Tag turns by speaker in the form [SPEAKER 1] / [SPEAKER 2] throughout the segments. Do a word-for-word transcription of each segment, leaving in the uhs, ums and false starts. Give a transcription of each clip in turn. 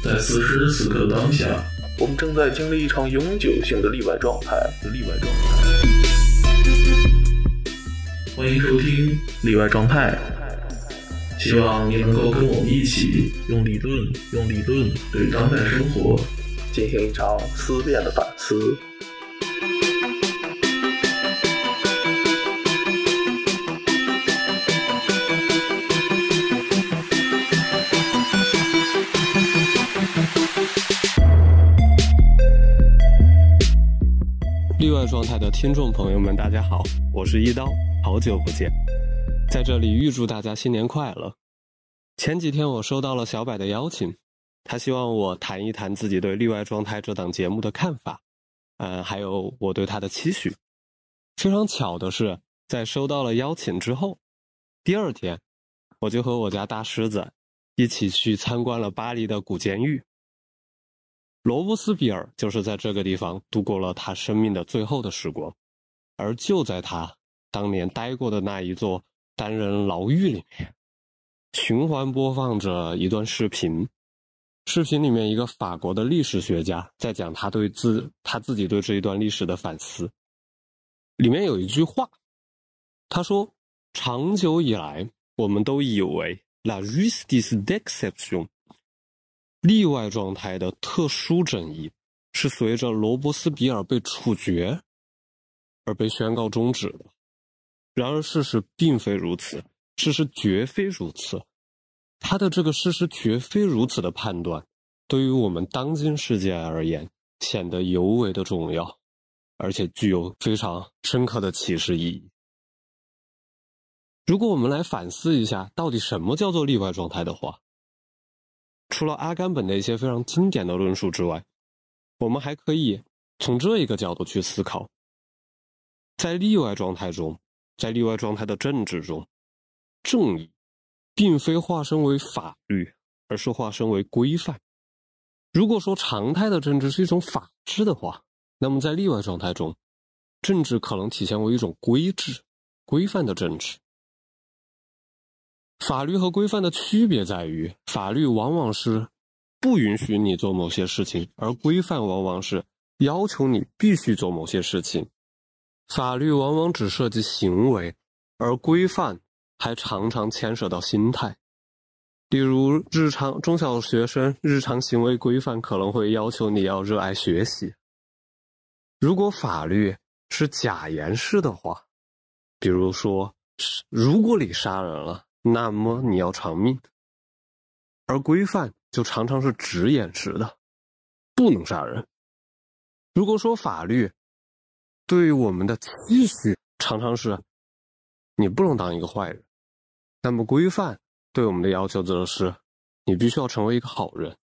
[SPEAKER 1] 在此时此刻的当下，
[SPEAKER 2] 我们正在经历一场永久性的例外状态。例外状态。
[SPEAKER 1] 欢迎收听
[SPEAKER 2] 例外状态。
[SPEAKER 1] 希望你能够跟我们一起用理论，用理论对当代生活
[SPEAKER 2] 进行一场思辨的反思。
[SPEAKER 3] 例外状态的听众朋友们，大家好，我是一刀，好久不见。在这里预祝大家新年快乐。前几天我收到了小柏的邀请，他希望我谈一谈自己对例外状态这档节目的看法，呃，还有我对他的期许。非常巧的是，在收到了邀请之后，第二天我就和我家大狮子一起去参观了巴黎的古监狱。罗伯斯比尔就是在这个地方度过了他生命的最后的时光，而就在他当年待过的那一座单人牢狱里面，循环播放着一段视频。视频里面一个法国的历史学家在讲他对自他自己对这一段历史的反思。里面有一句话，他说：长久以来我们都以为 La justice d'exception，例外状态的特殊正义是随着罗伯斯比尔被处决而被宣告终止的。然而事实并非如此，事实绝非如此。他的这个事实绝非如此的判断，对于我们当今世界而言，显得尤为的重要，而且具有非常深刻的启示意义。如果我们来反思一下，到底什么叫做例外状态的话，除了阿甘本的一些非常经典的论述之外，我们还可以从这一个角度去思考。在例外状态中，在例外状态的政治中，正义并非化身为法律，而是化身为规范。如果说常态的政治是一种法治的话，那么在例外状态中，政治可能体现为一种规制、规范的政治。法律和规范的区别在于，法律往往是不允许你做某些事情，而规范往往是要求你必须做某些事情。法律往往只涉及行为，而规范还常常牵涉到心态。例如日常中小学生日常行为规范可能会要求你要热爱学习。如果法律是假言式的话，比如说如果你杀人了，那么你要偿命。而规范就常常是直言式的，不能杀人。如果说法律对于我们的期许常常是你不能当一个坏人，那么规范对我们的要求则是你必须要成为一个好人。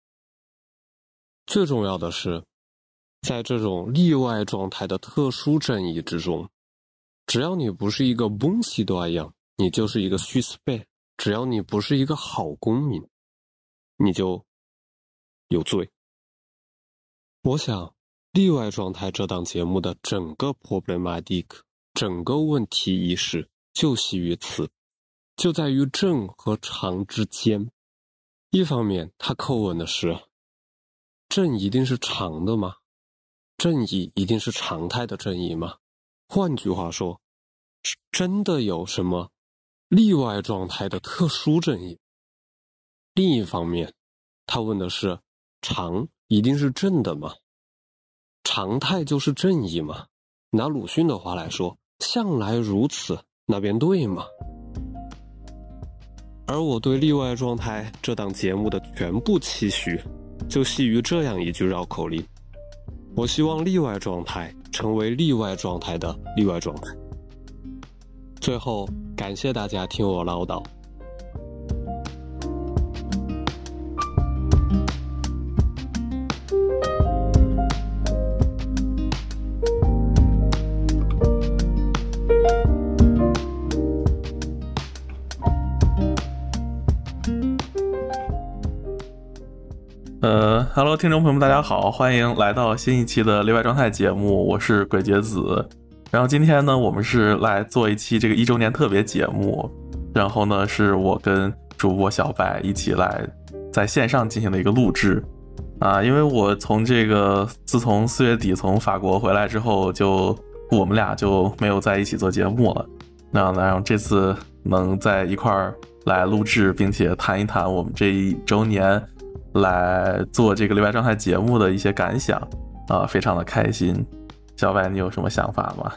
[SPEAKER 3] 最重要的是，在这种例外状态的特殊正义之中，只要你不是一个 bon citoyen， 你就是一个 suspect， 只要你不是一个好公民，你就有罪。我想例外状态这档节目的整个 problematic， 整个问题意识就系于此，就在于正和常之间。一方面他叩问的是，正一定是常的吗？正义一定是常态的正义吗？换句话说，真的有什么例外状态的特殊正义？另一方面他问的是，常一定是正的吗？常态就是正义吗？拿鲁迅的话来说，向来如此，那便对吗？而我对例外状态这档节目的全部期许，就系于这样一句绕口令：我希望例外状态成为例外状态的例外状态。最后，感谢大家听我唠叨。
[SPEAKER 4] 呃 ，Hello， 听众朋友们，大家好，欢迎来到新一期的例外状态节目，我是鬼杰子。然后今天呢，我们是来做一期这个一周年特别节目，然后呢，是我跟主播小白一起来在线上进行的一个录制啊，因为我从这个自从四月底从法国回来之后，就我们俩就没有在一起做节目了。那然后这次能在一块儿来录制，并且谈一谈我们这一周年来做这个例外状态节目的一些感想啊，非常的开心。小白，你有什么想法吗？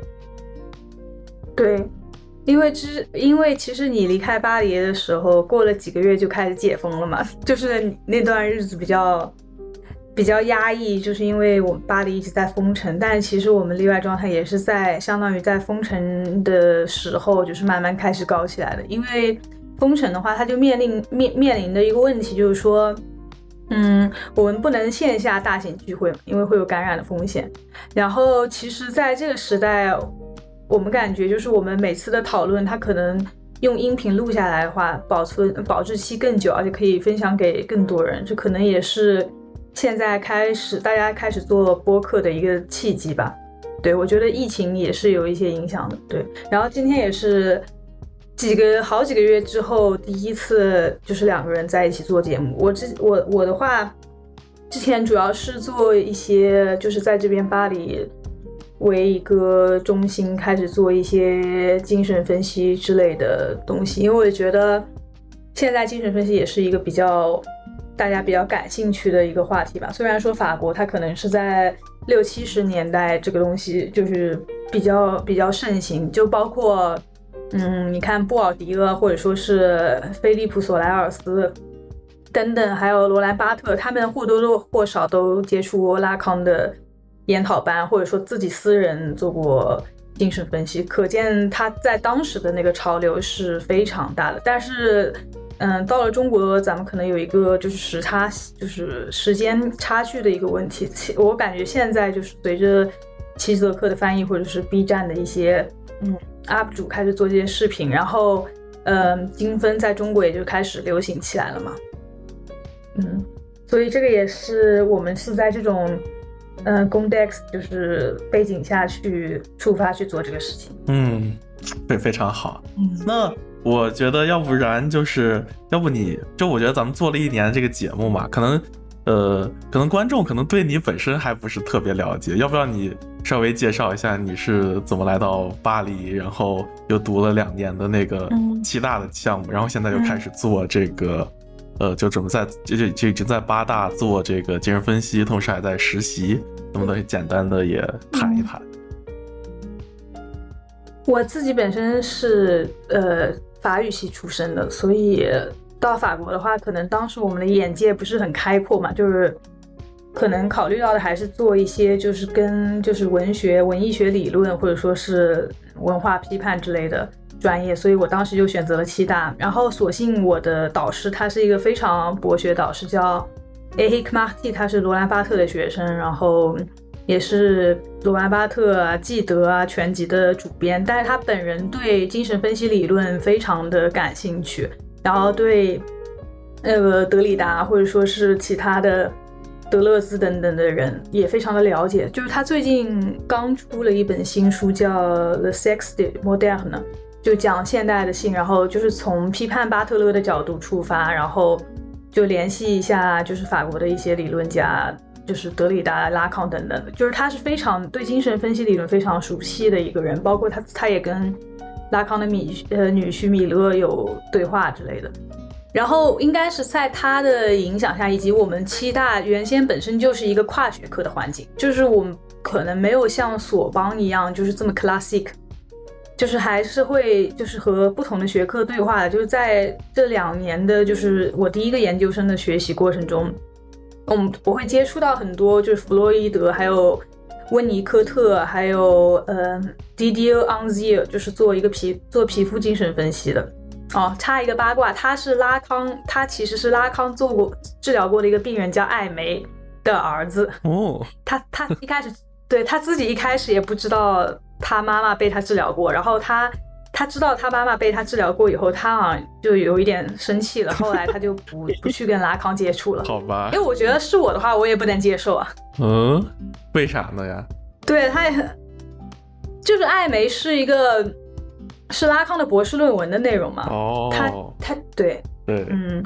[SPEAKER 5] 对，因为之因为其实你离开巴黎的时候，过了几个月就开始解封了嘛，就是那段日子比较比较压抑，就是因为我们巴黎一直在封城，但其实我们例外状态也是在相当于在封城的时候，就是慢慢开始搞起来的。因为封城的话，它就面临面面临的一个问题就是说，嗯，我们不能线下大型聚会，因为会有感染的风险。然后其实在这个时代，我们感觉就是我们每次的讨论，它可能用音频录下来的话，保存保质期更久，而且可以分享给更多人。这可能也是现在开始大家开始做播客的一个契机吧。对，我觉得疫情也是有一些影响的。对，然后今天也是几个好几个月之后第一次就是两个人在一起做节目。我之我我的话，之前主要是做一些就是在这边巴黎为一个中心开始做一些精神分析之类的东西，因为我觉得现在精神分析也是一个比较大家比较感兴趣的一个话题吧。虽然说法国它可能是在六七十年代这个东西就是比较比较盛行，就包括嗯，你看布尔迪厄或者说是菲利普索莱尔斯等等，还有罗兰巴特，他们或多或少都接触过拉康的研讨班，或者说自己私人做过精神分析，可见他在当时的那个潮流是非常大的。但是嗯，到了中国咱们可能有一个就是时差，就是时间差距的一个问题。我感觉现在就是随着齐泽克的翻译或者是 B 站的一些嗯 U P 主开始做这些视频，然后嗯，精分在中国也就开始流行起来了嘛。嗯，所以这个也是我们是在这种嗯 context 就是背景下去出发去做这个事情。
[SPEAKER 4] 嗯，对，非常好。
[SPEAKER 5] 嗯，
[SPEAKER 4] 那我觉得要不然就是要不你就我觉得咱们做了一年这个节目嘛，可能呃可能观众可能对你本身还不是特别了解，要不要你稍微介绍一下你是怎么来到巴黎，然后又读了两年的那个七大的项目，嗯、然后现在又开始做这个、嗯、呃就准备在就就就已经在八大做这个精神分析，同时还在实习，能不能简单的也谈一谈？
[SPEAKER 5] 嗯、我自己本身是呃法语系出身的，所以到法国的话，可能当时我们的眼界不是很开阔嘛，就是可能考虑到的还是做一些就是跟就是文学、文艺学理论或者说是文化批判之类的专业，所以我当时就选择了七大。然后所幸我的导师他是一个非常博学导师，叫 Eric Marty， 他是罗兰巴特的学生，然后也是罗兰巴特啊、纪德啊全集的主编，但是他本人对精神分析理论非常的感兴趣，然后对那个德里达或者说是其他的德勒兹等等的人也非常的了解。就是他最近刚出了一本新书叫 The Sexe Moderne， 就讲现代的性，然后就是从批判巴特勒的角度出发，然后就联系一下就是法国的一些理论家，就是德里达、拉康等等的，就是他是非常对精神分析理论非常熟悉的一个人，包括他他也跟拉康的米呃女婿米勒有对话之类的。然后应该是在他的影响下，以及我们七大原先本身就是一个跨学科的环境，就是我们可能没有像索邦一样就是这么 classic， 就是还是会就是和不同的学科对话的。就是在这两年的就是我第一个研究生的学习过程中，我们我会接触到很多就是弗洛伊德，还有温尼科特，还有呃 Didier Anzier， 就是做一个皮做皮肤精神分析的。哦，插一个八卦，他是拉康，他其实是拉康做过治疗过的一个病人叫艾梅的儿子。
[SPEAKER 4] 哦，
[SPEAKER 5] 他他一开始对他自己一开始也不知道他妈妈被他治疗过，然后他他知道他妈妈被他治疗过以后，他好像就有一点生气了，后来他就不不去跟拉康接触了。
[SPEAKER 4] 好吧，
[SPEAKER 5] 因为我觉得是我的话，我也不能接受啊。
[SPEAKER 4] 嗯，为啥呢呀？
[SPEAKER 5] 对，他也就是艾梅是一个。是拉康的博士论文的内容嘛？
[SPEAKER 4] 哦，
[SPEAKER 5] 他他对
[SPEAKER 4] 对，
[SPEAKER 5] 嗯，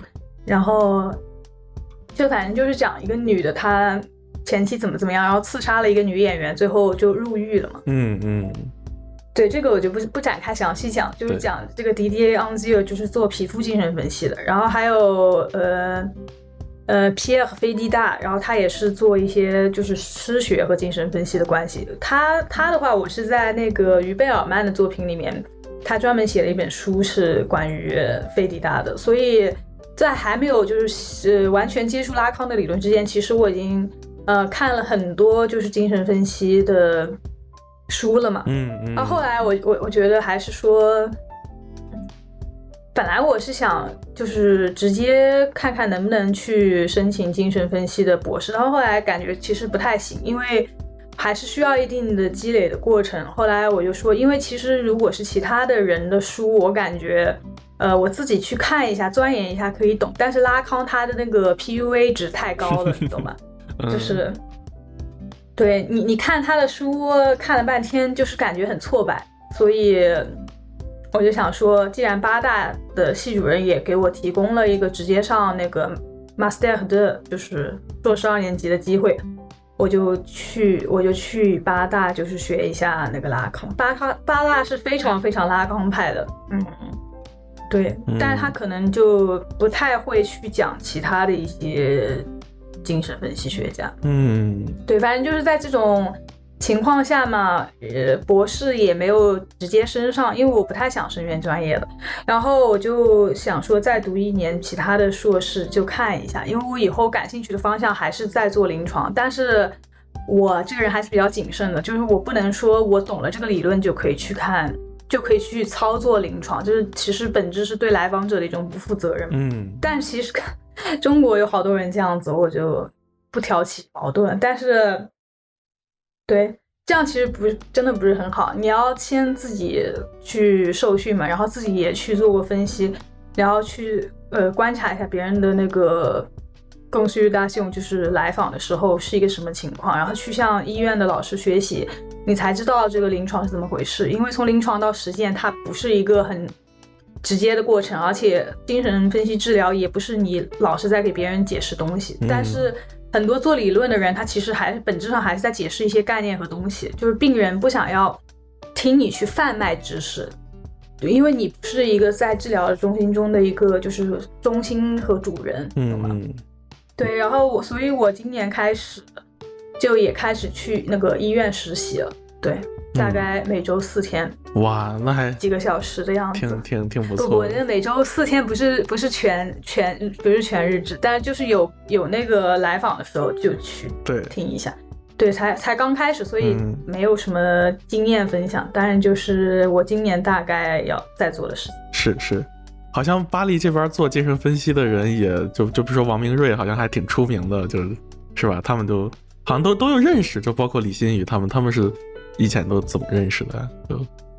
[SPEAKER 5] 然后就反正就是讲一个女的，她前期怎么怎么样，然后刺杀了一个女演员，最后就入狱了嘛。
[SPEAKER 4] 嗯嗯，
[SPEAKER 5] 对，这个我就不不展开详细讲，就是讲这个 D D A Anzio 就是做皮肤精神分析的，然后还有呃呃皮埃尔菲迪大，然后他也是做一些就是诗学和精神分析的关系。他他的话，我是在那个于贝尔曼的作品里面，他专门写了一本书是关于菲迪大的，所以在还没有就是完全接触拉康的理论之前，其实我已经呃看了很多就是精神分析的书了嘛。
[SPEAKER 4] 嗯嗯。
[SPEAKER 5] 然后后来我我我觉得还是说，本来我是想就是直接看看能不能去申请精神分析的博士，然后后来感觉其实不太行，因为还是需要一定的积累的过程。后来我就说，因为其实如果是其他的人的书，我感觉呃我自己去看一下钻研一下可以懂，但是拉康他的那个 P U A 值太高了你懂吗？就是对你你看他的书看了半天就是感觉很挫败，所以我就想说，既然八大的系主任也给我提供了一个直接上那个 Master 的就是硕士二年级的机会，我就去我就去八大就是学一下那个拉康。八大八大是非常非常拉康派的，嗯，对，但是他可能就不太会去讲其他的一些精神分析学家。
[SPEAKER 4] 嗯，
[SPEAKER 5] 对，反正就是在这种情况下嘛，呃，博士也没有直接升上，因为我不太想升院专业的，然后我就想说再读一年其他的硕士就看一下，因为我以后感兴趣的方向还是在做临床，但是我这个人还是比较谨慎的，就是我不能说我懂了这个理论就可以去看，就可以去操作临床，就是其实本质是对来访者的一种不负责任。
[SPEAKER 4] 嗯，
[SPEAKER 5] 但其实中国有好多人这样子，我就不挑起矛盾，但是对，这样其实不是真的不是很好。你要先自己去受训嘛，然后自己也去做过分析，然后去呃观察一下别人的那个公司大信，就是来访的时候是一个什么情况，然后去向医院的老师学习，你才知道这个临床是怎么回事。因为从临床到实践，它不是一个很直接的过程，而且精神分析治疗也不是你老是在给别人解释东西，
[SPEAKER 4] 嗯、
[SPEAKER 5] 但是很多做理论的人他其实还是本质上还是在解释一些概念和东西，就是病人不想要听你去贩卖知识，因为你不是一个在治疗中心中的一个就是中心和主人，懂吗？
[SPEAKER 4] 嗯，
[SPEAKER 5] 对，然后我所以我今年开始就也开始去那个医院实习了，对，大概每周四天、
[SPEAKER 4] 嗯、哇，那还
[SPEAKER 5] 几个小时的样子，
[SPEAKER 4] 挺挺挺不错。
[SPEAKER 5] 不，我那每周四天不是不是全全不是全日制，但是就是有有那个来访的时候就去
[SPEAKER 4] 对
[SPEAKER 5] 听一下。对，才才刚开始，所以没有什么经验分享。当然，就是我今年大概要在做的事情。
[SPEAKER 4] 是是，好像巴黎这边做精神分析的人也就就比如说王明瑞，好像还挺出名的，就是是吧？他们都好像都都有认识，就包括李新宇他们，他们是以前都怎么认识的？就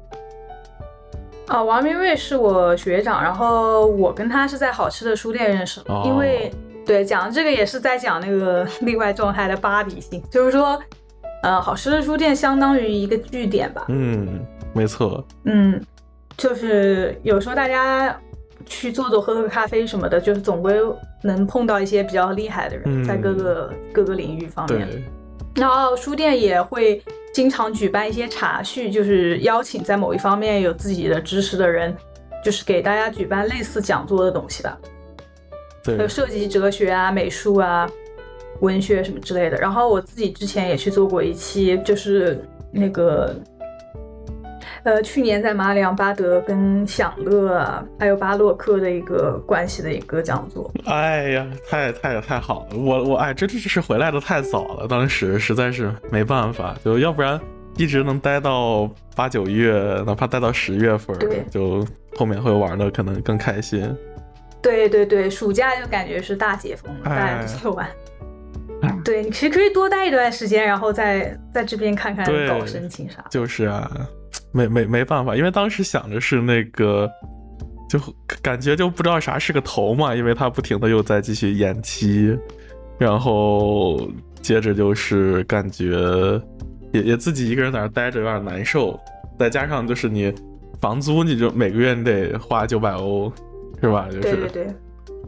[SPEAKER 5] 啊，王明瑞是我学长，然后我跟他是在好吃的书店认识的，
[SPEAKER 4] 哦、
[SPEAKER 5] 因为。对，讲这个也是在讲那个例外状态的巴比性，就是说，呃，好吃的书店相当于一个据点吧。
[SPEAKER 4] 嗯，没错。
[SPEAKER 5] 嗯，就是有时候大家去坐坐、喝喝咖啡什么的，就是总归能碰到一些比较厉害的人，
[SPEAKER 4] 嗯、
[SPEAKER 5] 在各个各个领域方面。
[SPEAKER 4] 对。
[SPEAKER 5] 然后书店也会经常举办一些茶叙，就是邀请在某一方面有自己的知识的人，就是给大家举办类似讲座的东西吧。还有设计哲学啊、美术啊、文学什么之类的。然后我自己之前也去做过一期，就是那个，呃，去年在马里昂巴德跟享乐啊，还有巴洛克的一个关系的一个讲座。
[SPEAKER 4] 哎呀，太太太好了！我我哎，这这是回来的太早了，当时实在是没办法，就要不然一直能待到八九月，哪怕待到十月份，就后面会玩的可能更开心。
[SPEAKER 5] 对对对，暑假就感觉是大解封了，
[SPEAKER 4] 哎、
[SPEAKER 5] 大家出去玩。对，你其实可以多待一段时间，然后再在这边看看搞申请啥。
[SPEAKER 4] 就是啊，没没没办法，因为当时想着是那个，就感觉就不知道啥是个头嘛，因为他不停的又在继续延期，然后接着就是感觉也也自己一个人在那待着有点难受，再加上就是你房租，你就每个月你得花九百欧。是吧？就是
[SPEAKER 5] 对对对，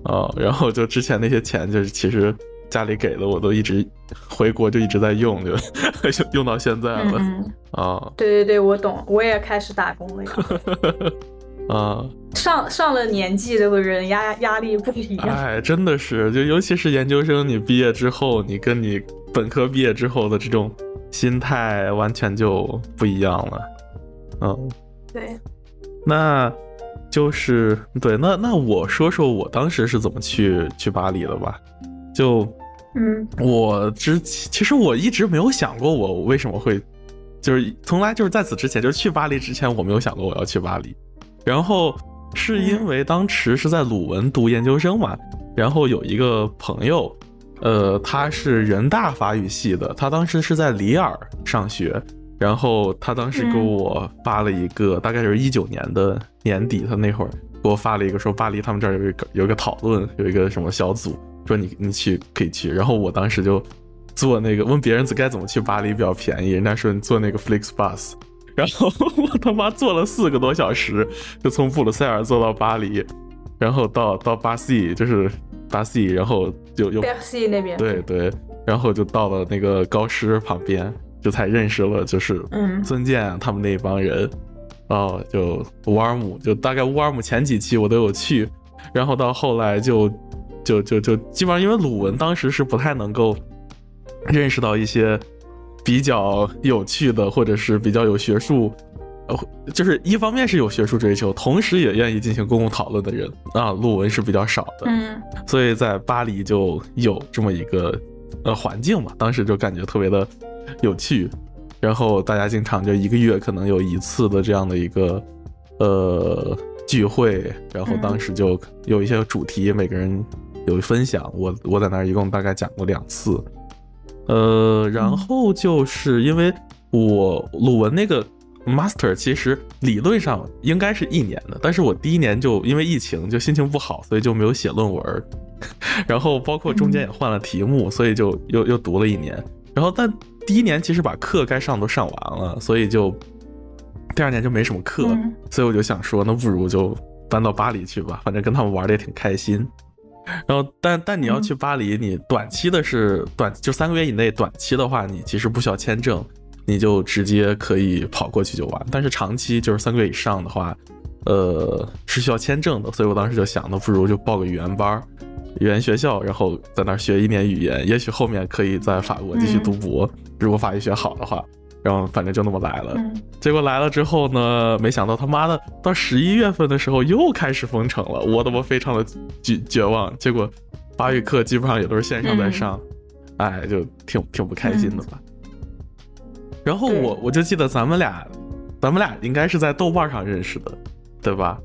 [SPEAKER 4] 哦，然后就之前那些钱就是其实家里给的我都一直回国就一直在用，就用到现在了。
[SPEAKER 5] 嗯嗯
[SPEAKER 4] 啊，
[SPEAKER 5] 对对对，我懂，我也开始打工了呀。
[SPEAKER 4] 啊，
[SPEAKER 5] 上上了年纪的人压压力不一样。
[SPEAKER 4] 哎，真的是，就尤其是研究生，你毕业之后，你跟你本科毕业之后的这种心态完全就不一样了。嗯，
[SPEAKER 5] 对，
[SPEAKER 4] 那就是对，那那我说说我当时是怎么去去巴黎的吧。就
[SPEAKER 5] 嗯，
[SPEAKER 4] 我之其实我一直没有想过我为什么会，就是从来就是在此之前，就是去巴黎之前，我没有想过我要去巴黎。然后是因为当时是在鲁文读研究生嘛，然后有一个朋友，呃，他是人大法语系的，他当时是在里尔上学，然后他当时给我发了一个，嗯、大概是一九年的年底，他那会儿给我发了一个说巴黎他们这儿有一个有一个讨论，有一个什么小组，说你你去可以去，然后我当时就坐那个问别人该怎么去巴黎比较便宜，人家说你坐那个 Flixbus。然后我他妈坐了四个多小时，就从布鲁塞尔坐到巴黎，然后到到巴西，就是巴西，然后就又
[SPEAKER 5] 巴西那边，
[SPEAKER 4] 对对，然后就到了那个高师旁边，就才认识了就是
[SPEAKER 5] 嗯
[SPEAKER 4] 孙健他们那帮人，哦，就乌尔姆，就大概乌尔姆前几期我都有去，然后到后来就就就就基本上因为鲁文当时是不太能够认识到一些比较有趣的，或者是比较有学术，呃，就是一方面是有学术追求，同时也愿意进行公共讨论的人啊，鲁文是比较少的，
[SPEAKER 5] 嗯，
[SPEAKER 4] 所以在巴黎就有这么一个呃环境嘛，当时就感觉特别的有趣，然后大家经常就一个月可能有一次的这样的一个呃聚会，然后当时就有一些主题，每个人有分享，我我在那儿一共大概讲过两次。呃，然后就是因为我鲁文那个 master 其实理论上应该是一年的，但是我第一年就因为疫情就心情不好，所以就没有写论文，然后包括中间也换了题目，所以就又又读了一年。然后但第一年其实把课该上都上完了，所以就第二年就没什么课，所以我就想说，那不如就搬到巴黎去吧，反正跟他们玩的也挺开心。然后但但你要去巴黎，你短期的是短就三个月以内，短期的话你其实不需要签证，你就直接可以跑过去就完。但是长期就是三个月以上的话，呃是需要签证的，所以我当时就想，那不如就报个语言班，语言学校，然后在那儿学一年语言，也许后面可以在法国继续读博，如果法语学好的话。然后反正就那么来了，嗯、结果来了之后呢，没想到他妈的到十一月份的时候又开始封城了，我他妈非常的绝绝望。结果法语课基本上也都是线上在上，嗯、哎，就挺挺不开心的吧。嗯、然后我我就记得咱们俩，咱们俩应该是在豆瓣上认识的，对吧？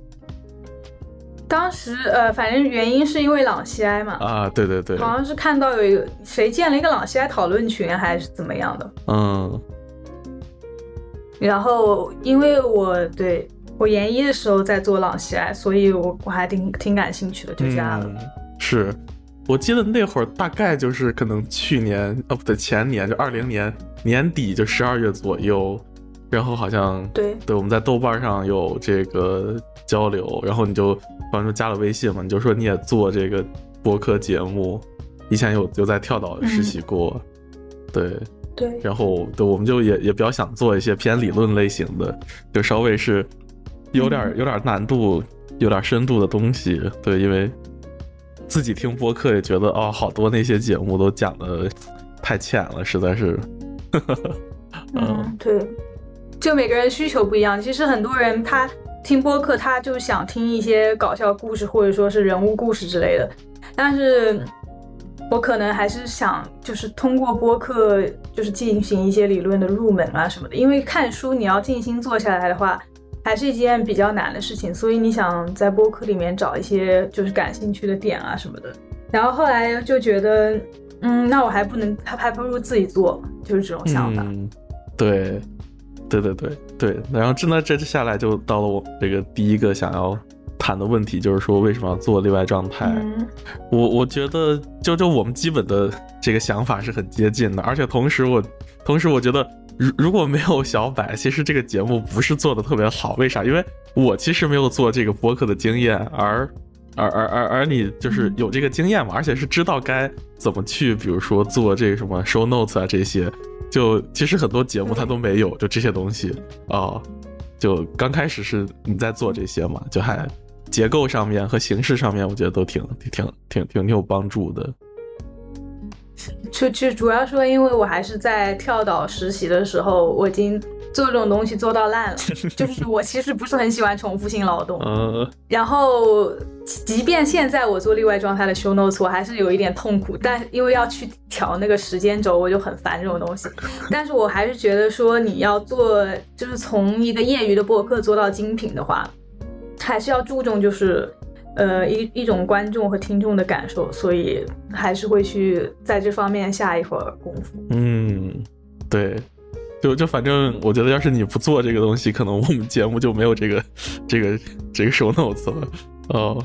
[SPEAKER 5] 当时呃，反正原因是因为朗西埃嘛。
[SPEAKER 4] 啊，对对对，
[SPEAKER 5] 好像是看到有一个谁建了一个朗西埃讨论群，还是怎么样的。
[SPEAKER 4] 嗯。
[SPEAKER 5] 然后因为我对我研一的时候在做朗西埃，所以我我还挺挺感兴趣的，就加了。嗯、
[SPEAKER 4] 是，我记得那会儿大概就是可能去年哦不对前年就二零年年底就十二月左右。然后好像
[SPEAKER 5] 对
[SPEAKER 4] 对，我们在豆瓣上有这个交流，然后你就反正就加了微信嘛，你就说你也做这个播客节目，以前有就在跳岛实习过，嗯、对
[SPEAKER 5] 对，
[SPEAKER 4] 然后对我们就也也比较想做一些偏理论类型的，就稍微是有点有点难度、有点深度的东西，对，因为自己听播客也觉得哦，好多那些节目都讲的太浅了，实在是，
[SPEAKER 5] 嗯，对。就每个人需求不一样，其实很多人他听播客他就想听一些搞笑故事或者说是人物故事之类的，但是我可能还是想就是通过播客就是进行一些理论的入门啊什么的，因为看书你要静心坐下来的话还是一件比较难的事情，所以你想在播客里面找一些就是感兴趣的点啊什么的，然后后来就觉得嗯那我还不能还不如自己做，就是这种想法。
[SPEAKER 4] 嗯，对对对对对，然后这呢这下来就到了我这个第一个想要谈的问题，就是说为什么要做例外状态。
[SPEAKER 5] 嗯、
[SPEAKER 4] 我我觉得就就我们基本的这个想法是很接近的，而且同时我同时我觉得如如果没有小柏，其实这个节目不是做的特别好。为啥？因为我其实没有做这个播客的经验，而而而而而你就是有这个经验嘛，而且是知道该怎么去，比如说做这个什么 show notes 啊这些，就其实很多节目它都没有，就这些东西啊、哦，就刚开始是你在做这些嘛，就还结构上面和形式上面，我觉得都挺挺挺挺挺有帮助的。
[SPEAKER 5] 就就主要说，因为我还是在跳岛实习的时候，我已经做这种东西做到烂了，就是我其实不是很喜欢重复性劳动。
[SPEAKER 4] 呃，
[SPEAKER 5] 然后即便现在我做例外状态的 show notes， 我还是有一点痛苦，但因为要去调那个时间轴，我就很烦这种东西。但是我还是觉得说，你要做就是从一个业余的播客做到精品的话，还是要注重就是呃一一种观众和听众的感受，所以还是会去在这方面下一会儿功夫。
[SPEAKER 4] 嗯，对。就就反正我觉得，要是你不做这个东西，可能我们节目就没有这个这个这个 show notes 了。哦，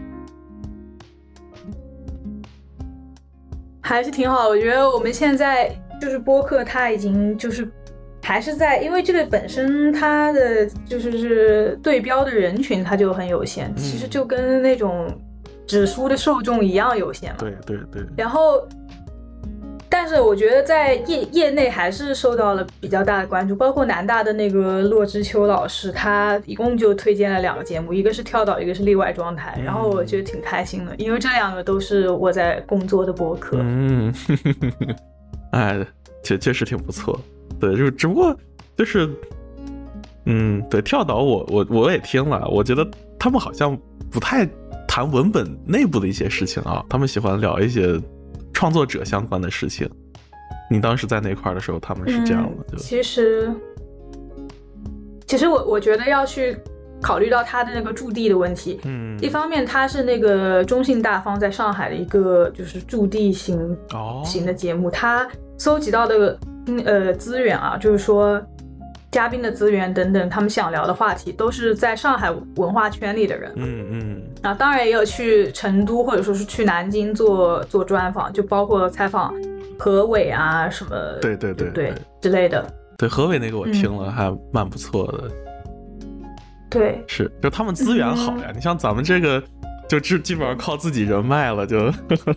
[SPEAKER 5] 还是挺好。我觉得我们现在就是播客，它已经就是还是在，因为这个本身它的就是是对标的人群它就很有限，其实就跟那种纸书的受众一样有限嘛。
[SPEAKER 4] 对对对。
[SPEAKER 5] 然后。但是我觉得在业业内还是受到了比较大的关注，包括南大的那个骆之秋老师，他一共就推荐了两个节目，一个是跳岛，一个是例外状态，然后我觉得挺开心的，因为这两个都是我在工作的播客。
[SPEAKER 4] 嗯，哎，确确实挺不错。对，就只不过就是，嗯，对，跳岛我我我也听了，我觉得他们好像不太谈文本内部的一些事情啊，他们喜欢聊一些创作者相关的事情。你当时在那块的时候他们是这样的、嗯、
[SPEAKER 5] 其实其实我我觉得要去考虑到他的那个驻地的问题。嗯，一方面他是那个中信大方在上海的一个就是驻地型、哦、型的节目，他搜集到的呃资源啊，就是说嘉宾的资源等等，他们想聊的话题都是在上海文化圈里的人。嗯嗯。然后当然也有去成都或者说是去南京做做专访，就包括采访何伟啊什么，
[SPEAKER 4] 对对对
[SPEAKER 5] 对, 对之类的。
[SPEAKER 4] 对，何伟那个我听了、嗯、还蛮不错的。
[SPEAKER 5] 对，
[SPEAKER 4] 是，就他们资源好呀。嗯、你像咱们这个，就基本上靠自己人脉了，就。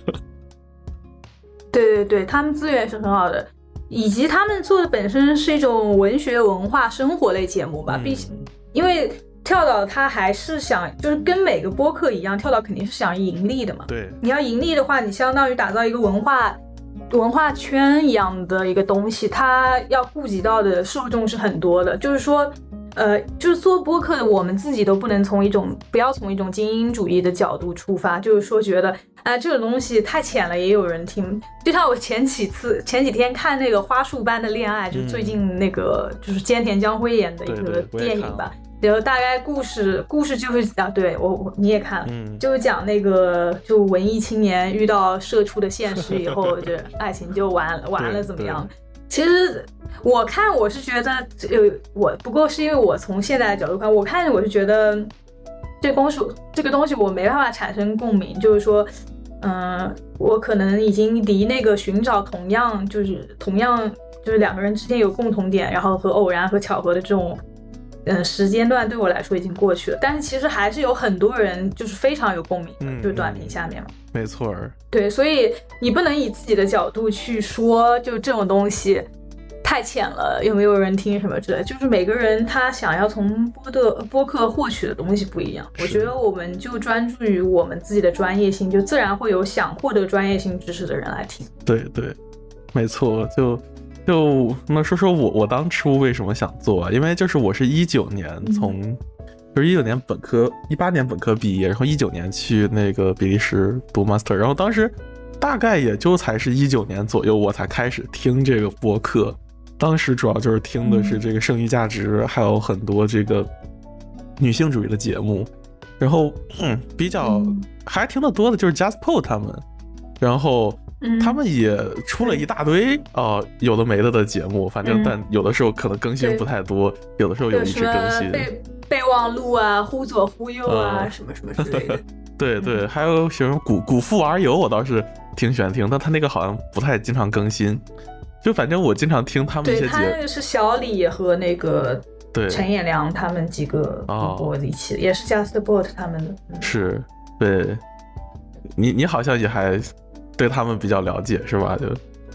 [SPEAKER 5] 对对对，他们资源是很好的。以及他们做的本身是一种文学文化生活类节目吧，毕竟、嗯、因为跳岛他还是想就是跟每个播客一样，跳岛肯定是想盈利的嘛。
[SPEAKER 4] 对，
[SPEAKER 5] 你要盈利的话，你相当于打造一个文化文化圈一样的一个东西，它要顾及到的受众是很多的，就是说呃，就是做播客的我们自己都不能从一种不要从一种精英主义的角度出发，就是说觉得啊、呃、这个东西太浅了也有人听。就像我前几次前几天看那个花束般的恋爱，就是最近那个、嗯、就是菅田将晖演的一个电影吧，然后大概故事故事就是啊，对我我你也看了、嗯、就是讲那个就文艺青年遇到社畜的现实以后就爱情就完了完了怎么样。其实我看我是觉得呃我不过是因为我从现在的角度看，我看我是觉得这个东西这个东西我没办法产生共鸣，就是说嗯、呃，我可能已经离那个寻找同样就是同样就是两个人之间有共同点，然后和偶然和巧合的这种嗯时间段对我来说已经过去了。但是其实还是有很多人就是非常有共鸣的、嗯、就是短评下面嘛。
[SPEAKER 4] 没错。
[SPEAKER 5] 对，所以你不能以自己的角度去说就这种东西太浅了，有没有人听什么之类，就是每个人他想要从播的播客获取的东西不一样。我觉得我们就专注于我们自己的专业性，就自然会有想获得专业性知识的人来听。
[SPEAKER 4] 对对，没错。就就那说说我我当初为什么想做啊？因为就是我是一九年从、嗯、就是一九年本科，一八年本科毕业，然后一九年去那个比利时读 master， 然后当时大概也就才是一九年左右我才开始听这个播客。当时主要就是听的是这个剩余价值、嗯、还有很多这个女性主义的节目，然后、嗯、比较、嗯、还听得多的就是 JustPod 他们，然后他们也出了一大堆啊、呃、有的没的的节目，反正、嗯、但有的时候可能更新不太多，有的时候有一直更新，
[SPEAKER 5] 备备忘录啊，忽左忽右啊、嗯、什么什么之类的。
[SPEAKER 4] 对对，还有什么古古父而游，我倒是挺喜欢听，但他那个好像不太经常更新。就反正我经常听他们一些节目，
[SPEAKER 5] 对，他那个是小李和那个陈彦良他们几个播一起的、哦，也是 JustPod 他们的。
[SPEAKER 4] 是， 对，你你好像也还对他们比较了解是吧？就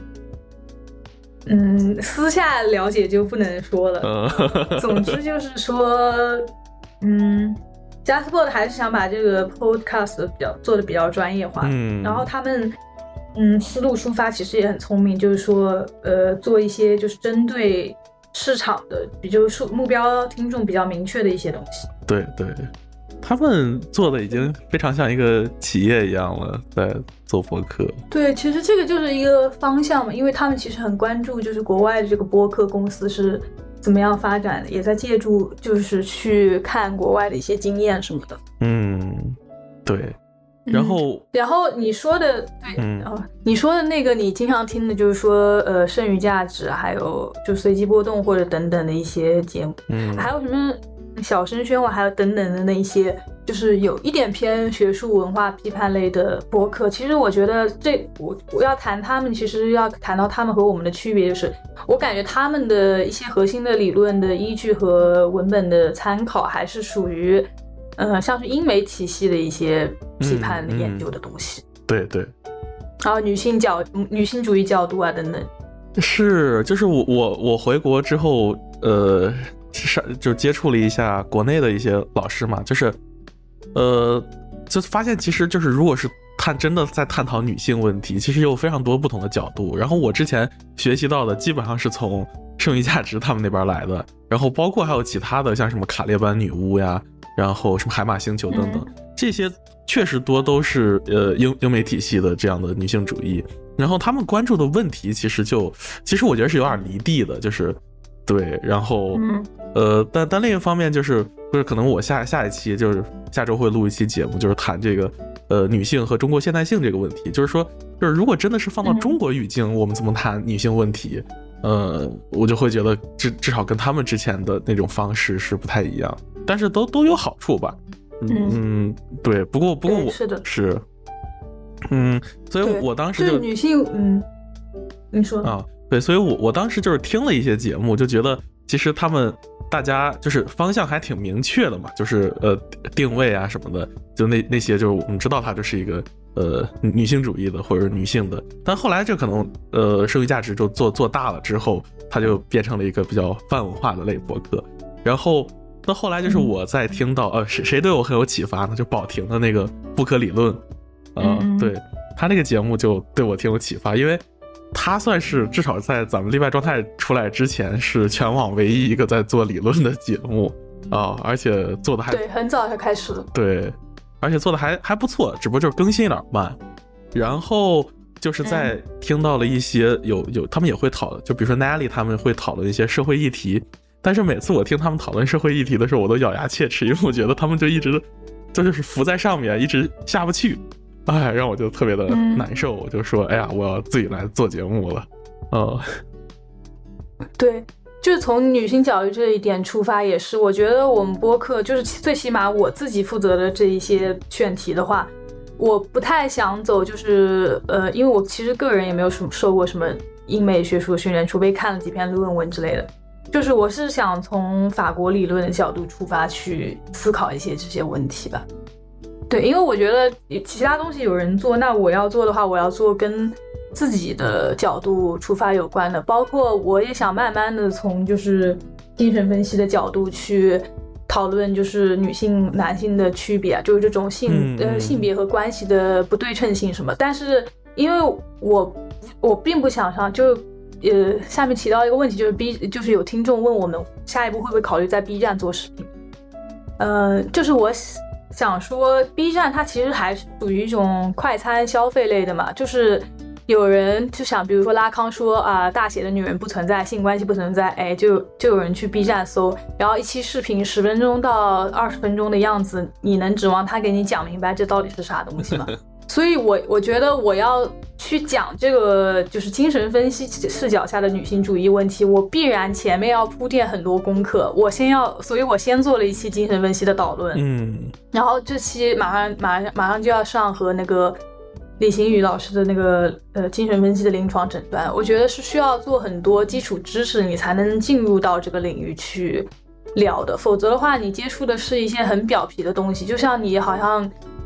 [SPEAKER 5] 嗯，私下了解就不能说了。
[SPEAKER 4] 嗯，
[SPEAKER 5] 总之就是说，嗯。JustPod 还是想把这个 podcast 比较做的比较专业化，
[SPEAKER 4] 嗯，
[SPEAKER 5] 然后他们嗯思路出发其实也很聪明，就是说呃做一些就是针对市场的，比如说目标听众比较明确的一些东西。
[SPEAKER 4] 对对，他们做的已经非常像一个企业一样了，在做播客。
[SPEAKER 5] 对，其实这个就是一个方向嘛，因为他们其实很关注就是国外的这个播客公司是怎么样发展的，也在借助就是去看国外的一些经验什么的。
[SPEAKER 4] 嗯，对。然后、
[SPEAKER 5] 嗯、然后你说的对，
[SPEAKER 4] 嗯，
[SPEAKER 5] 哦，你说的那个你经常听的就是说呃剩余价值，还有就随机波动或者等等的一些节目，
[SPEAKER 4] 嗯，
[SPEAKER 5] 还有什么小声喧哗，还有等等的那一些就是有一点偏学术文化批判类的播客。其实我觉得这我我要谈他们，其实要谈到他们和我们的区别，就是我感觉他们的一些核心的理论的依据和文本的参考还是属于呃像是英美体系的一些批判研究的东西。
[SPEAKER 4] 嗯嗯、对对，
[SPEAKER 5] 然后女性角女性主义角度啊等等。
[SPEAKER 4] 是，就是我我我回国之后呃上就接触了一下国内的一些老师嘛，就是呃就发现其实就是如果是探真的在探讨女性问题，其实有非常多不同的角度。然后我之前学习到的基本上是从剩余价值他们那边来的，然后包括还有其他的像什么卡列班女巫呀，然后什么海马星球等等，嗯、这些确实多都是呃英英美体系的这样的女性主义。然后他们关注的问题其实就其实我觉得是有点离地的，就是对，然后、嗯、呃但但另一方面就是就是可能我下下一期就是下周会录一期节目，就是谈这个呃女性和中国现代性这个问题，就是说就是如果真的是放到中国语境、嗯、我们怎么谈女性问题，呃我就会觉得至至少跟他们之前的那种方式是不太一样，但是都都有好处吧。嗯, 嗯对，不过不过我
[SPEAKER 5] 是的
[SPEAKER 4] 是嗯，所以我当时就
[SPEAKER 5] 女性，嗯，你说
[SPEAKER 4] 啊，对，所以我我当时就是听了一些节目，就觉得其实他们大家就是方向还挺明确的嘛，就是呃定位啊什么的，就那那些就是我们知道它就是一个呃女性主义的或者女性的，但后来这可能呃剩余价值就做做大了之后，它就变成了一个比较泛文化的类博客，然后到后来就是我在听到、嗯、呃谁谁对我很有启发呢？就宝婷的那个不可理论。呃、嗯，对，他那个节目就对我挺有启发，因为他算是至少在咱们例外状态出来之前是全网唯一一个在做理论的节目啊、呃，而且做的还
[SPEAKER 5] 对，很早就开始了，
[SPEAKER 4] 对，而且做的还还不错，只不过就是更新有点慢。然后就是在听到了一些有有他们也会讨论，就比如说 Nelly 他们会讨论一些社会议题，但是每次我听他们讨论社会议题的时候，我都咬牙切齿，因为我觉得他们就一直这就是浮在上面，一直下不去。哎，让我就特别的难受、嗯、我就说哎呀我要自己来做节目了。呃
[SPEAKER 5] 对，就是从女性角度这一点出发，也是我觉得我们播客就是最起码我自己负责的这一些选题的话，我不太想走就是呃因为我其实个人也没有什么受过什么英美学术训练，除非看了几篇论文之类的，就是我是想从法国理论的角度出发去思考一些这些问题吧。对，因为我觉得其他东西有人做，那我要做的话，我要做跟自己的角度出发有关的，包括我也想慢慢的从就是精神分析的角度去讨论就是女性男性的区别，就是这种性、嗯、呃性别和关系的不对称性什么。但是因为我我并不想上，就呃下面提到一个问题，就是 B 就是有听众问我们下一步会不会考虑在 B 站做视频，呃就是我想说 B 站它其实还是属于一种快餐消费类的嘛，就是有人就想比如说拉康说啊大写的女人不存在，性关系不存在，哎就就有人去 B 站搜，然后一期视频十分钟到二十分钟的样子，你能指望他给你讲明白这到底是啥东西吗？所以我我觉得我要去讲这个就是精神分析视角下的女性主义问题，我必然前面要铺垫很多功课，我先要，所以我先做了一期精神分析的导论，嗯，然后这期马上马上马上就要上和那个李行宇老师的那个呃精神分析的临床诊断，我觉得是需要做很多基础知识，你才能进入到这个领域去聊的，否则的话你接触的是一些很表皮的东西，就像你好像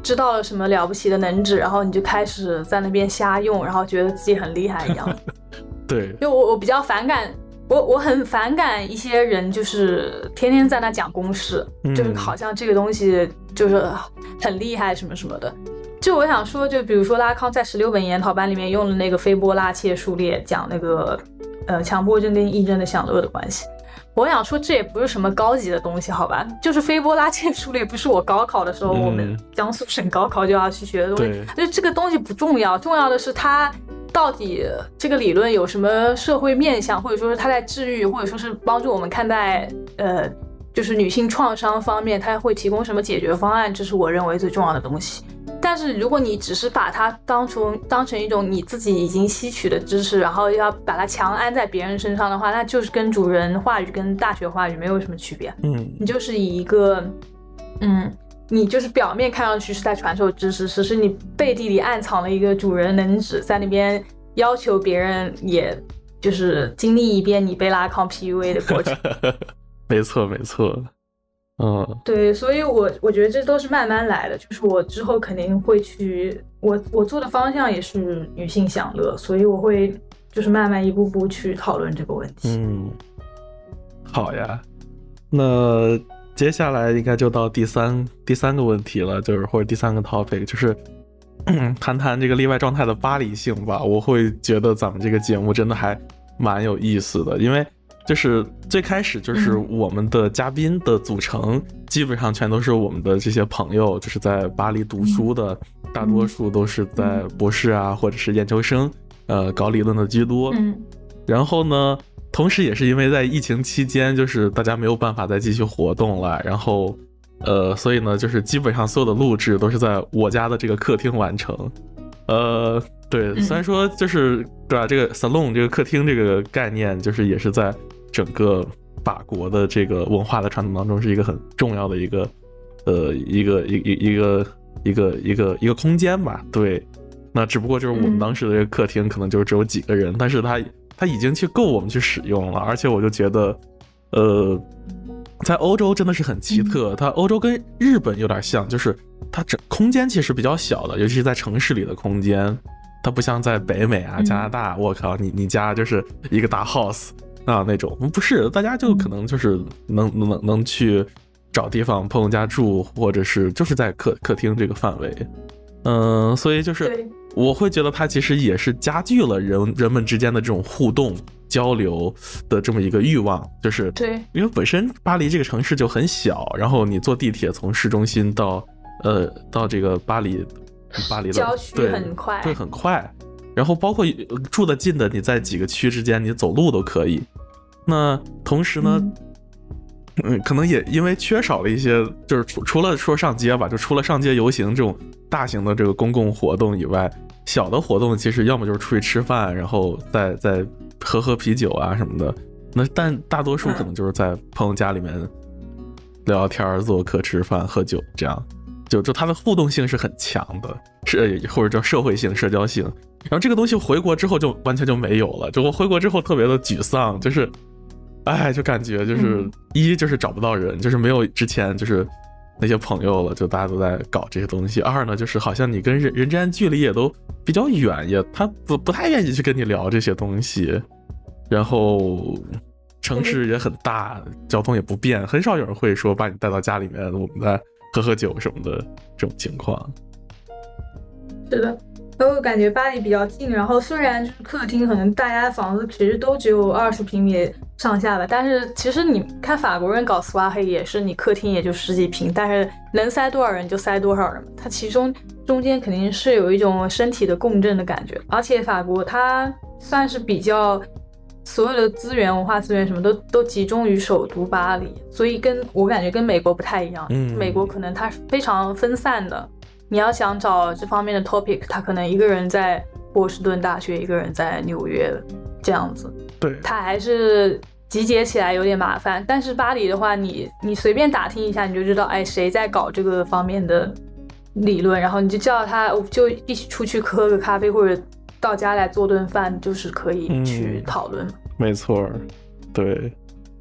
[SPEAKER 5] 知道了什么了不起的能指，然后你就开始在那边瞎用，然后觉得自己很厉害一样。
[SPEAKER 4] 对，
[SPEAKER 5] 就我我比较反感，我我很反感一些人就是天天在那讲公式，
[SPEAKER 4] 嗯、
[SPEAKER 5] 就是好像这个东西就是很厉害什么什么的。就我想说，就比如说拉康在十六本研讨班里面用的那个斐波那契数列，讲那个呃强迫症跟癔症的享乐的关系。我想说，这也不是什么高级的东西，好吧？就是斐波那契数列，不是我高考的时候、嗯、我们江苏省高考就要去学的东西。就这个东西不重要，重要的是它到底这个理论有什么社会面向，或者说是它在治愈，或者说是帮助我们看待呃，就是女性创伤方面，它会提供什么解决方案，这是我认为最重要的东西。但是如果你只是把它当成当成一种你自己已经吸取的知识，然后要把它强安在别人身上的话，那就是跟主人话语跟大学话语没有什么区别。
[SPEAKER 4] 嗯，
[SPEAKER 5] 你就是以一个嗯你就是表面看上去是在传授知识，其实你背地里暗藏了一个主人能指，在那边要求别人也就是经历一遍你被拉康 P U A 的过程。
[SPEAKER 4] 没错没错。嗯，
[SPEAKER 5] 对，所以我我觉得这都是慢慢来的，就是我之后肯定会去，我我做的方向也是女性享乐，所以我会就是慢慢一步步去讨论这个问题。
[SPEAKER 4] 嗯，好呀，那接下来应该就到第三第三个问题了，就是或者第三个 topic， 就是谈谈这个例外状态的巴黎性吧。我会觉得咱们这个节目真的还蛮有意思的，因为就是最开始就是我们的嘉宾的组成基本上全都是我们的这些朋友，就是在巴黎读书的，大多数都是在博士啊或者是研究生呃搞理论的居多。然后呢同时也是因为在疫情期间就是大家没有办法再继续活动了，然后呃所以呢就是基本上所有的录制都是在我家的这个客厅完成。呃对，虽然说就是对吧，这个 salon 这个客厅这个概念就是也是在整个法国的这个文化的传统当中是一个很重要的一个呃一个一一一个一个一个一个空间吧。对，那只不过就是我们当时的这个客厅可能就只有几个人，但是它它已经去够我们去使用了，而且我就觉得呃在欧洲真的是很奇特，它欧洲跟日本有点像，就是它整空间其实比较小的，尤其是在城市里的空间，它不像在北美啊加拿大，我靠你你家就是一个大 house 啊那种，不是，大家就可能就是能能能去找地方朋友家住，或者是就是在客客厅这个范围。嗯，所以就是我会觉得它其实也是加剧了人人们之间的这种互动交流的这么一个欲望，就是
[SPEAKER 5] 对，
[SPEAKER 4] 因为本身巴黎这个城市就很小，然后你坐地铁从市中心到呃到这个巴黎巴黎的
[SPEAKER 5] 郊区很快，
[SPEAKER 4] 对，很快。然后包括住得近的，你在几个区之间你走路都可以。那同时呢，嗯嗯，可能也因为缺少了一些，就是除除了说上街吧，就除了上街游行这种大型的这个公共活动以外，小的活动其实要么就是出去吃饭，然后再再喝喝啤酒啊什么的。那但大多数可能就是在朋友家里面聊聊天、做客、吃饭、喝酒，这样就就它的互动性是很强的，是或者叫社会性、社交性。然后这个东西回国之后就完全就没有了，就我回国之后特别的沮丧，就是。哎，就感觉就是一就是找不到人，就是没有之前就是那些朋友了，就大家都在搞这些东西。二呢，就是好像你跟人人之间距离也都比较远，也他不不太愿意去跟你聊这些东西。然后城市也很大，交通也不便，很少有人会说把你带到家里面，我们再喝喝酒什么的这种情况。
[SPEAKER 5] 是的。我感觉巴黎比较近，然后虽然就是客厅可能大家的房子其实都只有二十平米上下吧，但是其实你看法国人搞斯瓦黑也是，你客厅也就十几平，但是能塞多少人就塞多少人，它其中中间肯定是有一种身体的共振的感觉。而且法国它算是比较所有的资源、文化资源什么都都集中于首都巴黎，所以跟我感觉跟美国不太一样。嗯，美国可能它是非常分散的。你要想找这方面的 topic， 他可能一个人在波士顿大学，一个人在纽约这样子，
[SPEAKER 4] 对，
[SPEAKER 5] 他还是集结起来有点麻烦。但是巴黎的话，你你随便打听一下，你就知道，哎，谁在搞这个方面的理论，然后你就叫他，就一起出去喝个咖啡，或者到家来做顿饭，就是可以去讨论。
[SPEAKER 4] 嗯，没错，对。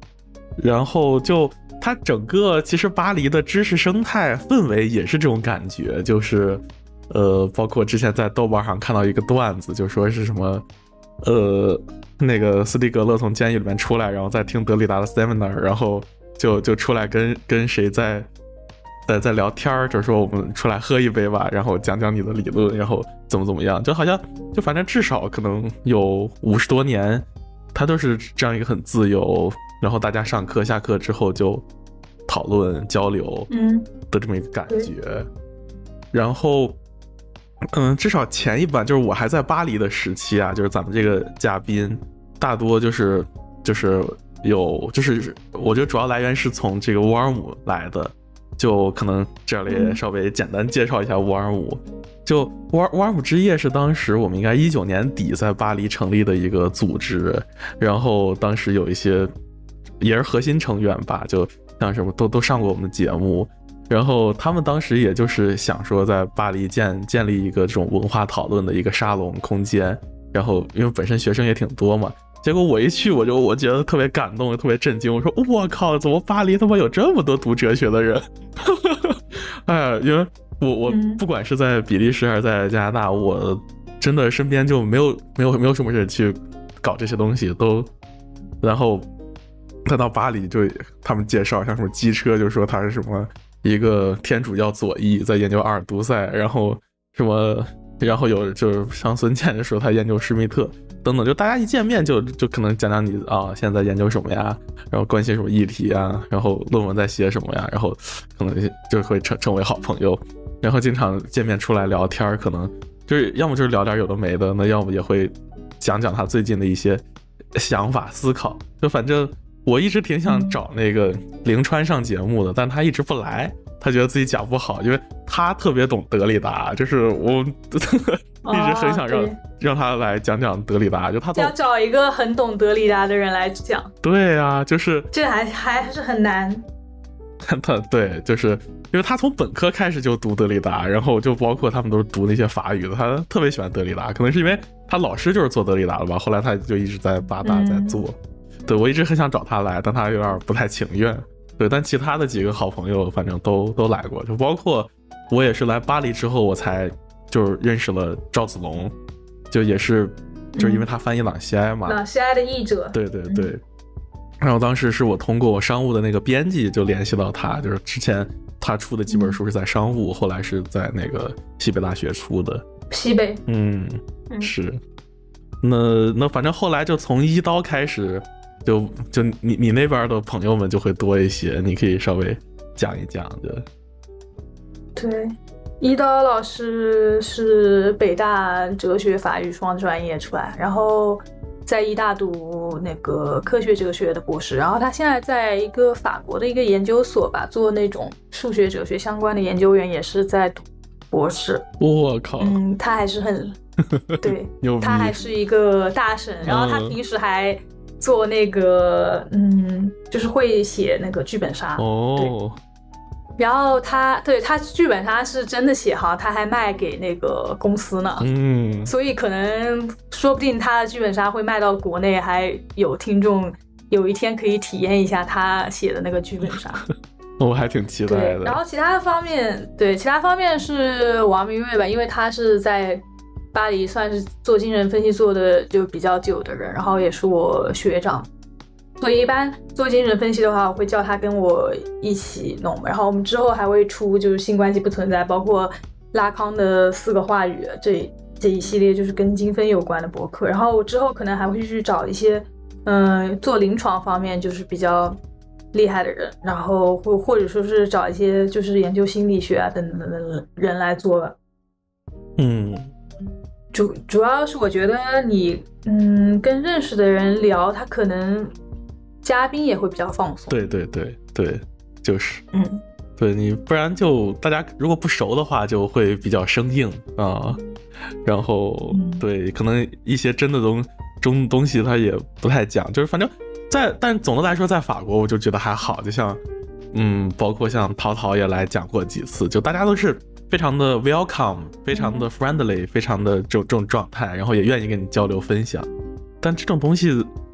[SPEAKER 4] 然后就它整个其实巴黎的知识生态氛围也是这种感觉，就是呃，包括之前在豆瓣上看到一个段子，就说是什么呃，那个斯蒂格勒从监狱里面出来，然后再听德里达的 seminar， 然后就就出来跟跟谁在在在聊天，就说我们出来喝一杯吧，然后讲讲你的理论，然后怎么怎么样，就好像就反正至少可能有五十多年，它都是这样一个很自由，然后大家上课下课之后就讨论交流的这么一个感觉，嗯、然后。嗯，至少前一版就是我还在巴黎的时期啊，就是咱们这个嘉宾大多就是就是有就是我觉得主要来源是从这个乌尔姆来的，就可能这里稍微简单介绍一下乌尔姆。就乌尔乌尔姆之夜是当时我们应该一九年底在巴黎成立的一个组织，然后当时有一些也是核心成员吧，就像什么都都上过我们的节目。然后他们当时也就是想说在巴黎建建立一个这种文化讨论的一个沙龙空间，然后因为本身学生也挺多嘛，结果我一去我就我觉得特别感动，特别震惊，我说我靠，怎么巴黎他妈有这么多读哲学的人？哎呀，因为我我不管是在比利时还是在加拿大，我真的身边就没有没有没有什么人去搞这些东西，都然后再到巴黎就他们介绍像什么机车，就说他是什么。一个天主教左翼在研究阿尔都塞，然后什么，然后有就是像孙健的时候他研究施密特等等，就大家一见面就就可能讲讲你啊现在研究什么呀，然后关心什么议题啊，然后论文在写什么呀，然后可能就会成成为好朋友，然后经常见面出来聊天，可能就是要么就是聊点有的没的，那要么也会讲讲他最近的一些想法思考，就反正。我一直挺想找那个凌川上节目的，但他一直不来，他觉得自己讲不好，因为他特别懂德里达，就是我一直很想让、哦、让他来讲讲德里达，就他
[SPEAKER 5] 要找一个很懂德里达的人来讲。
[SPEAKER 4] 对啊，就是
[SPEAKER 5] 这还还是很难。
[SPEAKER 4] 他对，就是因为他从本科开始就读德里达，然后就包括他们都是读那些法语的，他特别喜欢德里达，可能是因为他老师就是做德里达的吧，后来他就一直在八大在做。嗯对，我一直很想找他来，但他有点不太情愿。对，但其他的几个好朋友反正都都来过，就包括我也是来巴黎之后，我才就是认识了赵子龙，就也是就是因为他翻译朗西埃嘛，
[SPEAKER 5] 嗯、朗西埃的译者。
[SPEAKER 4] 对对对。嗯、然后当时是我通过我商务的那个编辑就联系到他，就是之前他出的几本书是在商务，嗯、后来是在那个西北大学出的。
[SPEAKER 5] 西北。
[SPEAKER 4] 嗯，嗯是。那那反正后来就从一刀开始。就就你你那边的朋友们就会多一些，你可以稍微讲一讲的。
[SPEAKER 5] 对，一刀老师是北大哲学法语双专业出来，然后在医大读那个科学哲学的博士，然后他现在在一个法国的一个研究所吧，做那种数学哲学相关的研究员，也是在读博士。
[SPEAKER 4] 我靠，
[SPEAKER 5] 嗯，他还是很对，他还是一个大神，然后他平时还。做那个嗯，就是会写那个剧本杀哦，对。然后他对他剧本杀是真的写好，他还卖给那个公司呢，嗯，所以可能说不定他的剧本杀会卖到国内，还有听众有一天可以体验一下他写的那个剧本杀。
[SPEAKER 4] 我还挺期待的。
[SPEAKER 5] 对，然后其他方面，对其他方面是王明瑞吧，因为他是在。巴黎算是做精神分析做的就比较久的人，然后也是我学长，所以一般做精神分析的话，我会叫他跟我一起弄，然后我们之后还会出就是性关系不存在，包括拉康的四个话语这这一系列就是跟精分有关的博客，然后我之后可能还会去找一些嗯、呃、做临床方面就是比较厉害的人，然后或或者说是找一些就是研究心理学啊等等的人来做吧。
[SPEAKER 4] 嗯。
[SPEAKER 5] 主主要是我觉得你嗯跟认识的人聊，他可能嘉宾也会比较放松。
[SPEAKER 4] 对对对对，就是
[SPEAKER 5] 嗯，
[SPEAKER 4] 对你不然就大家如果不熟的话就会比较生硬啊，然后、嗯、对可能一些真的东中东西他也不太讲，就是反正在但总的来说在法国我就觉得还好，就像嗯包括像陶陶也来讲过几次，就大家都是。非常的 welcome， 非常的 friendly，、嗯、非常的这种这种状态，然后也愿意跟你交流分享。但这种东西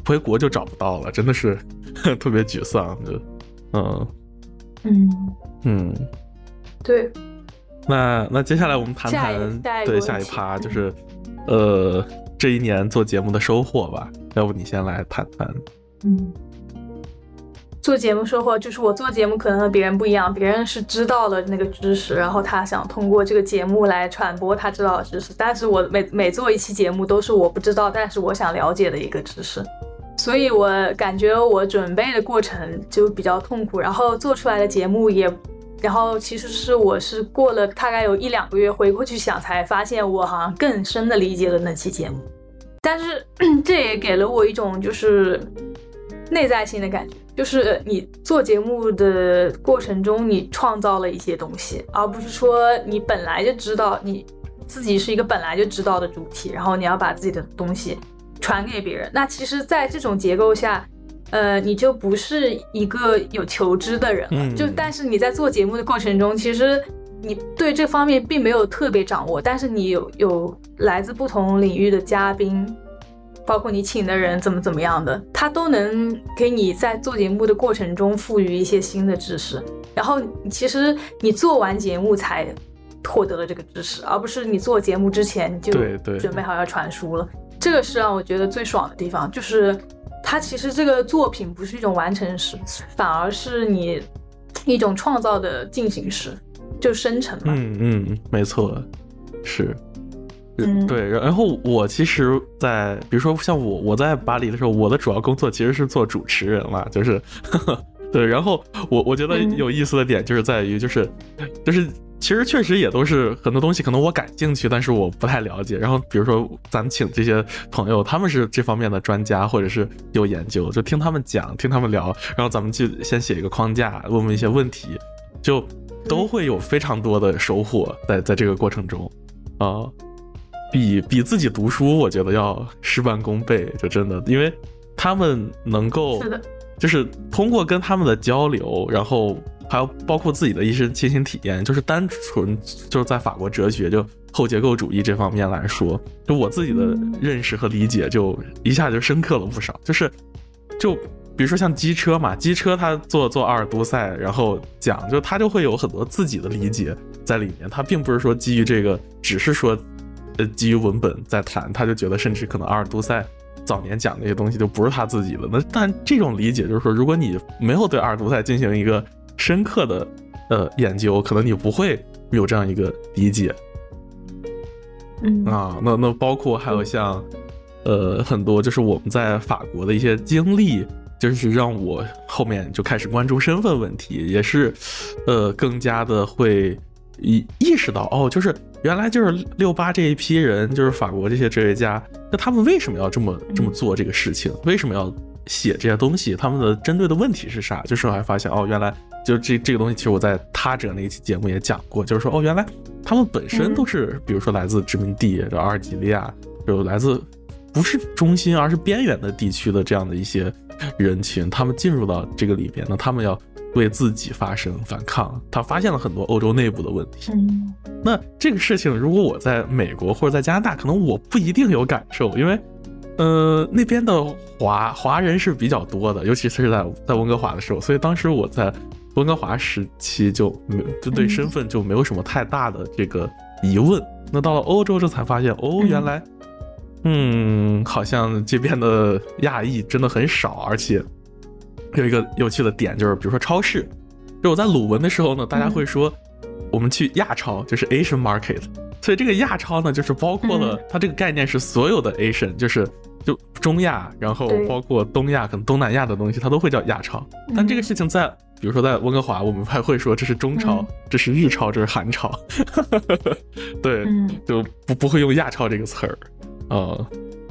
[SPEAKER 4] 回国就找不到了，真的是特别沮丧。就嗯
[SPEAKER 5] 嗯
[SPEAKER 4] 嗯，
[SPEAKER 5] 对。
[SPEAKER 4] 那那接下来我们谈谈对下一趴，就是呃这一年做节目的收获吧。要不你先来谈谈？
[SPEAKER 5] 嗯，做节目收获就是我做节目可能和别人不一样，别人是知道了那个知识，然后他想通过这个节目来传播他知道的知识，但是我每每做一期节目都是我不知道但是我想了解的一个知识，所以我感觉我准备的过程就比较痛苦，然后做出来的节目也然后其实是我是过了大概有一两个月回过去想才发现我好像更深的理解了那期节目，但是这也给了我一种就是内在性的感觉，就是你做节目的过程中你创造了一些东西，而不是说你本来就知道你自己是一个本来就知道的主题，然后你要把自己的东西传给别人，那其实在这种结构下呃，你就不是一个有求知的人了，嗯，就但是你在做节目的过程中，其实你对这方面并没有特别掌握，但是你有有来自不同领域的嘉宾，包括你请的人怎么怎么样的，他都能给你在做节目的过程中赋予一些新的知识，然后其实你做完节目才获得了这个知识，而不是你做节目之前就准备好要传输了。对对，这个是让我觉得最爽的地方，就是它其实这个作品不是一种完成式，反而是你一种创造的进行式，就生成嘛。
[SPEAKER 4] 嗯嗯，没错，是，嗯，对。然后我其实在，比如说像我，我在巴黎的时候，我的主要工作其实是做主持人嘛，就是呵呵对。然后我我觉得有意思的点就是在于，就是就是。其实确实也都是很多东西可能我感兴趣，但是我不太了解，然后比如说咱们请这些朋友，他们是这方面的专家或者是有研究，就听他们讲听他们聊，然后咱们就先写一个框架，问问一些问题，就都会有非常多的收获在在这个过程中啊，呃，比比自己读书我觉得要事半功倍，就真的，因为他们能够就是通过跟他们的交流，然后还有包括自己的一些亲身体验，就是单纯就是在法国哲学就后结构主义这方面来说，就我自己的认识和理解就一下就深刻了不少。就是就比如说像机车嘛，机车他做做阿尔都塞，然后讲就他就会有很多自己的理解在里面，他并不是说基于这个只是说呃基于文本在谈，他就觉得甚至可能阿尔都塞早年讲那些东西就不是他自己的。那但这种理解就是说，如果你没有对阿尔都塞进行一个深刻的呃研究，可能你不会有这样一个理解。
[SPEAKER 5] 嗯
[SPEAKER 4] 啊，那那包括还有像呃很多就是我们在法国的一些经历，就是让我后面就开始关注身份问题，也是呃更加的会意意识到哦，就是原来就是六八这一批人，就是法国这些哲学家，那他们为什么要这么这么做这个事情？为什么要写这些东西？他们的针对的问题是啥？就是我还发现哦，原来就这这个东西，其实我在他者那一期节目也讲过，就是说哦，原来他们本身都是，比如说来自殖民地，就阿尔及利亚，就来自不是中心而是边缘的地区的这样的一些人群，他们进入到这个里边，那他们要为自己发声反抗，他发现了很多欧洲内部的问题。
[SPEAKER 5] 嗯，
[SPEAKER 4] 那这个事情如果我在美国或者在加拿大，可能我不一定有感受，因为呃那边的华华人是比较多的，尤其是在在温哥华的时候，所以当时我在温哥华时期就没就对身份就没有什么太大的这个疑问。那到了欧洲这才发现，哦，原来嗯好像这边的亚裔真的很少，而且有一个有趣的点就是，比如说超市，就我在鲁文的时候呢，大家会说我们去亚超，就是 Asian Market， 所以这个亚超呢，就是包括了它这个概念是所有的 Asian， 就是就中亚，然后包括东亚，可能东南亚的东西，它都会叫亚超。但这个事情在比如说在温哥华，我们还会说这是中超，这是日超，这是韩超，对，就不不会用亚超这个词儿，呃，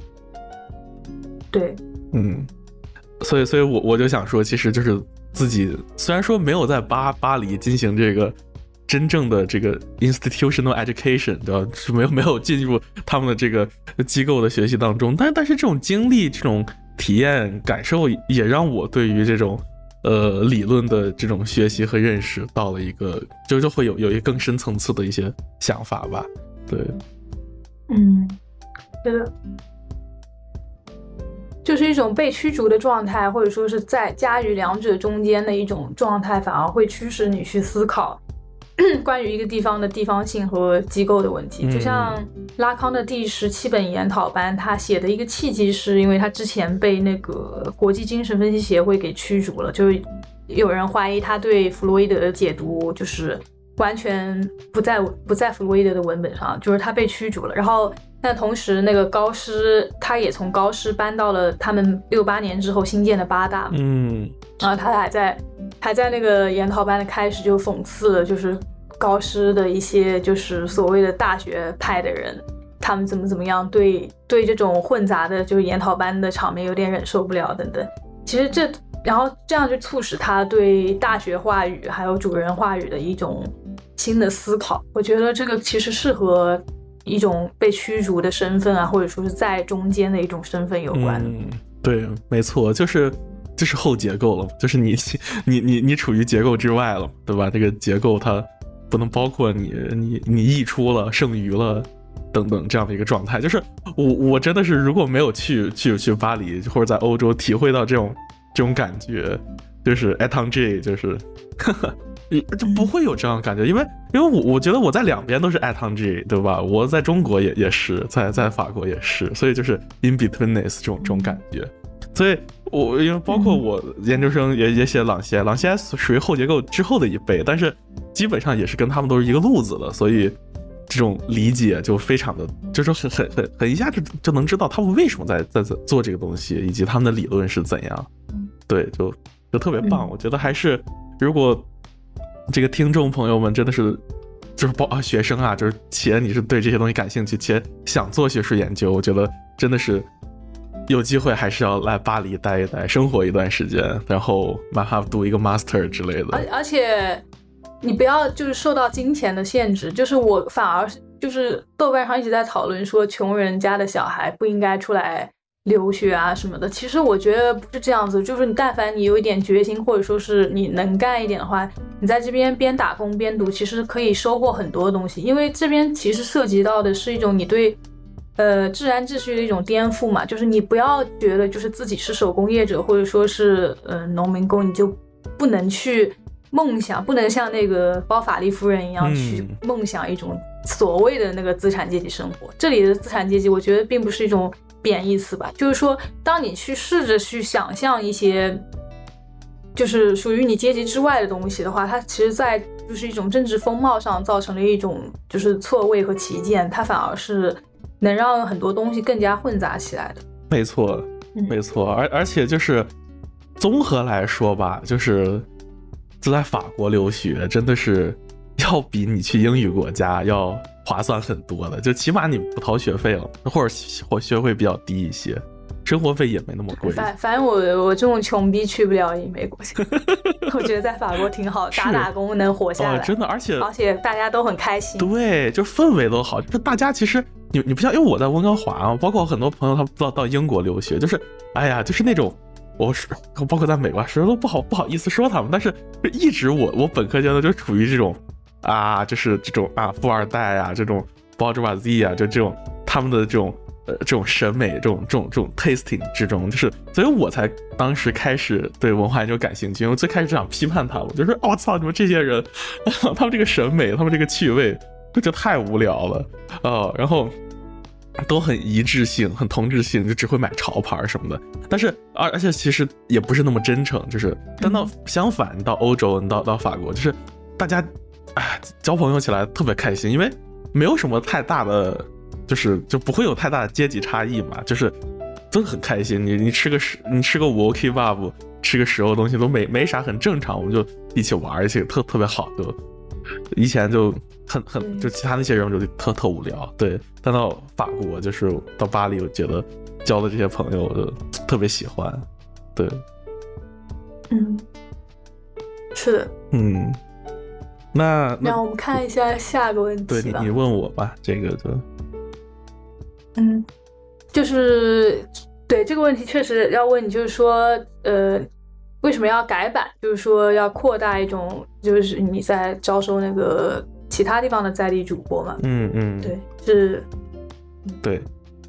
[SPEAKER 5] 对，
[SPEAKER 4] 嗯。所以，所以我我就想说，其实就是自己虽然说没有在巴巴黎进行这个真正的这个 institutional education， 对吧？是没有没有进入他们的这个机构的学习当中，但但是这种经历、这种体验、感受，也让我对于这种呃理论的这种学习和认识到了一个，就就会有有一个更深层次的一些想法吧。对，
[SPEAKER 5] 嗯，是的。 就是一种被驱逐的状态，或者说是在夹于两者中间的一种状态，反而会驱使你去思考关于一个地方的地方性和机构的问题。就像拉康的第十七本研讨班，他写的一个契机是因为他之前被那个国际精神分析协会给驱逐了，就是有人怀疑他对弗洛伊德的解读就是完全不在不在弗洛伊德的文本上，就是他被驱逐了。然后但同时那个高师他也从高师搬到了他们六八年之后新建的八大，
[SPEAKER 4] 嗯，
[SPEAKER 5] 然后他还在还在那个研讨班的开始就讽刺了就是高师的一些就是所谓的大学派的人，他们怎么怎么样对对这种混杂的就是研讨班的场面有点忍受不了等等。其实这然后这样就促使他对大学话语还有主人话语的一种新的思考。我觉得这个其实是和一种被驱逐的身份啊，或者说是在中间的一种身份有关。
[SPEAKER 4] 嗯，对，没错，就是就是后结构了，就是你你你你处于结构之外了，对吧？这个结构它不能包括你，你你溢出了、剩余了等等这样的一个状态。就是我我真的是如果没有去去去巴黎或者在欧洲体会到这种这种感觉，就是 étranger， 就是呵呵就不会有这样的感觉，因为因为我我觉得我在两边都是 étranger， 对吧？我在中国也也是，在在法国也是，所以就是 in betweenness 这种这种感觉。所以我因为包括我研究生也也写朗西埃，朗西埃属于后结构之后的一辈，但是基本上也是跟他们都是一个路子的，所以这种理解就非常的，就是很很很很一下就就能知道他们为什么在在做这个东西，以及他们的理论是怎样。对，就就特别棒。我觉得还是如果这个听众朋友们真的是就是包啊学生啊，就是且你是对这些东西感兴趣，且想做学术研究，我觉得真的是有机会还是要来巴黎待一待，生活一段时间，然后哪怕读一个 master 之类的。
[SPEAKER 5] 而而且你不要就是受到金钱的限制，就是我反而就是豆瓣上一直在讨论说穷人家的小孩不应该出来留学啊什么的。其实我觉得不是这样子，就是你但凡你有一点决心，或者说是你能干一点的话，你在这边边打工边读，其实可以收获很多东西。因为这边其实涉及到的是一种你对呃自然秩序的一种颠覆嘛，就是你不要觉得就是自己是手工业者或者说是呃农民工，你就不能去梦想，不能像那个包法利夫人一样去梦想一种所谓的那个资产阶级生活。这里的资产阶级我觉得并不是一种贬义词吧，就是说当你去试着去想象一些就是属于你阶级之外的东西的话，它其实在就是一种政治风貌上造成了一种就是错位和歧见，它反而是能让很多东西更加混杂起来的。
[SPEAKER 4] 没错没错，而而且就是综合来说吧，就是在法国留学真的是要比你去英语国家要划算很多的，就起码你不掏学费了，或者或学费比较低一些，生活费也没那么贵。
[SPEAKER 5] 反反正我我这种穷逼去不了英美国家，我觉得在法国挺好，打打工能活下来，
[SPEAKER 4] 哦、真的，而且
[SPEAKER 5] 而且大家都很开心，
[SPEAKER 4] 对，就氛围都好，就大家其实你你不像，因为我在温哥华啊，包括很多朋友他们到到英国留学，就是哎呀，就是那种。我是包括在美国，实在都不好不好意思说他们，但是就一直我我本科阶段就处于这种啊，就是这种啊富二代啊，这种包着把 Z 啊，就这种他们的这种呃这种审美，这种这种这种 tasting 之中，就是所以我才当时开始对文化研究感兴趣，因为最开始就想批判他们，就是我、哦、操你们这些人，他们这个审美，他们这个趣味，就觉得太无聊了啊、呃，然后。都很一致性，很同质性，就只会买潮牌什么的。但是，而而且其实也不是那么真诚，就是。但到相反，你到欧洲，你到到法国，就是大家，哎，交朋友起来特别开心，因为没有什么太大的，就是就不会有太大的阶级差异嘛，就是真的很开心。你你吃个食，你吃个五 O K 吧不，吃个食物的东西都没没啥，很正常，我们就一起玩，一起特特别好，就以前就。很很就其他那些人就特特无聊，对。但到法国就是到巴黎，我觉得交的这些朋友我就特别喜欢，对。
[SPEAKER 5] 嗯，是的。
[SPEAKER 4] 嗯，那
[SPEAKER 5] 让我们看一下下个问题吧。
[SPEAKER 4] 对，你你问我吧，这个就
[SPEAKER 5] 嗯，就是对这个问题确实要问你，就是说呃。为什么要改版？就是说要扩大一种，就是你在招收那个其他地方的在地主播嘛。
[SPEAKER 4] 嗯嗯，
[SPEAKER 5] 对，是，
[SPEAKER 4] 对，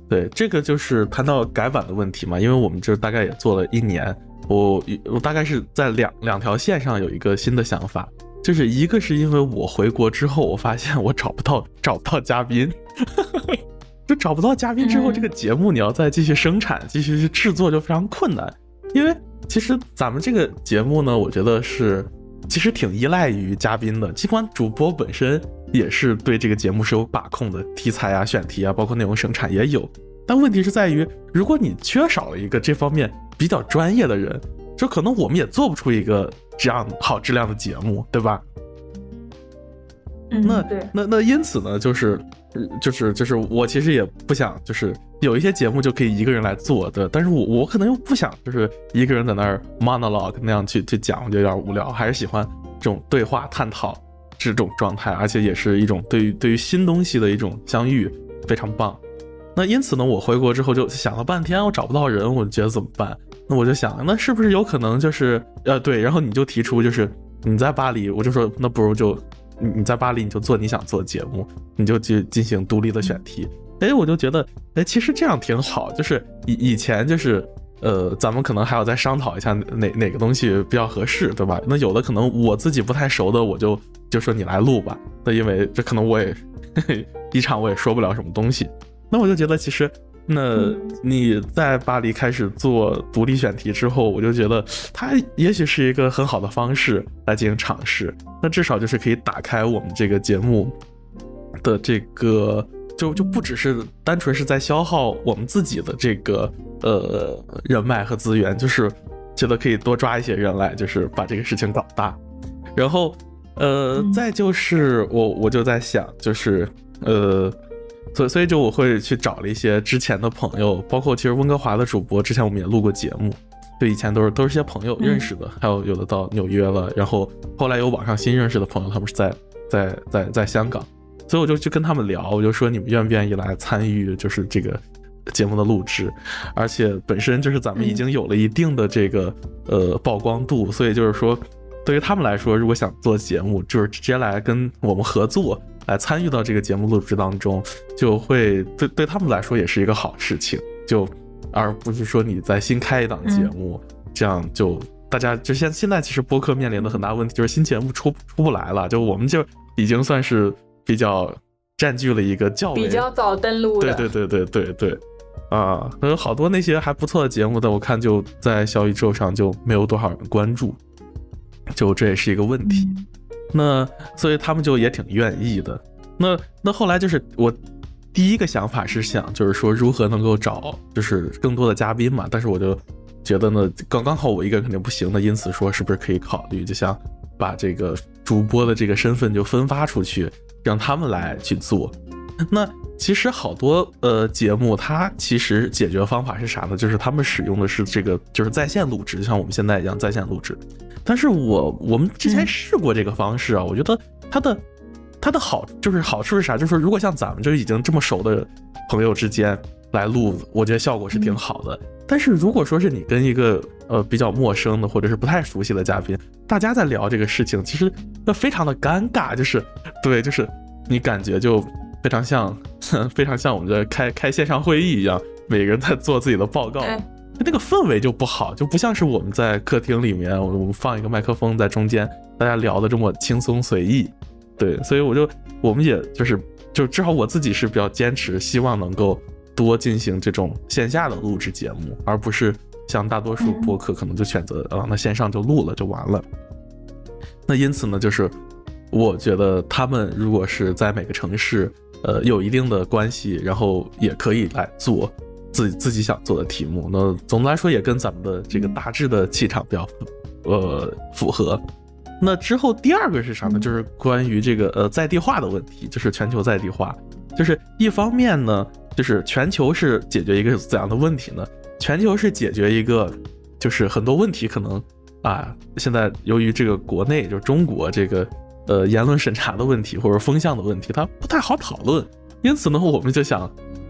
[SPEAKER 4] 对，这个就是谈到改版的问题嘛，因为我们这大概也做了一年，我我大概是在两两条线上有一个新的想法，就是一个是因为我回国之后，我发现我找不到找不到嘉宾，就找不到嘉宾之后，这个节目你要再继续生产、继续去制作就非常困难，因为其实咱们这个节目呢，我觉得是其实挺依赖于嘉宾的，尽管主播本身也是对这个节目是有把控的，题材啊、选题啊，包括内容生产也有。但问题是在于，如果你缺少了一个这方面比较专业的人，就可能我们也做不出一个这样好质量的节目，对吧？
[SPEAKER 5] 嗯，
[SPEAKER 4] 那
[SPEAKER 5] 对，
[SPEAKER 4] 那那因此呢，就是就是就是我其实也不想，就是有一些节目就可以一个人来做的，但是我我可能又不想就是一个人在那儿 monologue 那样去去讲，就有点无聊，还是喜欢这种对话探讨这种状态，而且也是一种对于对于新东西的一种相遇，非常棒。那因此呢，我回国之后就想了半天，我找不到人，我觉得怎么办？那我就想，那是不是有可能就是呃对，然后你就提出就是你在巴黎，我就说那不如就你你在巴黎你就做你想做的节目，你就去进行独立的选题。哎，我就觉得哎，其实这样挺好，就是以以前就是呃，咱们可能还要再商讨一下哪哪个东西比较合适，对吧？那有的可能我自己不太熟的，我就就说你来录吧。那因为这可能我也呵呵一场我也说不了什么东西。那我就觉得其实，那你在巴黎开始做独立选题之后，我就觉得它也许是一个很好的方式来进行尝试。那至少就是可以打开我们这个节目的这个。就就不只是单纯是在消耗我们自己的这个呃人脉和资源，就是觉得可以多抓一些人来，就是把这个事情搞大。然后呃，再就是我我就在想，就是呃，所以所以就我会去找了一些之前的朋友，包括其实温哥华的主播，之前我们也录过节目，就以前都是都是些朋友认识的，还有有的到纽约了，然后后来有网上新认识的朋友，他们是在在在在香港。所以我就去跟他们聊，我就说你们愿不愿意来参与就是这个节目的录制，而且本身就是咱们已经有了一定的这个呃曝光度，所以就是说对于他们来说，如果想做节目，就是直接来跟我们合作，来参与到这个节目录制当中，就会对对他们来说也是一个好事情，就而不是说你在新开一档节目，这样就大家就现现在其实播客面临的很大问题就是新节目出出不来了，就我们就已经算是比较占据了一个较为
[SPEAKER 5] 比较早登录的，
[SPEAKER 4] 对对对对对对，啊，有好多那些还不错的节目的，我看就在小宇宙上就没有多少人关注，就这也是一个问题。嗯、那所以他们就也挺愿意的。那那后来就是我第一个想法是想，就是说如何能够找就是更多的嘉宾嘛，但是我就觉得呢，刚刚好我一个人肯定不行的，因此说是不是可以考虑，就像把这个主播的这个身份就分发出去。让他们来去做。那其实好多呃节目它其实解决方法是啥呢，就是他们使用的是这个就是在线录制，就像我们现在一样在线录制。但是我我们之前试过这个方式啊，我觉得它的它的好就是好处是啥，就是如果像咱们就已经这么熟的朋友之间来录，我觉得效果是挺好的。但是如果说是你跟一个呃比较陌生的或者是不太熟悉的嘉宾，大家在聊这个事情，其实非常的尴尬，就是对，就是你感觉就非常像非常像我们这开开线上会议一样，每个人在做自己的报告，那个氛围就不好，就不像是我们在客厅里面，我们放一个麦克风在中间，大家聊的这么轻松随意。对，所以我就我们也就是就至少我自己是比较坚持，希望能够多进行这种线下的录制节目，而不是像大多数播客可能就选择啊、呃，那线上就录了就完了。那因此呢，就是我觉得他们如果是在每个城市呃有一定的关系，然后也可以来做自己自己想做的题目，那总的来说也跟咱们的这个大致的气场比较呃符合。那之后第二个是啥呢？就是关于这个呃在地化的问题，就是全球在地化。就是一方面呢，就是全球是解决一个怎样的问题呢？全球是解决一个就是很多问题可能啊，现在由于这个国内就是中国这个呃言论审查的问题或者风向的问题，它不太好讨论。因此呢，我们就想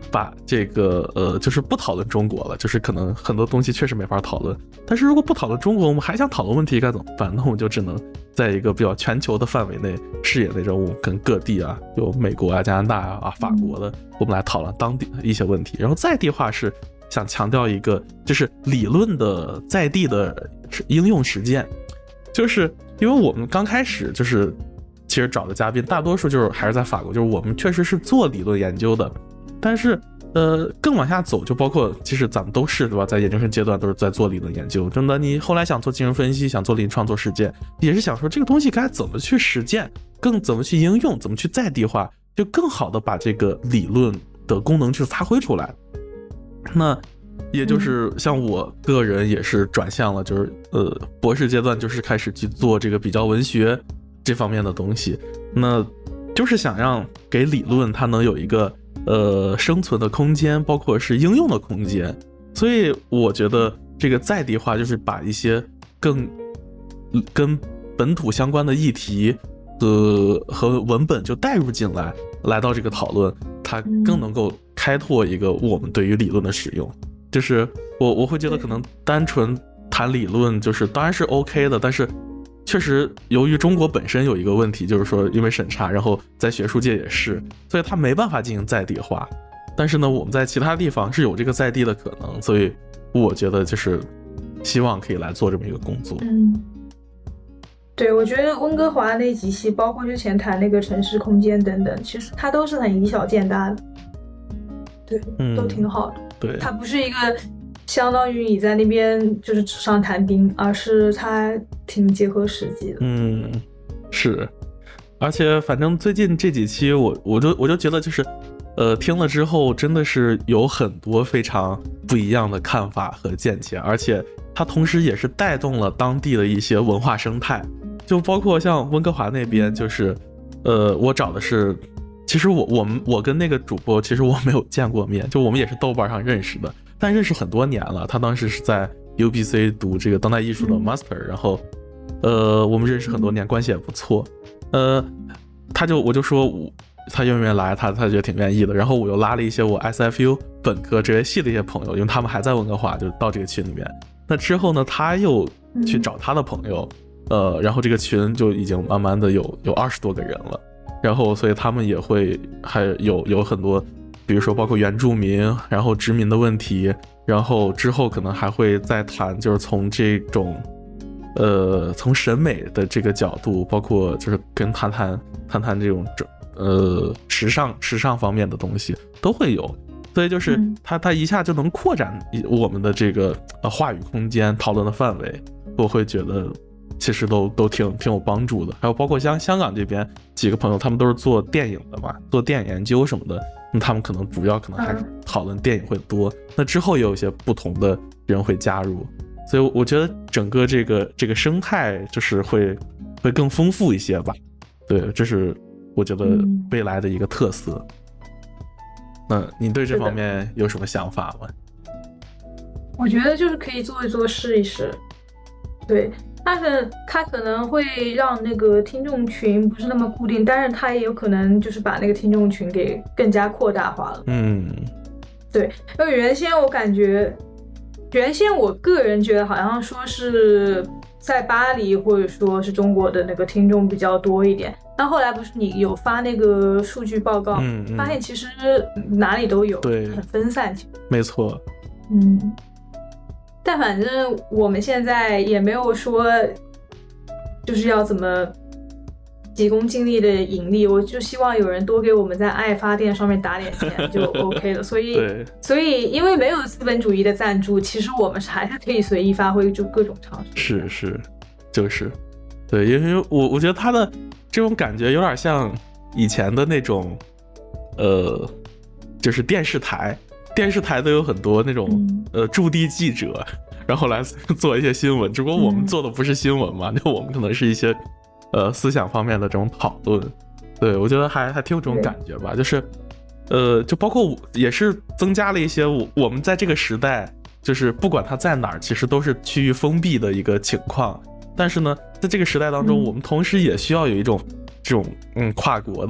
[SPEAKER 4] 把这个呃，就是不讨论中国了，就是可能很多东西确实没法讨论。但是如果不讨论中国，我们还想讨论问题该怎么办？那我们就只能在一个比较全球的范围内、视野内，任务跟各地啊，有美国啊、加拿大啊、法国的，我们来讨论当地的一些问题。然后在地化是想强调一个，就是理论的在地的应用实践，就是因为我们刚开始就是其实找的嘉宾大多数就是还是在法国，就是我们确实是做理论研究的。但是，呃，更往下走，就包括其实咱们都是对吧，在研究生阶段都是在做理论研究。真的，你后来想做精神分析，想做临床做实践，也是想说这个东西该怎么去实践，更怎么去应用，怎么去在地化，就更好的把这个理论的功能去发挥出来。那也就是像我个人也是转向了，就是呃，博士阶段就是开始去做这个比较文学这方面的东西，那就是想让给理论它能有一个。呃，生存的空间，包括是应用的空间，所以我觉得这个在地化就是把一些更跟本土相关的议题呃和文本就带入进来，来到这个讨论，它更能够开拓一个我们对于理论的使用。就是我我会觉得可能单纯谈理论就是当然是 OK 的，但是确实由于中国本身有一个问题，就是说因为审查，然后在学术界也是，所以它没办法进行在地化。但是呢，我们在其他地方是有这个在地的可能，所以我觉得就是希望可以来做这么一个工作。
[SPEAKER 5] 嗯，对，我觉得温哥华那几期，包括之前谈那个城市空间等等，其实它都是很以小见大的，对，嗯、都挺好的。
[SPEAKER 4] 对，
[SPEAKER 5] 它不是一个相当于你在那边就是纸上谈兵，而是它挺结合实际的。
[SPEAKER 4] 嗯，是，而且反正最近这几期我我就我就觉得就是。呃，听了之后真的是有很多非常不一样的看法和见解，而且它同时也是带动了当地的一些文化生态，就包括像温哥华那边，就是呃，我找的是，其实我我们我跟那个主播其实我没有见过面，就我们也是豆瓣上认识的，但认识很多年了。他当时是在 U B C 读这个当代艺术的 master， 然后呃，我们认识很多年，关系也不错。呃，他就我就说我。他愿不愿意来，他他觉得挺愿意的。然后我又拉了一些我 S F U 本科哲学系的一些朋友，因为他们还在温哥华，就到这个群里面。那之后呢，他又去找他的朋友，嗯、呃，然后这个群就已经慢慢的有有二十多个人了。然后所以他们也会还有有很多，比如说包括原住民，然后殖民的问题，然后之后可能还会再谈，就是从这种呃从审美的这个角度，包括就是跟谈谈谈谈这种。呃，时尚时尚方面的东西都会有，所以就是它它一下就能扩展我们的这个呃话语空间、讨论的范围，我会觉得其实都都挺挺有帮助的。还有包括像香港这边几个朋友，他们都是做电影的嘛，做电影研究什么的，那他们可能主要可能还是讨论电影会多。那之后也有一些不同的人会加入，所以我觉得整个这个这个生态就是会会更丰富一些吧。对，这是。我觉得未来的一个特色、嗯、那你对这方面有什么想法吗？
[SPEAKER 5] 我觉得就是可以做一做试一试，对，它可它可能会让那个听众群不是那么固定，但是它也有可能就是把那个听众群给更加扩大化了。
[SPEAKER 4] 嗯，
[SPEAKER 5] 对，因为原先我感觉原先我个人觉得好像说是在巴黎或者说是中国的那个听众比较多一点，但后来不是你有发那个数据报告、嗯嗯、发现其实哪里都有，
[SPEAKER 4] 对，
[SPEAKER 5] 很分散，
[SPEAKER 4] 没错。
[SPEAKER 5] 嗯，但反正我们现在也没有说就是要怎么急功近利的盈利，我就希望有人多给我们在爱发电上面打点钱就 OK 了。所以所以因为没有资本主义的赞助，其实我们是还是可以随意发挥，就各种尝试。
[SPEAKER 4] 是是，就是对，因为我我觉得他的这种感觉有点像以前的那种呃就是电视台电视台都有很多那种、嗯、呃驻地记者，然后来做一些新闻，只不过我们做的不是新闻嘛，就、嗯、我们可能是一些呃思想方面的这种讨论。对，我觉得还还挺有这种感觉吧，就是呃就包括也是增加了一些我我们在这个时代就是不管它在哪儿其实都是区域封闭的一个情况，但是呢在这个时代当中、嗯、我们同时也需要有一种这种嗯跨国的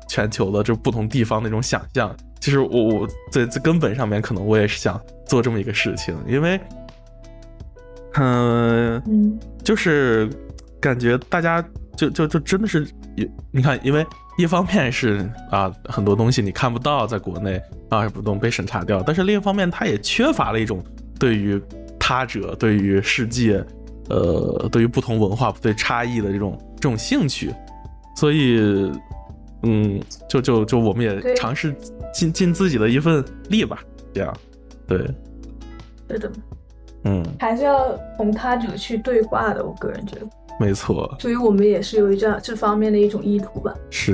[SPEAKER 4] 全球的这不同地方那种想象。其实我我在在根本上面，可能我也是想做这么一个事情，因为，嗯、呃、嗯，就是感觉大家就就就真的是，你看，因为一方面是啊很多东西你看不到，在国内啊不动被审查掉，但是另一方面它也缺乏了一种对于他者、对于世界、呃对于不同文化、对差异的这种这种兴趣，所以。嗯，就就就我们也尝试尽尽自己的一份力吧，这样，对，
[SPEAKER 5] 是的，
[SPEAKER 4] 嗯，
[SPEAKER 5] 还是要同他者去对话的，我个人觉得，
[SPEAKER 4] 没错，
[SPEAKER 5] 所以我们也是有这样这方面的一种意图吧。
[SPEAKER 4] 是，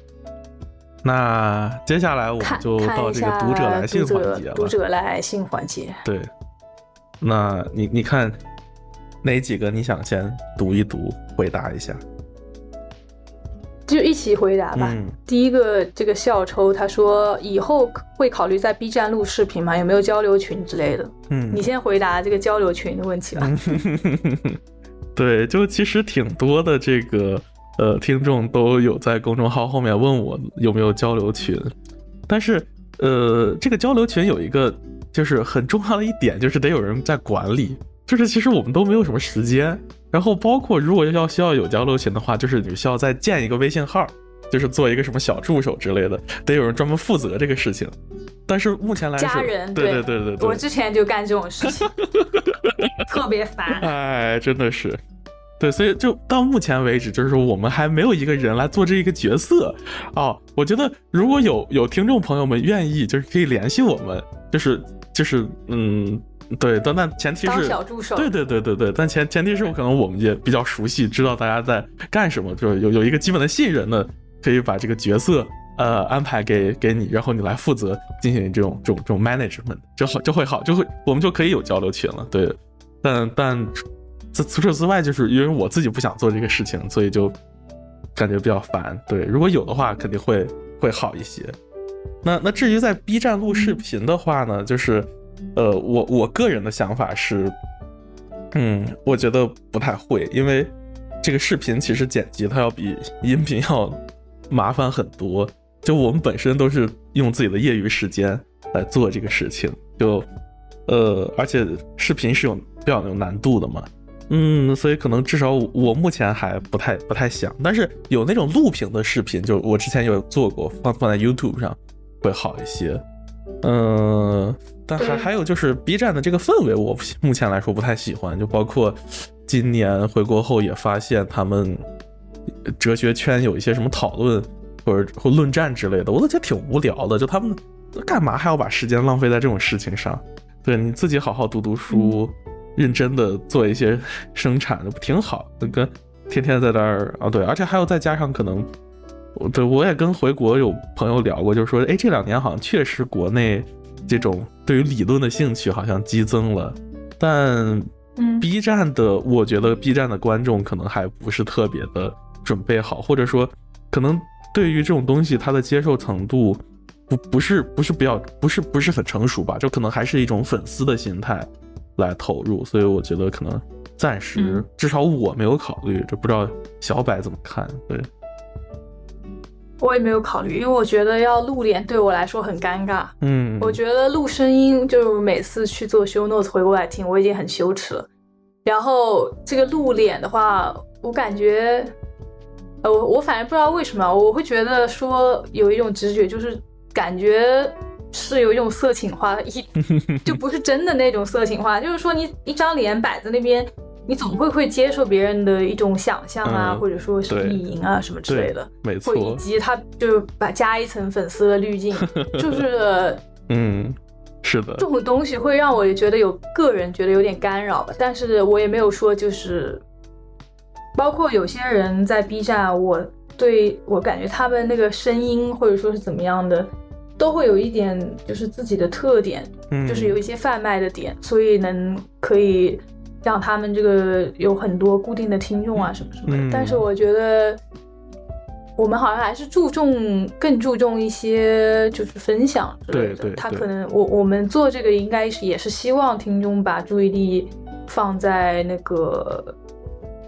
[SPEAKER 4] 那接下来我们就到这个读者来信环节了。
[SPEAKER 5] 读者来信环节，
[SPEAKER 4] 对，那你你看哪几个你想先读一读，回答一下？
[SPEAKER 5] 就一起回答吧、嗯、第一个这个笑抽他说以后会考虑在 B 站录视频吗？有没有交流群之类的？嗯，你先回答这个交流群的问题吧。
[SPEAKER 4] 对，就其实挺多的这个呃听众都有在公众号后面问我有没有交流群，但是呃这个交流群有一个就是很重要的一点，就是得有人在管理，就是其实我们都没有什么时间，然后包括如果要需要有交流群的话，就是你需要再建一个微信号，就是做一个什么小助手之类的，得有人专门负责这个事情。但是目前来说，
[SPEAKER 5] 家人，
[SPEAKER 4] 对对对对对，
[SPEAKER 5] 我之前就干这种事情，特别烦。
[SPEAKER 4] 哎，真的是，对，所以就到目前为止，就是说我们还没有一个人来做这一个角色哦。我觉得如果有有听众朋友们愿意，就是可以联系我们，就是就是嗯。对，但但前提是
[SPEAKER 5] 当小助手，
[SPEAKER 4] 对对对对对，但前前提是可能我们也比较熟悉，知道大家在干什么，就是有有一个基本的信任的，可以把这个角色呃安排给给你，然后你来负责进行这种这种这种 management， 就好就会好，就会我们就可以有交流群了。对，但但除此之外，就是因为我自己不想做这个事情，所以就感觉比较烦。对，如果有的话，肯定会会好一些。那那至于在 B 站录视频的话呢，就是。呃，我我个人的想法是，嗯，我觉得不太会，因为这个视频其实剪辑它要比音频要麻烦很多。就我们本身都是用自己的业余时间来做这个事情，就呃，而且视频是有比较有难度的嘛，嗯，所以可能至少我目前还不太不太想，但是有那种录屏的视频，就我之前有做过，放放在 YouTube 上会好一些。嗯，但还还有就是 B 站的这个氛围，我目前来说不太喜欢。就包括今年回国后也发现他们哲学圈有一些什么讨论或者或论战之类的，我都觉得挺无聊的。就他们干嘛还要把时间浪费在这种事情上？对，你自己好好读读书，认真的做一些生产，不挺好？那个天天在那儿啊，对，而且还有再加上可能。对，我也跟回国有朋友聊过，就是说，哎，这两年好像确实国内这种对于理论的兴趣好像激增了，但 B 站的，我觉得 B 站的观众可能还不是特别的准备好，或者说，可能对于这种东西，它的接受程度不不是不是比较不是不是很成熟吧，就可能还是一种粉丝的心态来投入，所以我觉得可能暂时，嗯、至少我没有考虑，这不知道小柏怎么看？对。
[SPEAKER 5] 我也没有考虑，因为我觉得要录脸对我来说很尴尬。
[SPEAKER 4] 嗯，
[SPEAKER 5] 我觉得录声音，就每次去做 show notes 回过来听，我已经很羞耻了。然后这个录脸的话，我感觉，呃，我我反正不知道为什么，我会觉得说有一种直觉，就是感觉是有一种色情化，一就不是真的那种色情化，就是说你一张脸摆在那边。你总会会接受别人的一种想象啊，嗯、或者说是意淫啊什么之类的，
[SPEAKER 4] 没错，
[SPEAKER 5] 以及他就把加一层粉丝的滤镜，就是
[SPEAKER 4] 嗯，是的，
[SPEAKER 5] 这种东西会让我觉得有个人觉得有点干扰吧，但是我也没有说就是，包括有些人在 B 站，我对我感觉他们那个声音或者说是怎么样的，都会有一点就是自己的特点，嗯、就是有一些贩卖的点，所以能可以。让他们这个有很多固定的听众啊什么什么的，嗯、但是我觉得我们好像还是注重更注重一些就是分享之类的。
[SPEAKER 4] 对对对，
[SPEAKER 5] 他可能我我们做这个应该是也是希望听众把注意力放在那个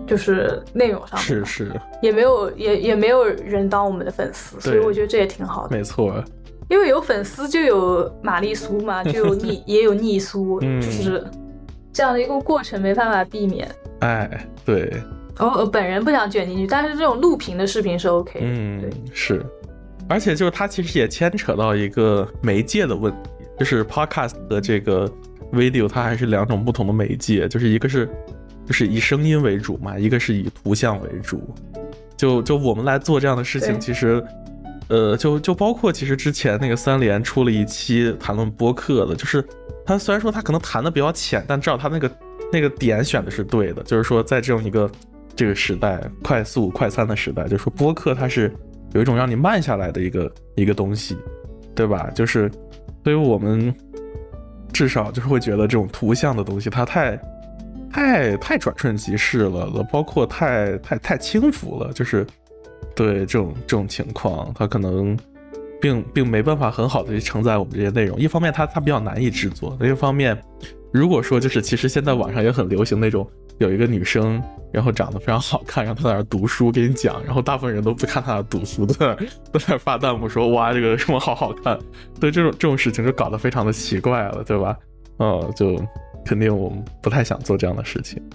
[SPEAKER 5] 就是内容上面，
[SPEAKER 4] 是是，
[SPEAKER 5] 也没有也也没有人当我们的粉丝，所以我觉得这也挺好的。
[SPEAKER 4] 没错，
[SPEAKER 5] 因为有粉丝就有玛丽苏嘛，就有逆也有逆苏，
[SPEAKER 4] 嗯、
[SPEAKER 5] 就是这样的一个过程没办法避免。
[SPEAKER 4] 哎，对。
[SPEAKER 5] 我、哦、本人不想卷进去，但是这种录屏的视频是 OK 的。
[SPEAKER 4] 嗯，
[SPEAKER 5] 对，
[SPEAKER 4] 是。而且就是它其实也牵扯到一个媒介的问题，就是 podcast 和这个 video 它还是两种不同的媒介，就是一个是就是以声音为主嘛，一个是以图像为主。就就我们来做这样的事情，其实呃就就包括其实之前那个三联出了一期谈论播客的，就是他虽然说他可能谈的比较浅，但至少他那个那个点选的是对的，就是说在这种一个这个时代快速快餐的时代，就是说播客它是有一种让你慢下来的一个一个东西，对吧？就是所以我们至少就是会觉得这种图像的东西它太太太转瞬即逝了，包括太太太轻浮了，就是对这种这种情况，它可能并并没办法很好的去承载我们这些内容。一方面它它比较难以制作，另一方面如果说就是其实现在网上也很流行那种有一个女生然后长得非常好看，然后她在那儿读书给你讲，然后大部分人都不看她的读书，都在都在发弹幕说哇这个什么好好看，对这种这种事情就搞得非常的奇怪了，对吧？嗯，就肯定我们不太想做这样的事情。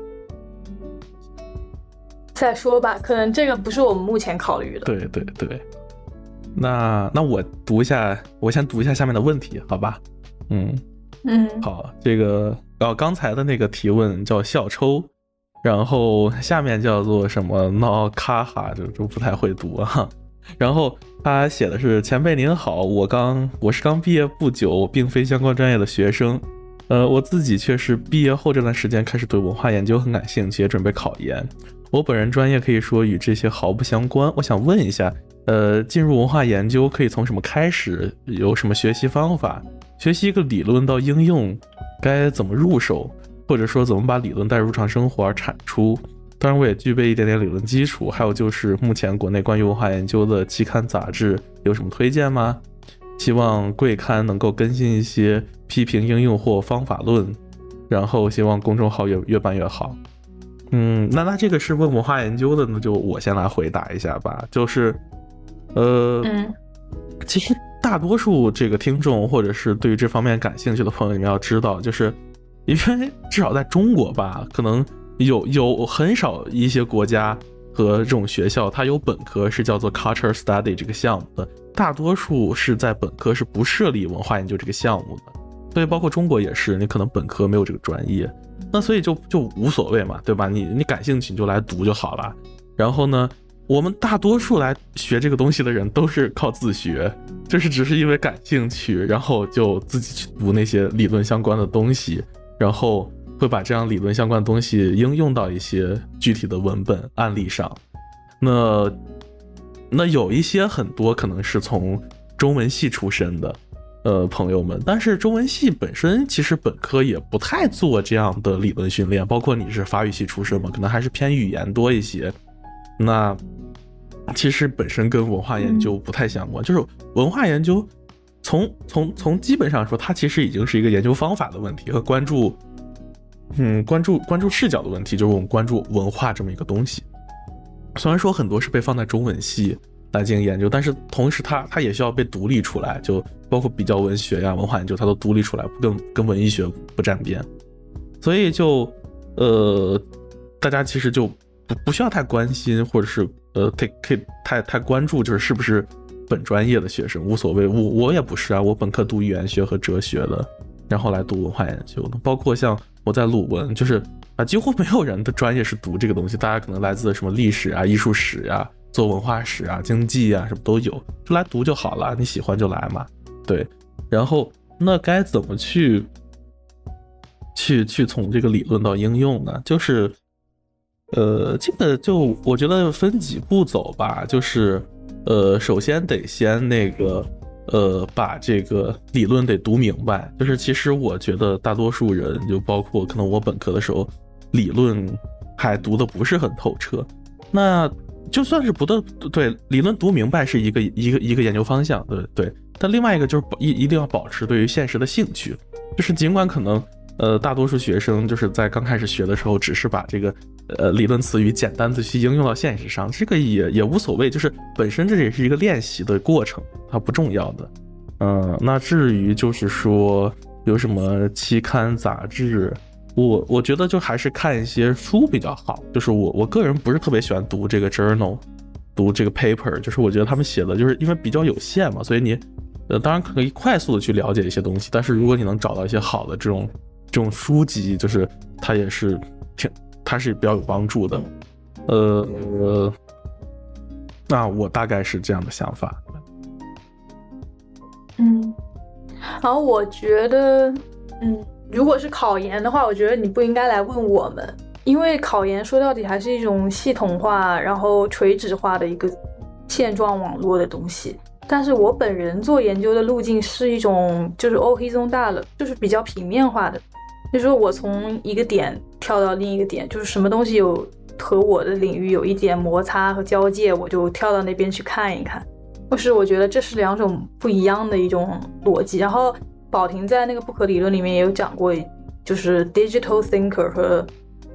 [SPEAKER 5] 再说吧，可能这个不是我们目前考虑的。
[SPEAKER 4] 对对对，那那我读一下，我先读一下下面的问题，好吧？嗯
[SPEAKER 5] 嗯，
[SPEAKER 4] 好，这个哦，刚才的那个提问叫笑抽，然后下面叫做什么闹卡哈，就就不太会读啊。然后他写的是前辈您好，我刚我是刚毕业不久，我并非相关专业的学生，呃，我自己却是毕业后这段时间开始对文化研究很感兴趣，也准备考研。我本人专业可以说与这些毫不相关，我想问一下，呃，进入文化研究可以从什么开始？有什么学习方法？学习一个理论到应用该怎么入手？或者说怎么把理论带入日常生活而产出？当然我也具备一点点理论基础，还有就是目前国内关于文化研究的期刊杂志有什么推荐吗？希望贵刊能够更新一些批评应用或方法论，然后希望公众号越越办越好。嗯，那那这个是问文化研究的呢，就我先来回答一下吧。就是呃
[SPEAKER 5] 嗯，
[SPEAKER 4] 其实大多数这个听众或者是对于这方面感兴趣的朋友，你们要知道，就是因为至少在中国吧，可能有有很少一些国家和这种学校它有本科是叫做 culture study 这个项目的，大多数是在本科是不设立文化研究这个项目的，所以包括中国也是，你可能本科没有这个专业，那所以就就无所谓嘛，对吧？你你感兴趣你就来读就好了。然后呢，我们大多数来学这个东西的人都是靠自学，就是只是因为感兴趣，然后就自己去读那些理论相关的东西，然后会把这样理论相关的东西应用到一些具体的文本案例上。那那有一些很多可能是从中文系出身的呃朋友们，但是中文系本身其实本科也不太做这样的理论训练，包括你是法语系出身嘛，可能还是偏语言多一些。那其实本身跟文化研究不太相关，就是文化研究从从从基本上说，它其实已经是一个研究方法的问题和关注嗯关注关注视角的问题，就是我们关注文化这么一个东西。虽然说很多是被放在中文系来进行研究，但是同时它它也需要被独立出来，就包括比较文学呀、文化研究，它都独立出来，不跟跟文艺学不沾边。所以就呃，大家其实就不不需要太关心，或者是呃太太太太关注，就是是不是本专业的学生，无所谓。我我也不是啊，我本科读语言学和哲学的，然后来读文化研究的，包括像我在鲁文，就是啊，几乎没有人的专业是读这个东西，大家可能来自什么历史啊、艺术史啊、做文化史啊、经济啊，什么都有，就来读就好了，你喜欢就来嘛。对，然后那该怎么去去去从这个理论到应用呢？就是呃，这个就我觉得分几步走吧，就是呃，首先得先那个呃，把这个理论得读明白。就是其实我觉得大多数人，就包括可能我本科的时候，理论还读的不是很透彻。那就算是不的对理论读明白是一个一个一个研究方向，对对。但另外一个就是一一定要保持对于现实的兴趣，就是尽管可能呃大多数学生就是在刚开始学的时候，只是把这个呃理论词语简单的去应用到现实上，这个也也无所谓，就是本身这也是一个练习的过程，它不重要的。嗯，那至于就是说有什么期刊杂志，我我觉得就还是看一些书比较好。就是我我个人不是特别喜欢读这个 journal， 读这个 paper， 就是我觉得他们写的就是因为比较有限嘛，所以你呃当然可以快速的去了解一些东西，但是如果你能找到一些好的这种这种书籍，就是它也是挺它是比较有帮助的。呃呃，那我大概是这样的想法。
[SPEAKER 5] 嗯，然后我觉得，嗯，如果是考研的话，我觉得你不应该来问我们，因为考研说到底还是一种系统化，然后垂直化的一个线状网络的东西。但是我本人做研究的路径是一种就是 horizontal， 就是比较平面化的，就是说我从一个点跳到另一个点，就是什么东西有和我的领域有一点摩擦和交界，我就跳到那边去看一看。就是我觉得这是两种不一样的一种逻辑。然后宝婷在那个不可理论里面也有讲过，就是 digital thinker 和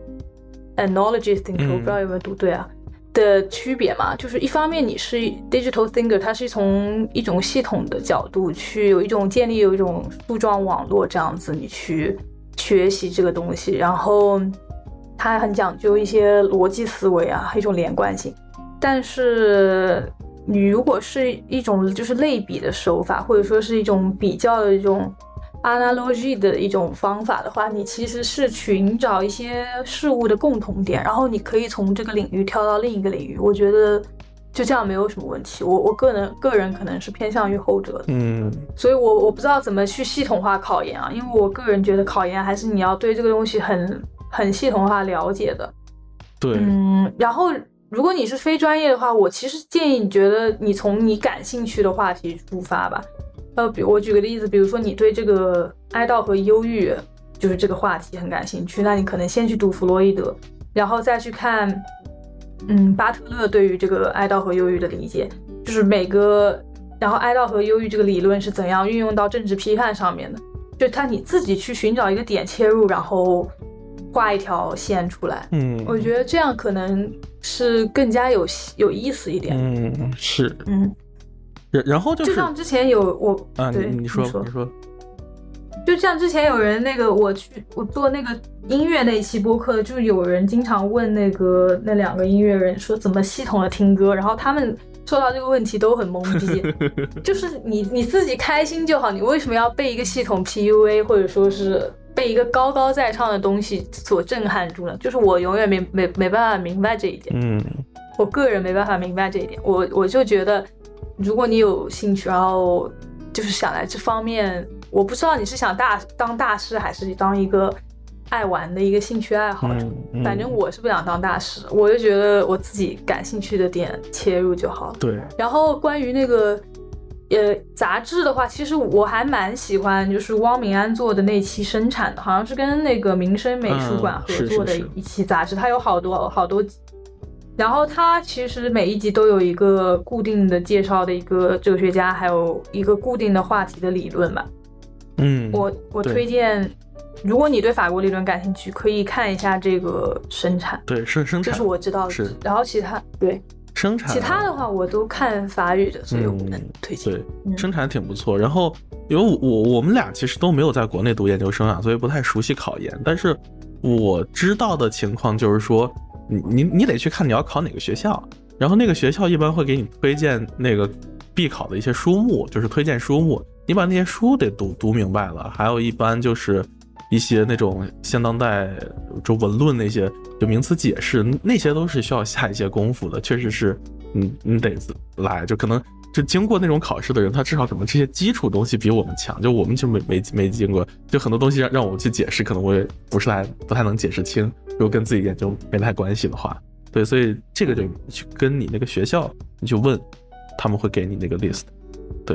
[SPEAKER 5] analogy thinker，、嗯、我不知道有没有读对啊的区别嘛。就是一方面你是 digital thinker， 它是从一种系统的角度去有一种建立有一种树状网络这样子，你去学习这个东西，然后它很讲究一些逻辑思维啊，一种连贯性。但是你如果是一种就是类比的手法，或者说是一种比较的一种 analogy 的一种方法的话，你其实是寻找一些事物的共同点，然后你可以从这个领域跳到另一个领域。我觉得就这样没有什么问题。我我个人个人可能是偏向于后者的，
[SPEAKER 4] 嗯，
[SPEAKER 5] 所以我我不知道怎么去系统化考研啊，因为我个人觉得考研还是你要对这个东西很很系统化了解的。
[SPEAKER 4] 对，
[SPEAKER 5] 嗯，然后如果你是非专业的话，我其实建议你觉得你从你感兴趣的话题出发吧。呃，比我举个例子，比如说你对这个哀悼和忧郁就是这个话题很感兴趣，那你可能先去读弗洛伊德，然后再去看嗯巴特勒对于这个哀悼和忧郁的理解，就是每个然后哀悼和忧郁这个理论是怎样运用到政治批判上面的，就他你自己去寻找一个点切入，然后画一条线出来。
[SPEAKER 4] 嗯，
[SPEAKER 5] 我觉得这样可能是更加有有意思一点。
[SPEAKER 4] 嗯，是，
[SPEAKER 5] 嗯，
[SPEAKER 4] 然后就是，
[SPEAKER 5] 就像之前有我
[SPEAKER 4] 啊，
[SPEAKER 5] 对
[SPEAKER 4] 你说
[SPEAKER 5] 你说，
[SPEAKER 4] 你说，
[SPEAKER 5] 就像之前有人那个我去我做那个音乐那期播客，就有人经常问那个那两个音乐人说怎么系统的听歌，然后他们说到这个问题都很懵逼，就是你你自己开心就好，你为什么要被一个系统 P U A， 或者说是被一个高高在上的东西所震撼住呢？就是我永远没没没办法明白这一点。
[SPEAKER 4] 嗯，
[SPEAKER 5] 我个人没办法明白这一点。我我就觉得，如果你有兴趣，然后就是想来这方面，我不知道你是想大当大师，还是当一个爱玩的一个兴趣爱好者。
[SPEAKER 4] 嗯嗯、
[SPEAKER 5] 反正我是不想当大师，我就觉得我自己感兴趣的点切入就好了。
[SPEAKER 4] 对。
[SPEAKER 5] 然后关于那个。呃，杂志的话，其实我还蛮喜欢，就是汪明安做的那期生产的，好像是跟那个民生美术馆合作的一期杂志，嗯、是是是它有好多好多集，然后它其实每一集都有一个固定的介绍的一个哲学家，还有一个固定的话题的理论吧。
[SPEAKER 4] 嗯，
[SPEAKER 5] 我我推荐，如果你对法国理论感兴趣，可以看一下这个生产。
[SPEAKER 4] 对，生生产，
[SPEAKER 5] 这是我知道的。
[SPEAKER 4] 是，
[SPEAKER 5] 然后其他对。
[SPEAKER 4] 生产
[SPEAKER 5] 其他的话我都看法语的，所以我不能推荐。
[SPEAKER 4] 嗯、对、嗯，生产挺不错。然后因为我我们俩其实都没有在国内读研究生啊，所以不太熟悉考研。但是我知道的情况就是说，你你你得去看你要考哪个学校，然后那个学校一般会给你推荐那个必考的一些书目，就是推荐书目，你把那些书得读读明白了。还有一般就是一些那种现当代就文论那些就名词解释，那些都是需要下一些功夫的，确实是嗯你得来，就可能就经过那种考试的人，他至少可能这些基础东西比我们强，就我们就没没没经过，就很多东西让让我去解释，可能我也不是太不太能解释清，如果跟自己研究没太关系的话，对，所以这个就去跟你那个学校你去问，他们会给你那个 list， 对，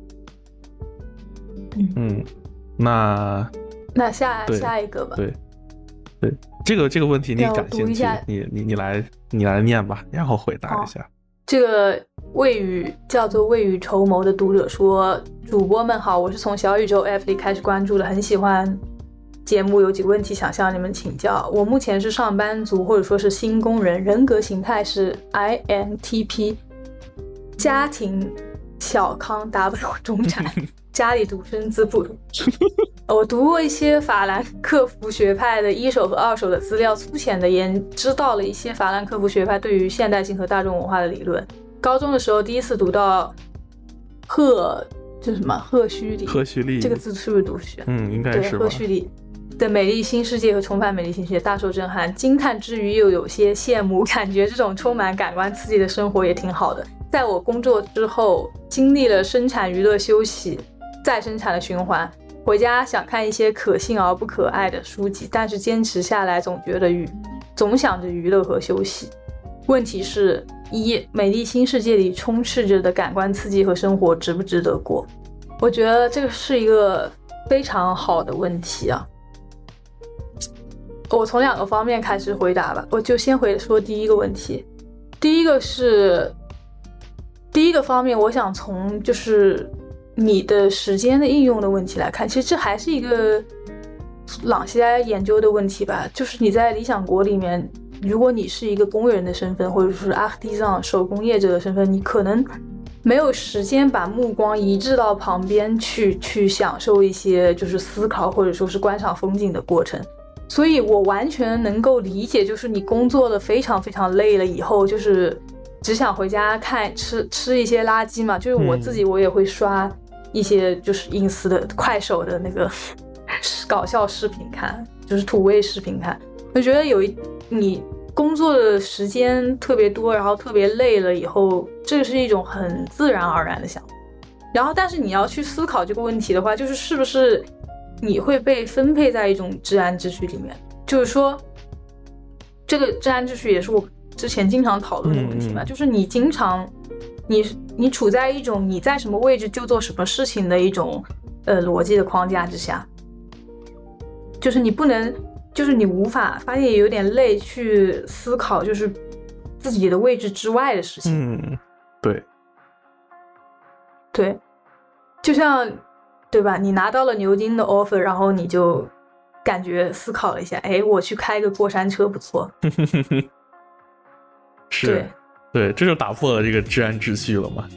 [SPEAKER 4] 嗯，嗯那。
[SPEAKER 5] 那下下一个吧。
[SPEAKER 4] 对，对，这个这个问题你感兴趣，你你你来你来念吧，然后回答一下。哦、
[SPEAKER 5] 这个未雨叫做未雨绸缪的读者说：“主播们好，我是从小宇宙 F 里开始关注的，很喜欢节目有几个问题想向你们请教。我目前是上班族或者说是新工人，人格形态是 I N T P， 家庭小康 W 中产，家里独生子不读。我读过一些法兰克福学派的一手和二手的资料，粗浅的研知道了一些法兰克福学派对于现代性和大众文化的理论。高中的时候第一次读到赫这什么赫胥黎，
[SPEAKER 4] 赫胥黎
[SPEAKER 5] 这个字是不是读胥？
[SPEAKER 4] 嗯，应该是吧。
[SPEAKER 5] 赫胥黎的美丽新世界和重返美丽新世界大受震撼，惊叹之余又有些羡慕，感觉这种充满感官刺激的生活也挺好的。在我工作之后，经历了生产、娱乐、休息、再生产的循环，回家想看一些可信而不可爱的书籍，但是坚持下来总觉得娱总想着娱乐和休息。问题是：一，美丽新世界里充斥着的感官刺激和生活值不值得过？我觉得这个是一个非常好的问题啊。我从两个方面开始回答吧，我就先回说第一个问题。第一个是第一个方面，我想从就是你的时间的应用的问题来看，其实这还是一个朗西埃研究的问题吧。就是你在理想国里面，如果你是一个工人的身份，或者是 artisan 手工业者的身份，你可能没有时间把目光移至到旁边去去享受一些就是思考或者说是观赏风景的过程。所以我完全能够理解，就是你工作的非常非常累了以后，就是只想回家看吃吃一些垃圾嘛。就是我自己我也会刷一些就是隐私的快手的那个搞笑视频看，就是土味视频看。我觉得有一你工作的时间特别多，然后特别累了以后，这是一种很自然而然的想法。然后但是你要去思考这个问题的话，就是是不是你会被分配在一种治安秩序里面，就是说这个治安秩序也是我之前经常讨论的问题嘛。嗯嗯就是你经常你你处在一种你在什么位置就做什么事情的一种呃逻辑的框架之下，就是你不能就是你无法发现也有点累去思考就是自己的位置之外的事情。
[SPEAKER 4] 嗯，对
[SPEAKER 5] 对，就像对吧，你拿到了牛津的 offer， 然后你就感觉思考了一下，哎，我去开个过山车不错。
[SPEAKER 4] 是，对，对，这就打破了这个治安秩序了嘛。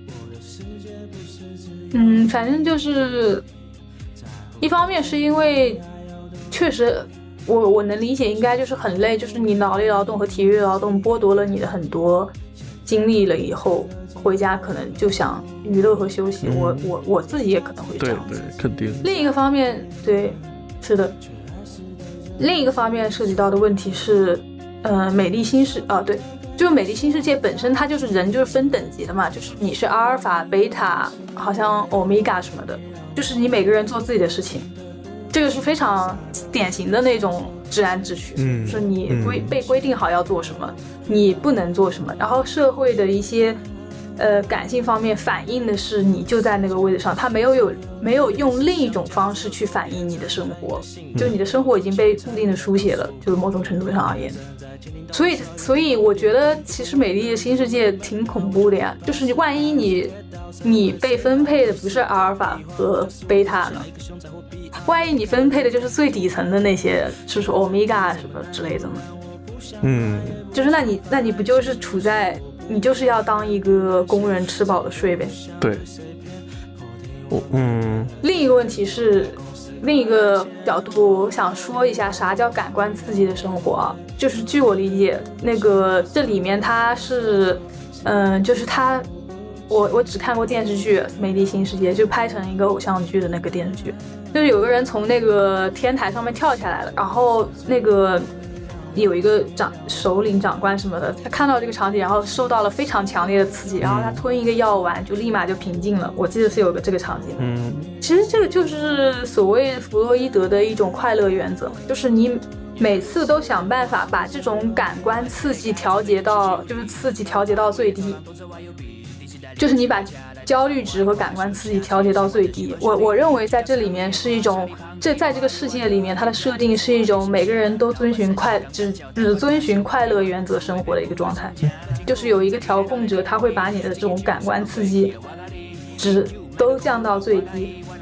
[SPEAKER 5] 嗯，反正就是一方面是因为确实我我能理解，应该就是很累，就是你脑力劳动和体力劳动剥夺了你的很多精力了以后，回家可能就想娱乐和休息。嗯、我我我自己也可能会这样子。
[SPEAKER 4] 对对，肯定。
[SPEAKER 5] 另一个方面，对，是的。另一个方面涉及到的问题是，呃，美丽新世啊，对，就是美丽新世界本身它就是人就是分等级的嘛，就是你是阿尔法、贝塔，好像欧米伽什么的，就是你每个人做自己的事情。这个是非常典型的那种治安秩序，嗯，就是你规、嗯、被规定好要做什么，你不能做什么。然后社会的一些呃感性方面反映的是你就在那个位置上，它没有有没有用另一种方式去反映你的生活，就你的生活已经被固定的书写了，就是某种程度上而言。所以所以我觉得其实美丽的新世界挺恐怖的呀，就是万一你你被分配的不是阿尔法和贝塔呢？万一你分配的就是最底层的那些，就是欧米伽什么之类的呢？
[SPEAKER 4] 嗯，
[SPEAKER 5] 就是那你那你不就是处在你就是要当一个工人，吃饱了睡呗？
[SPEAKER 4] 对，我嗯。
[SPEAKER 5] 另一个问题是，另一个角度，我想说一下啥叫感官刺激的生活啊？就是据我理解，那个这里面它是，嗯、呃，就是它。我我只看过电视剧《美丽新世界》，就拍成一个偶像剧的那个电视剧，就是有个人从那个天台上面跳下来了，然后那个有一个长首领长官什么的，他看到这个场景，然后受到了非常强烈的刺激，然后他吞一个药丸，就立马就平静了。我记得是有个这个场景。
[SPEAKER 4] 嗯，
[SPEAKER 5] 其实这个就是所谓弗洛伊德的一种快乐原则，就是你每次都想办法把这种感官刺激调节到，就是刺激调节到最低。就是你把焦虑值和感官刺激调节到最低，我我认为在这里面是一种，这在这个世界里面，它的设定是一种每个人都遵循快只只遵循快乐原则生活的一个状态，就是有一个调控者，他会把你的这种感官刺激值都降到最低，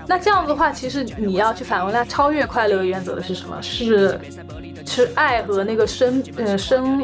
[SPEAKER 5] 那这样子的话，其实你要去反问，那超越快乐原则的是什么？是是爱和那个生呃生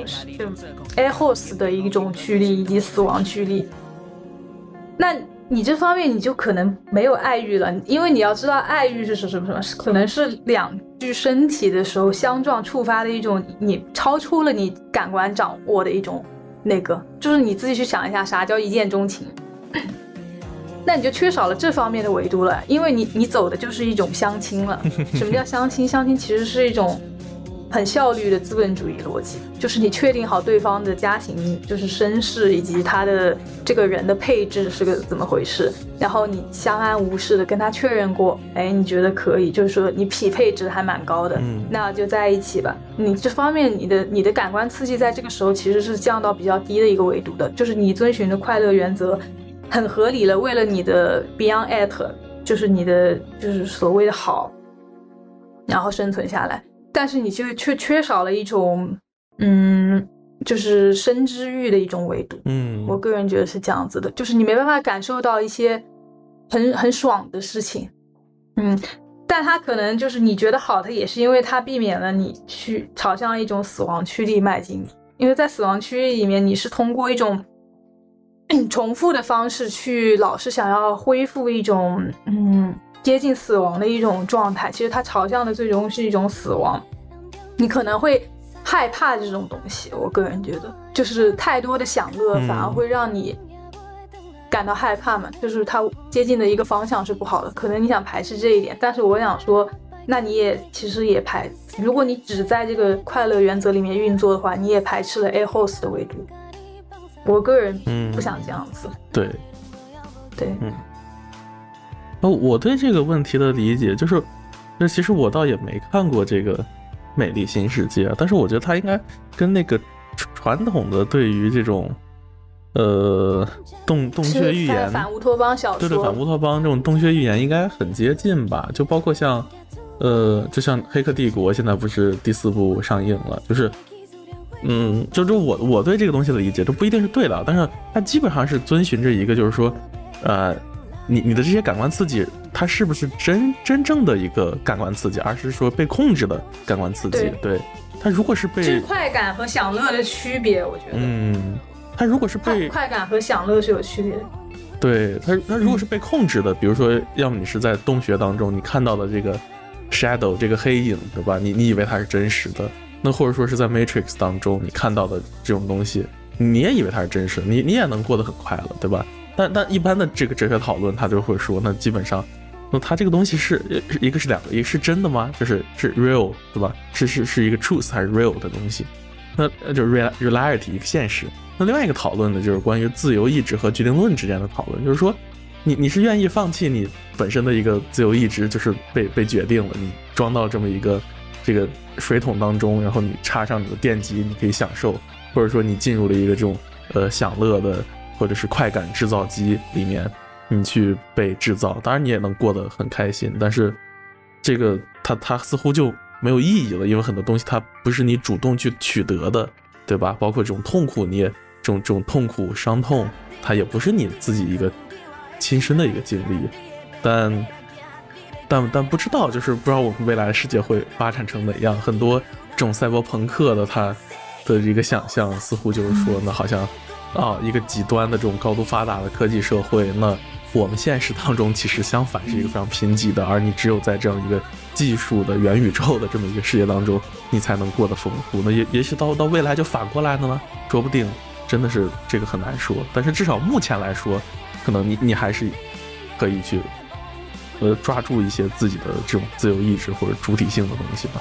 [SPEAKER 5] Eros 的一种驱力以及死亡驱力。那你这方面你就可能没有爱欲了，因为你要知道爱欲是什么什么，可能是两具身体的时候相撞触发的一种你超出了你感官掌握的一种那个，就是你自己去想一下啥叫一见钟情。那你就缺少了这方面的维度了，因为你你走的就是一种相亲了。什么叫相亲？相亲其实是一种很效率的资本主义逻辑，就是你确定好对方的家庭，就是身世以及他的这个人的配置是个怎么回事，然后你相安无事的跟他确认过，哎，你觉得可以，就是说你匹配值还蛮高的，
[SPEAKER 4] 嗯，
[SPEAKER 5] 那就在一起吧。你这方面你的你的感官刺激在这个时候其实是降到比较低的一个维度的，就是你遵循的快乐原则很合理了，为了你的 beyond at， 就是你的就是所谓的好，然后生存下来。但是你就却缺少了一种嗯就是生之欲的一种维度。
[SPEAKER 4] 嗯，
[SPEAKER 5] 我个人觉得是这样子的，就是你没办法感受到一些很很爽的事情。嗯，但它可能就是你觉得好，它也是因为它避免了你去朝向一种死亡驱力迈进，因为在死亡驱力里面你是通过一种重复的方式去老是想要恢复一种嗯接近死亡的一种状态，其实它朝向的最终是一种死亡。你可能会害怕这种东西，我个人觉得就是太多的享乐反而会让你感到害怕嘛，就是它接近的一个方向是不好的，可能你想排斥这一点，但是我想说那你也其实也排，如果你只在这个快乐原则里面运作的话，你也排斥了 A host 的维度。我个人不想这样子。
[SPEAKER 4] 嗯、对
[SPEAKER 5] 对
[SPEAKER 4] 嗯哦，我对这个问题的理解就是，那其实我倒也没看过这个《美丽新世界》，但是我觉得它应该跟那个传统的对于这种，呃，洞洞穴寓言、
[SPEAKER 5] 反乌托邦小说，
[SPEAKER 4] 对对，反乌托邦这种洞穴寓言应该很接近吧？就包括像，呃，就像《黑客帝国》现在不是第四部上映了，就是，嗯，就就我我对这个东西的理解，这不一定是对的，但是它基本上是遵循着一个，就是说，呃。你你的这些感官刺激，它是不是真真正的一个感官刺激，而是说被控制的感官刺激？对，对它如果是被
[SPEAKER 5] 是快感和享乐的区别，我觉得，
[SPEAKER 4] 嗯，它如果是被
[SPEAKER 5] 快感和享乐是有区别的。
[SPEAKER 4] 对它，它如果是被控制的，嗯、比如说，要么你是在洞穴当中你看到的这个 shadow 这个黑影，对吧？你你以为它是真实的，那或者说是在 Matrix 当中你看到的这种东西，你也以为它是真实的，你你也能过得很快乐，对吧？但但一般的这个哲学讨论，他就会说，那基本上，那他这个东西是一个是两个，一个是真的吗？就是是 real， 对吧？是是是一个 truth 还是 real 的东西？那就是 reality 一个现实。那另外一个讨论呢，就是关于自由意志和决定论之间的讨论，就是说，你你是愿意放弃你本身的一个自由意志，就是被被决定了，你装到这么一个这个水桶当中，然后你插上你的电极，你可以享受，或者说你进入了一个这种呃享乐的。或者是快感制造机里面，你去被制造，当然你也能过得很开心，但是这个它它似乎就没有意义了，因为很多东西它不是你主动去取得的，对吧？包括这种痛苦，你也这种这种痛苦伤痛，它也不是你自己一个亲身的一个经历，但但但不知道，就是不知道我们未来的世界会发展成哪样。很多这种赛博朋克的它的一个想象，似乎就是说，那好像。啊，一个极端的这种高度发达的科技社会，那我们现实当中其实相反是一个非常贫瘠的，而你只有在这样一个技术的元宇宙的这么一个世界当中，你才能过得丰富。那也也许到到未来就反过来的呢，说不定真的是这个很难说。但是至少目前来说，可能你你还是可以去呃抓住一些自己的这种自由意志或者主体性的东西吧。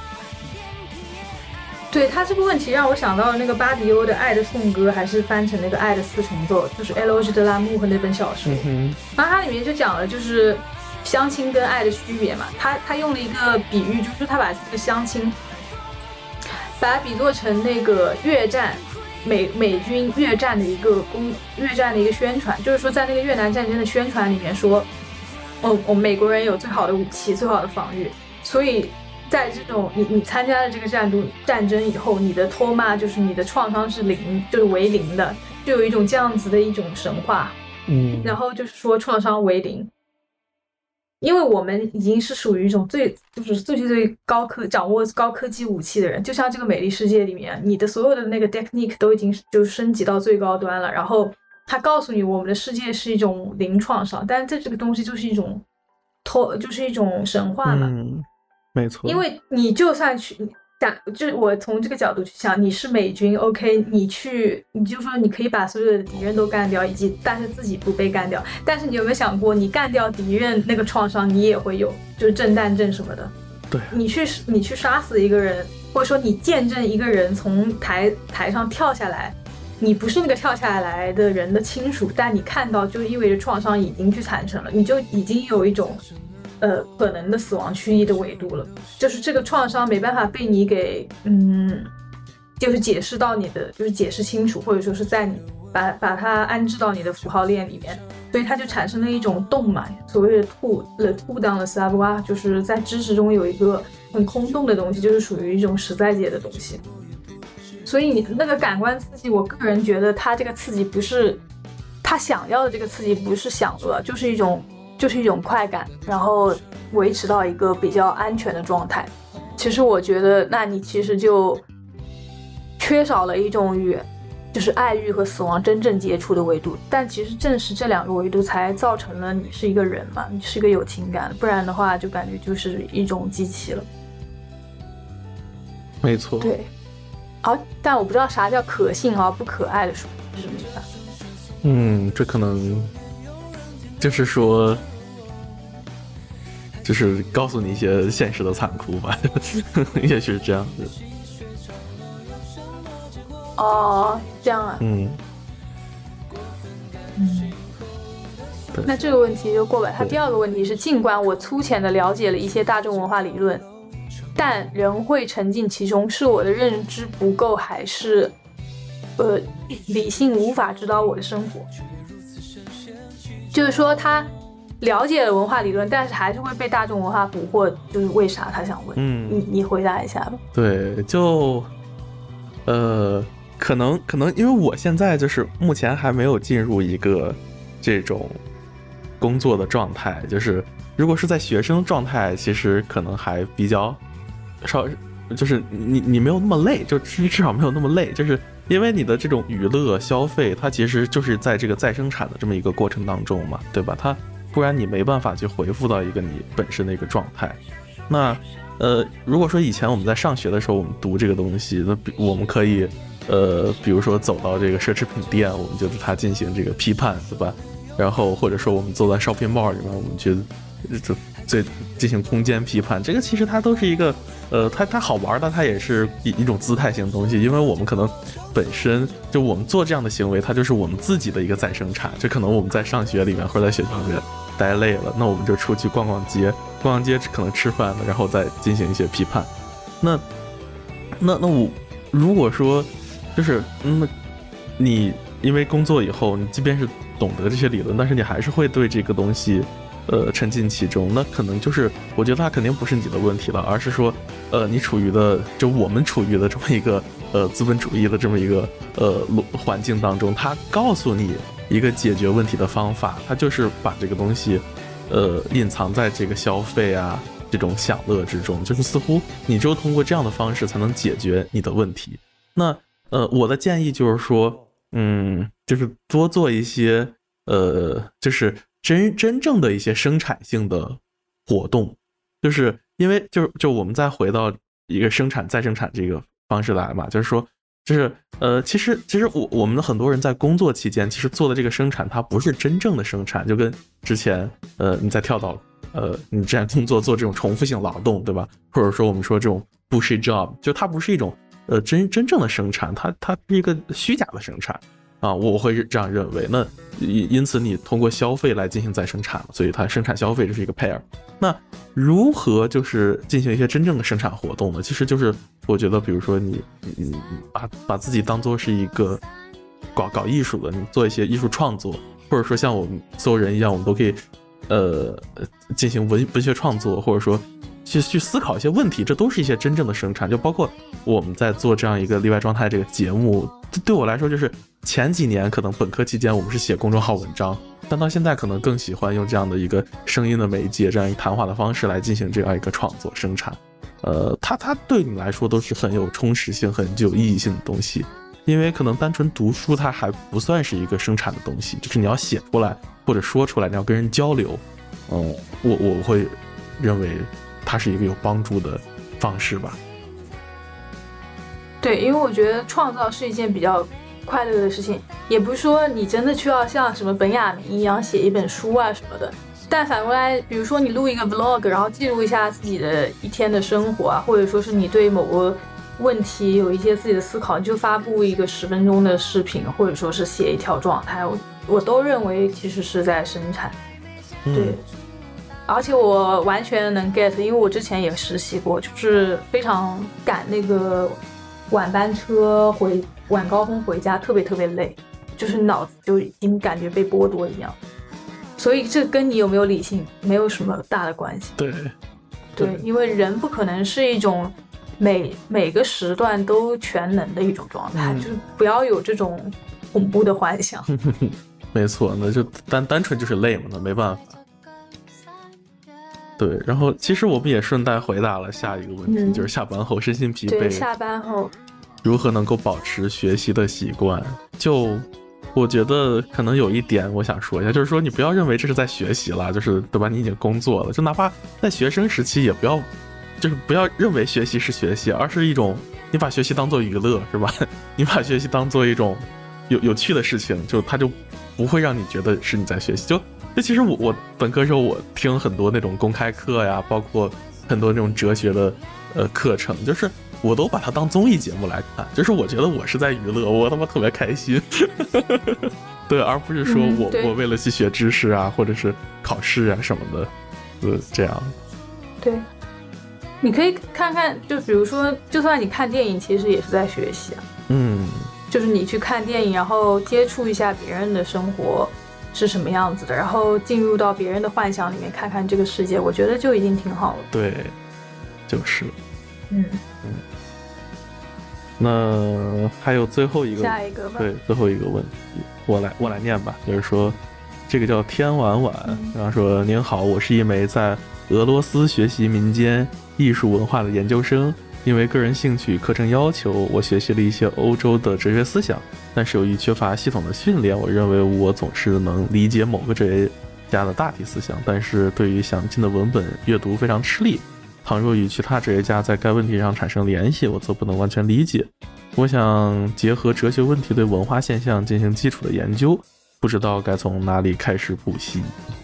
[SPEAKER 5] 对他这个问题让我想到了那个巴迪欧的《爱的颂歌》，还是翻成那个《爱的四重奏》，就是 Éloge de l'amour 和那本小说。
[SPEAKER 4] 嗯，
[SPEAKER 5] 然后它里面就讲了就是相亲跟爱的区别嘛。他他用了一个比喻，就是他把这个相亲把它比作成那个越战美美军越战的一个公越战的一个宣传，就是说在那个越南战争的宣传里面说，哦，我们美国人有最好的武器，最好的防御，所以。在这种你你参加了这个战斗战争以后，你的trauma就是你的创伤是零，就是为零的，就有一种这样子的一种神话，
[SPEAKER 4] 嗯，
[SPEAKER 5] 然后就是说创伤为零， 因为我们已经是属于一种最就是最最最高科掌握高科技武器的人，就像这个美丽世界里面，你的所有的那个 technique 都已经就升级到最高端了，然后他告诉你我们的世界是一种零创伤，但是这这个东西就是一种托就是一种神话嘛。
[SPEAKER 4] 嗯，没错。
[SPEAKER 5] 因为你就算去想，就是我从这个角度去想，你是美军 ，OK， 你去，你就说你可以把所有的敌人都干掉，以及但是自己不被干掉。但是你有没有想过，你干掉敌人那个创伤，你也会有，就是震旦症什么的。
[SPEAKER 4] 对，
[SPEAKER 5] 你去你去杀死一个人，或者说你见证一个人从台台上跳下来，你不是那个跳下来的人的亲属，但你看到就意味着创伤已经去产生了，你就已经有一种。呃，可能的死亡区域的维度了，就是这个创伤没办法被你给，嗯，就是解释到你的，就是解释清楚，或者说是在你把把它安置到你的符号链里面，所以它就产生了一种洞嘛，所谓的 to the to down the savoir， 就是在知识中有一个很空洞的东西，就是属于一种实在界的东西。所以你那个感官刺激，我个人觉得它这个刺激不是他想要的这个刺激，不是享乐，就是一种。就是一种快感，然后维持到一个比较安全的状态。其实我觉得，那你其实就缺少了一种与就是爱欲和死亡真正接触的维度。但其实正是这两个维度才造成了你是一个人嘛，你是一个有情感，不然的话就感觉就是一种机器了。
[SPEAKER 4] 没错。
[SPEAKER 5] 对。好，但我不知道啥叫可信而不可爱的书是什么意思。
[SPEAKER 4] 嗯，这可能。就是说，就是告诉你一些现实的残酷吧，也许是这样子。
[SPEAKER 5] 哦，这样啊。
[SPEAKER 4] 嗯。
[SPEAKER 5] 嗯。那这个问题就过吧。他第二个问题是，尽管我粗浅的了解了一些大众文化理论，但仍会沉浸其中，是我的认知不够，还是呃理性无法指导我的生活？就是说他了解了文化理论，但是还是会被大众文化捕获，就是为啥？他想问。嗯，你你回答一下吧。
[SPEAKER 4] 对，就呃，可能可能因为我现在就是目前还没有进入一个这种工作的状态，就是如果是在学生状态，其实可能还比较少，就是你你没有那么累，就至少没有那么累，就是因为你的这种娱乐消费，它其实就是在这个再生产的这么一个过程当中嘛，对吧？它不然你没办法去回复到一个你本身的一个状态。那呃，如果说以前我们在上学的时候，我们读这个东西，那我们可以呃，比如说走到这个奢侈品店，我们就对它进行这个批判，对吧？然后或者说我们坐在 shopping mall 里面，我们去就最进行空间批判，这个其实它都是一个呃，它它好玩的，它也是一一种姿态性的东西，因为我们可能本身就我们做这样的行为，它就是我们自己的一个再生产。就可能我们在上学里面或者在学校里面待累了，那我们就出去逛逛街，逛逛街可能吃饭了，然后再进行一些批判。那那那我如果说就是嗯，你因为工作以后，你即便是懂得这些理论，但是你还是会对这个东西呃沉浸其中，那可能就是我觉得它肯定不是你的问题了，而是说呃你处于的就我们处于的这么一个呃资本主义的这么一个呃环境当中，它告诉你一个解决问题的方法，它就是把这个东西呃隐藏在这个消费啊这种享乐之中，就是似乎你只有通过这样的方式才能解决你的问题。那呃我的建议就是说嗯就是多做一些呃就是真真正的一些生产性的活动，就是因为就就我们再回到一个生产再生产这个方式来嘛，就是说就是呃其实其实我我们的很多人在工作期间其实做的这个生产它不是真正的生产，就跟之前呃你在跳到呃你之前工作做这种重复性劳动，对吧？或者说我们说这种 bullshit job， 就它不是一种呃真真正的生产，它它是一个虚假的生产啊，我会这样认为。那因此你通过消费来进行再生产，所以它生产消费这是一个 pair。 那如何就是进行一些真正的生产活动呢？其实就是我觉得比如说你你把把自己当作是一个搞搞艺术的，你做一些艺术创作，或者说像我们所有人一样，我们都可以呃进行文文学创作，或者说去去思考一些问题，这都是一些真正的生产。就包括我们在做这样一个例外状态这个节目，对我来说就是前几年可能本科期间我们是写公众号文章，但到现在可能更喜欢用这样的一个声音的媒介，这样一个谈话的方式来进行这样一个创作生产。呃，它它对你来说都是很有充实性、很具有意义性的东西。因为可能单纯读书它还不算是一个生产的东西，就是你要写出来或者说出来，你要跟人交流。嗯，我我会认为它是一个有帮助的方式吧。
[SPEAKER 5] 对，因为我觉得创造是一件比较快乐的事情，也不是说你真的需要像什么本雅明一样写一本书啊什么的。但反过来，比如说你录一个 vlog， 然后记录一下自己的一天的生活啊，或者说是你对某个问题有一些自己的思考，你就发布一个十分钟的视频，或者说是写一条状态，我我都认为其实是在生产。对、嗯，而且我完全能 get， 因为我之前也实习过，就是非常赶那个晚班车回晚高峰回家，特别特别累，就是脑子就已经感觉被剥夺一样。所以这跟你有没有理性没有什么大的关系。
[SPEAKER 4] 对，
[SPEAKER 5] 对，因为人不可能是一种每每个时段都全能的一种状态、嗯、就是不要有这种恐怖的幻想。
[SPEAKER 4] 没错，那就单单纯就是累嘛，那没办法。对，然后其实我们也顺带回答了下一个问题、嗯、就是下班后身心疲惫，
[SPEAKER 5] 对，下班后
[SPEAKER 4] 如何能够保持学习的习惯。就我觉得可能有一点我想说一下，就是说你不要认为这是在学习了，就是对吧，你已经工作了，就哪怕在学生时期也不要就是不要认为学习是学习，而是一种你把学习当做娱乐，是吧？你把学习当做一种有有趣的事情，就它就不会让你觉得是你在学习。就就其实我我本科时候我听很多那种公开课呀，包括很多那种哲学的呃课程，就是我都把它当综艺节目来看，就是我觉得我是在娱乐，我他妈特别开心。对，而不是说我、嗯、我为了去学知识啊，或者是考试啊什么的，呃，这样。
[SPEAKER 5] 对。你可以看看，就比如说就算你看电影其实也是在学习啊。
[SPEAKER 4] 嗯，
[SPEAKER 5] 就是你去看电影，然后接触一下别人的生活是什么样子的，然后进入到别人的幻想里面看看这个世界，我觉得就已经挺好了。
[SPEAKER 4] 对，就是
[SPEAKER 5] 嗯
[SPEAKER 4] 嗯。那还有最后一个
[SPEAKER 5] 下一个吧。
[SPEAKER 4] 对，最后一个问题我来我来念吧，就是说这个叫天晚晚、嗯、然后说您好，我是一枚在俄罗斯学习民间艺术文化的研究生，因为个人兴趣课程要求，我学习了一些欧洲的哲学思想，但是由于缺乏系统的训练，我认为我总是能理解某个哲学家的大体思想，但是对于详尽的文本阅读非常吃力，倘若与其他哲学家在该问题上产生联系，我则不能完全理解。我想结合哲学问题对文化现象进行基础的研究，不知道该从哪里开始补习。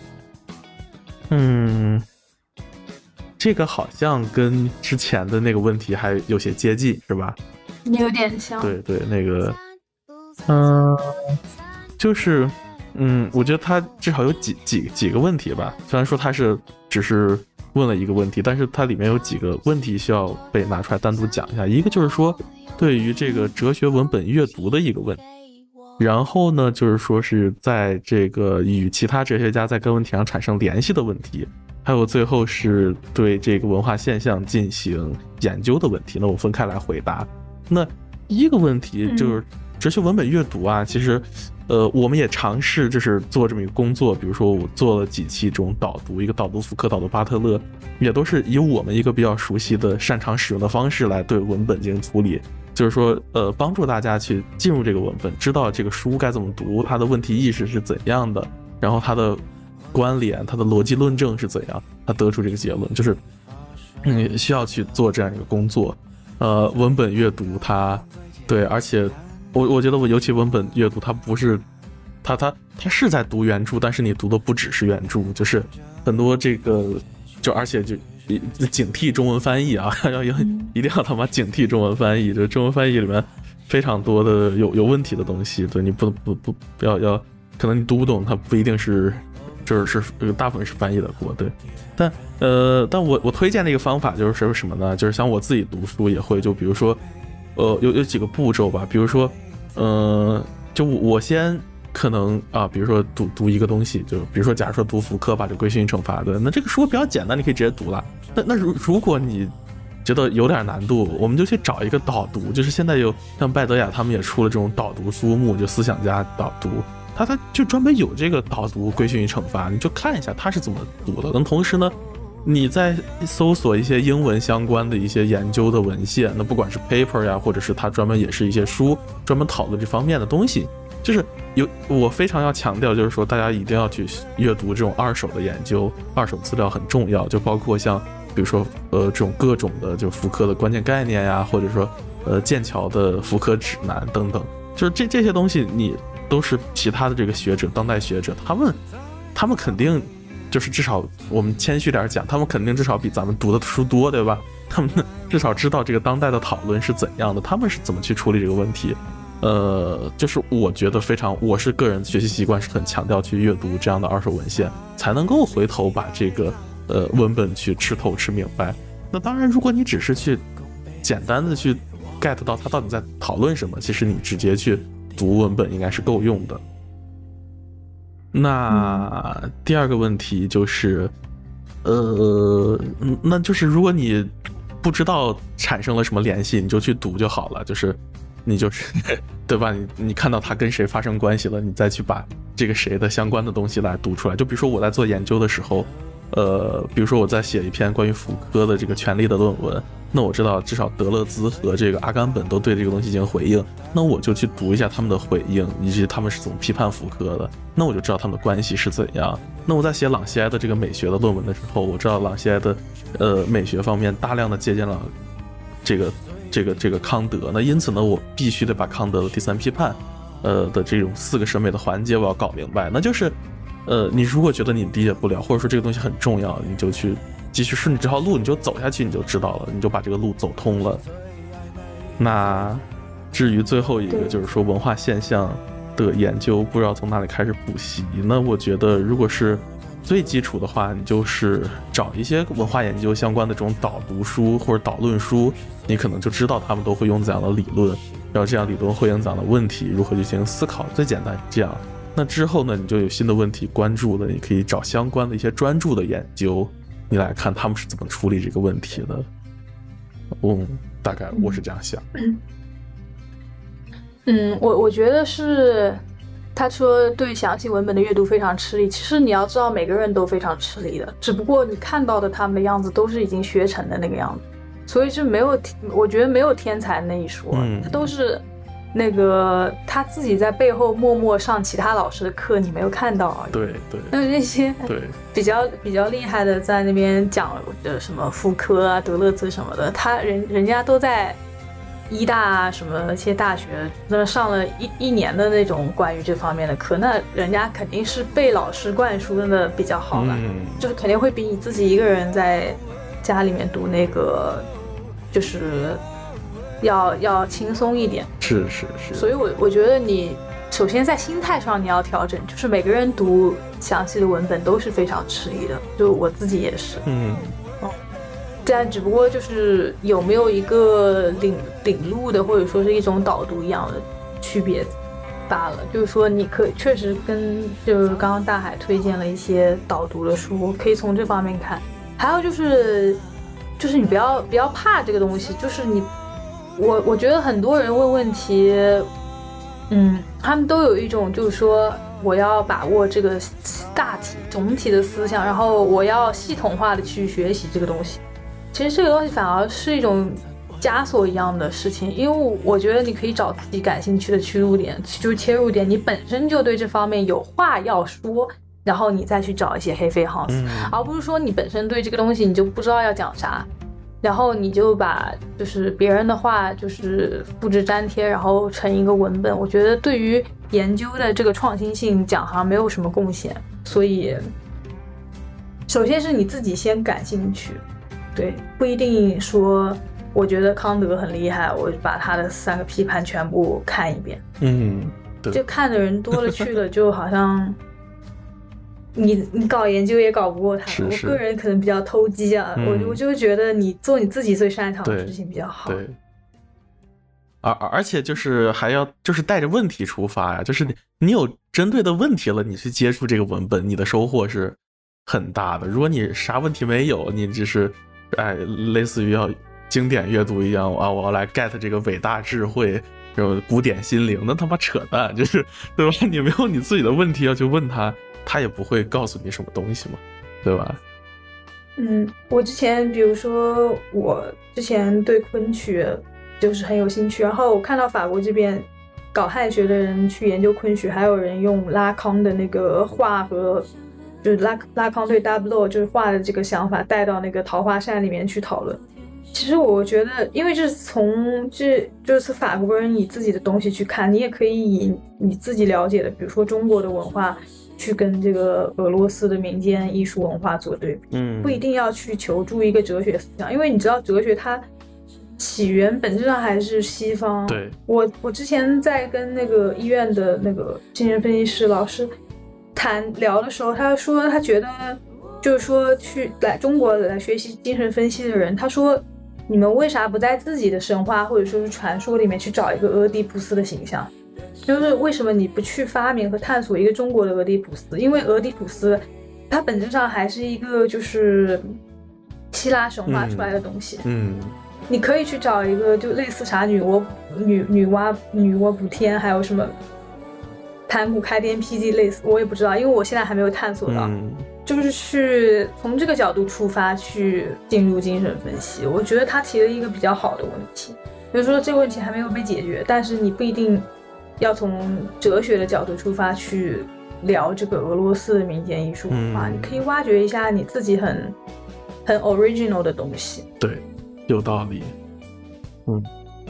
[SPEAKER 4] 嗯，这个好像跟之前的那个问题还有些接近，是吧？
[SPEAKER 5] 有点像。
[SPEAKER 4] 对对，那个，嗯、呃，就是，嗯，我觉得他至少有几几几个问题吧。虽然说他是只是问了一个问题，但是它里面有几个问题需要被拿出来单独讲一下。一个就是说，对于这个哲学文本阅读的一个问题。然后呢，就是说是在这个与其他哲学家在该问题上产生联系的问题，还有最后是对这个文化现象进行研究的问题。那我分开来回答。那第一个问题就是哲学文本阅读啊，其实呃我们也尝试就是做这么一个工作，比如说我做了几期这种导读，一个导读福柯，导读巴特勒，也都是以我们一个比较熟悉的擅长使用的方式来对文本进行处理。就是说呃帮助大家去进入这个文本，知道这个书该怎么读，它的问题意识是怎样的，然后它的关联，它的逻辑论证是怎样，它得出这个结论，就是嗯需要去做这样一个工作。呃文本阅读它对，而且我我觉得我尤其文本阅读它不是它它它是在读原著，但是你读的不只是原著，就是很多这个就而且就警惕中文翻译啊，要要一定要他妈警惕中文翻译，就中文翻译里面非常多的有有问题的东西，对，你不不不不要要，可能你读不懂，它不一定是就是是大部分是翻译的锅，对，但呃，但我我推荐的一个方法就是什么呢？就是像我自己读书也会，就比如说呃有有几个步骤吧，比如说呃就我先。可能啊，比如说读读一个东西，就比如说假如说读福柯吧，就规训与惩罚的，那这个书比较简单，你可以直接读了。那那如如果你觉得有点难度，我们就去找一个导读，就是现在有像拜德雅他们也出了这种导读书目，就思想家导读，他他就专门有这个导读规训与惩罚，你就看一下他是怎么读的。那同时呢，你在搜索一些英文相关的一些研究的文献，那不管是 paper 呀，或者是他专门也是一些书专门讨论这方面的东西，就是有我非常要强调，就是说大家一定要去阅读这种二手的研究，二手资料很重要，就包括像比如说呃这种各种的就福柯的关键概念呀，或者说呃剑桥的福柯指南等等，就是这这些东西你都是其他的这个学者，当代学者，他们他们肯定就是至少我们谦虚点讲，他们肯定至少比咱们读的书多，对吧？他们至少知道这个当代的讨论是怎样的，他们是怎么去处理这个问题。呃，就是我觉得非常，我是个人学习习惯是很强调去阅读这样的二手文献，才能够回头把这个呃文本去吃透吃明白。那当然，如果你只是去简单的去 get 到他到底在讨论什么，其实你直接去读文本应该是够用的。那第二个问题就是，呃，那就是如果你不知道产生了什么联系，你就去读就好了，就是你就是对吧？你你看到他跟谁发生关系了，你再去把这个谁的相关的东西来读出来。就比如说我在做研究的时候，呃，比如说我在写一篇关于福柯的这个权力的论文，那我知道至少德勒兹和这个阿甘本都对这个东西进行回应，那我就去读一下他们的回应，以及他们是怎么批判福柯的，那我就知道他们的关系是怎样。那我在写朗西埃的这个美学的论文的时候，我知道朗西埃的呃美学方面大量的借鉴了这个这个这个康德，那因此呢，我必须得把康德的第三批判呃的这种四个审美的环节我要搞明白。那就是呃你如果觉得你理解不了，或者说这个东西很重要，你就去继续顺着这条路，你就走下去，你就知道了，你就把这个路走通了。那至于最后一个就是说文化现象的研究，不知道从哪里开始补习，那我觉得如果是最基础的话，你就是找一些文化研究相关的这种导读书或者导论书，你可能就知道他们都会用怎样的理论，然后这样理论会用怎样的问题，如何去进行思考，最简单是这样。那之后呢，你就有新的问题关注的，你可以找相关的一些专注的研究，你来看他们是怎么处理这个问题的。嗯，大概我是这样想。
[SPEAKER 5] 嗯，我我觉得是，他说对详细文本的阅读非常吃力。其实你要知道，每个人都非常吃力的，只不过你看到的他们的样子都是已经学成的那个样子，所以就没有，我觉得没有天才那一说，他都是那个他自己在背后默默上其他老师的课，你没有看到而已。
[SPEAKER 4] 对对，
[SPEAKER 5] 那那些
[SPEAKER 4] 对
[SPEAKER 5] 比较比较厉害的在那边讲的什么福柯啊、德勒兹什么的，他人人家都在医大啊什么一些大学那上了一一年的那种关于这方面的课，那人家肯定是被老师灌输的比较好了，嗯、就是肯定会比你自己一个人在家里面读那个就是要要轻松一点。
[SPEAKER 4] 是是是。
[SPEAKER 5] 所以我我觉得你首先在心态上你要调整，就是每个人读详细的文本都是非常吃力的，就我自己也是。
[SPEAKER 4] 嗯。
[SPEAKER 5] 但只不过就是有没有一个领领路的，或者说是一种导读一样的区别罢了。就是说你可以确实跟就是刚刚大海推荐了一些导读的书，可以从这方面看。还有就是就是你不要不要怕这个东西，就是你我我觉得很多人问问题，嗯，他们都有一种就是说我要把握这个大体总体的思想，然后我要系统化的去学习这个东西。其实这个东西反而是一种枷锁一样的事情，因为我觉得你可以找自己感兴趣的切入点，就是切入点，你本身就对这方面有话要说，然后你再去找一些黑飞航斯，嗯、而不是说你本身对这个东西你就不知道要讲啥，然后你就把就是别人的话就是复制粘贴，然后成一个文本。我觉得对于研究的这个创新性讲好像没有什么贡献，所以首先是你自己先感兴趣。对，不一定说我觉得康德很厉害，我把他的三个批判全部看一遍。
[SPEAKER 4] 嗯，对，
[SPEAKER 5] 就看的人多了去了，就好像你你搞研究也搞不过他。
[SPEAKER 4] 是是，
[SPEAKER 5] 我个人可能比较偷鸡啊，嗯、我我就觉得你做你自己最擅长的事情比较好。
[SPEAKER 4] 对，而而且就是还要就是带着问题出发呀，就是你你有针对的问题了，你去接触这个文本，你的收获是很大的。如果你啥问题没有，你只是哎，类似于要经典阅读一样啊，我要来 get 这个伟大智慧，这种古典心灵，那他妈扯淡，就是对吧？你没有你自己的问题要去问他，他也不会告诉你什么东西嘛，对吧？
[SPEAKER 5] 嗯，我之前比如说我之前对昆曲就是很有兴趣，然后我看到法国这边搞汉学的人去研究昆曲，还有人用拉康的那个画和就是拉拉康对 tableau 就是画的这个想法带到那个桃花扇里面去讨论。其实我觉得，因为这是从这就是法国人以自己的东西去看，你也可以以你自己了解的，比如说中国的文化去跟这个俄罗斯的民间艺术文化做对比，
[SPEAKER 4] 嗯，
[SPEAKER 5] 不一定要去求助一个哲学思想，因为你知道哲学它起源本质上还是西方。
[SPEAKER 4] 对，
[SPEAKER 5] 我我之前在跟那个医院的那个精神分析师老师谈聊的时候，他说他觉得就是说去来中国来学习精神分析的人，他说你们为啥不在自己的神话或者说是传说里面去找一个俄狄浦斯的形象？就是为什么你不去发明和探索一个中国的俄狄浦斯？因为俄狄浦斯它本质上还是一个就是希腊神话出来的东西。
[SPEAKER 4] 嗯，
[SPEAKER 5] 你可以去找一个就类似啥女娲女女娲女娲补天，还有什么盘古开天辟地类似，我也不知道，因为我现在还没有探索到。
[SPEAKER 4] 嗯，
[SPEAKER 5] 就是去从这个角度出发去进入精神分析，我觉得他提了一个比较好的问题，比如说这个问题还没有被解决，但是你不一定要从哲学的角度出发去聊这个俄罗斯的民间艺术文化，嗯，你可以挖掘一下你自己很很 original 的东西。
[SPEAKER 4] 对，有道理。嗯，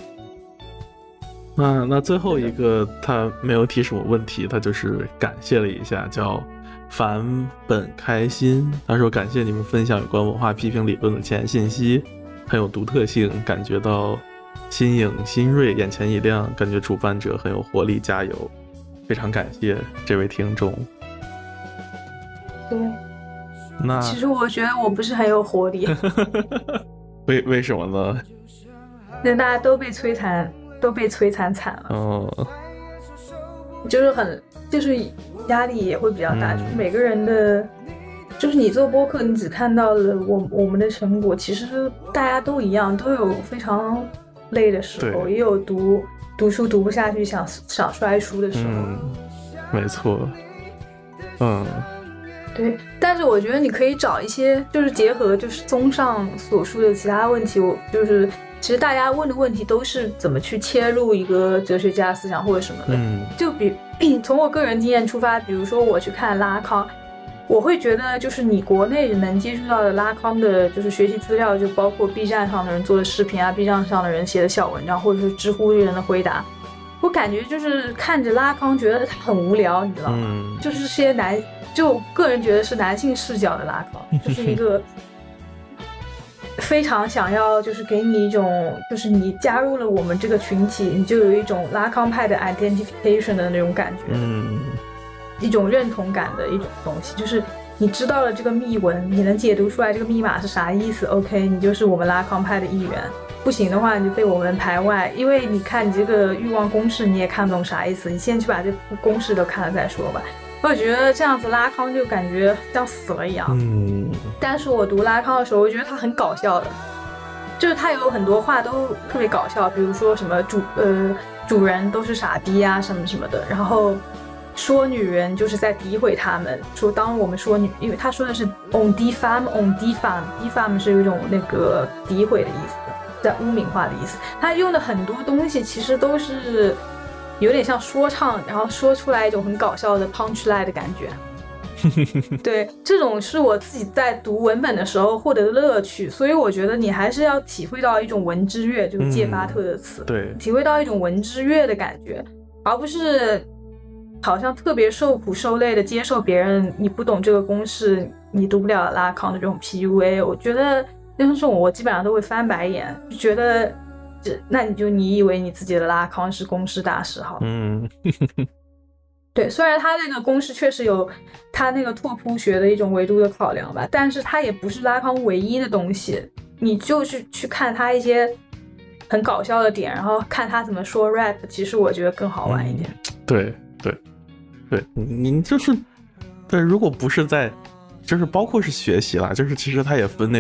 [SPEAKER 4] 那那最后一个他没有提什么问题，他就是感谢了一下，叫返本开心。他说感谢你们分享有关文化批评理论的前沿信息，很有独特性，感觉到新颖新锐，眼前一亮，感觉主办者很有活力，加油！非常感谢这位听众。
[SPEAKER 5] 对，
[SPEAKER 4] 那
[SPEAKER 5] 其实我觉得我不是很有活力。
[SPEAKER 4] 为为什么呢？
[SPEAKER 5] 因为大家都被摧残，都被摧残惨了。
[SPEAKER 4] 哦，
[SPEAKER 5] 就是很，就是压力也会比较大。嗯，就是每个人的，就是你做播客，你只看到了我我们的成果，其实大家都一样，都有非常累的时候，也有读读书读不下去想想摔书的时候。
[SPEAKER 4] 嗯，没错。嗯，
[SPEAKER 5] 对。但是我觉得你可以找一些，就是结合就是综上所述的其他问题，我就是其实大家问的问题都是怎么去切入一个哲学家思想或者什么的。
[SPEAKER 4] 嗯，
[SPEAKER 5] 就比从我个人经验出发，比如说我去看拉康，我会觉得就是你国内能接触到的拉康的就是学习资料，就包括 B 站上的人做的视频啊， B 站上的人写的小文章，或者是知乎人的回答，我感觉就是看着拉康觉得他很无聊，你知道吗？
[SPEAKER 4] 嗯，
[SPEAKER 5] 就是些男，就个人觉得是男性视角的拉康，就是一个非常想要就是给你一种就是你加入了我们这个群体，你就有一种拉康派的 identification 的那种感觉。
[SPEAKER 4] 嗯，
[SPEAKER 5] 一种认同感的一种东西，就是你知道了这个密文，你能解读出来这个密码是啥意思 OK， 你就是我们拉康派的一员，不行的话你就被我们排外，因为你看你这个欲望公式你也看不懂啥意思，你先去把这个公式都看了再说吧。我觉得这样子拉康就感觉像死了一样。
[SPEAKER 4] 嗯，
[SPEAKER 5] 但是我读拉康的时候我觉得他很搞笑的，就是他有很多话都特别搞笑，比如说什么主呃主人都是傻逼啊什么什么的，然后说女人就是在诋毁他们，说当我们说女，因为他说的是 on diffam on diffam diffam 是有一种那个诋毁的意思，在污名化的意思，他用的很多东西其实都是有点像说唱，然后说出来一种很搞笑的 punchline 的感觉。对，这种是我自己在读文本的时候获得的乐趣，所以我觉得你还是要体会到一种文之乐，就是借巴特的词、
[SPEAKER 4] 嗯、对，
[SPEAKER 5] 体会到一种文之乐的感觉，而不是好像特别受苦受累的接受别人你不懂这个公式你读不了拉康的这种 P U A。 我觉得那种我基本上都会翻白眼，就觉得那你就你以为你自己的拉康是公式大师好。
[SPEAKER 4] 嗯，
[SPEAKER 5] 对，虽然他那个公式确实有他那个拓扑学的一种维度的考量吧，但是他也不是拉康唯一的东西，你就是去看他一些很搞笑的点，然后看他怎么说 rap， 其实我觉得更好玩一点。
[SPEAKER 4] 嗯、对对对，您就是对，如果不是在就是包括是学习啦，就是其实他也分那种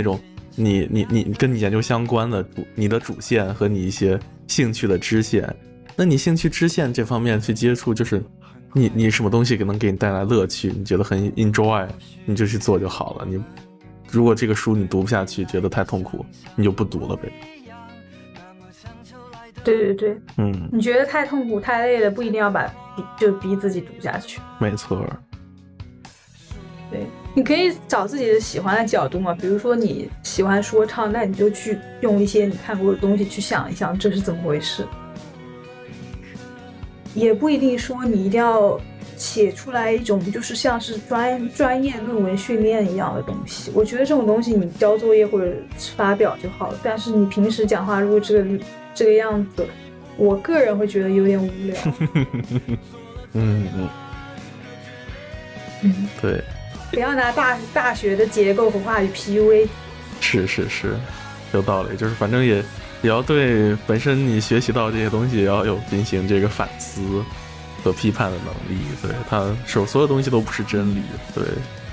[SPEAKER 4] 你你你跟你研究相关的主你的主线和你一些兴趣的支线。那你兴趣支线这方面去接触，就是你你什么东西能给你带来乐趣，你觉得很 enjoy， 你就去做就好了。你如果这个书你读不下去，觉得太痛苦，你就不读了呗。
[SPEAKER 5] 对对对，
[SPEAKER 4] 嗯，
[SPEAKER 5] 你觉得太痛苦太累了，不一定要把就逼自己读下去。
[SPEAKER 4] 没错。
[SPEAKER 5] 对，你可以找自己的喜欢的角度嘛，比如说你喜欢说唱，那你就去用一些你看过的东西去想一想这是怎么回事。也不一定说你一定要写出来一种就是像是专专业论文训练一样的东西，我觉得这种东西你交作业或者发表就好了，但是你平时讲话如果这个这个样子，我个人会觉得有点无聊。
[SPEAKER 4] 嗯嗯
[SPEAKER 5] 嗯，
[SPEAKER 4] 对，
[SPEAKER 5] 不要拿大大学的结构和话语 P U A。
[SPEAKER 4] 是是是，有道理，就是反正也也要对本身你学习到这些东西也要有进行这个反思和批判的能力。对，它所所有东西都不是真理。对，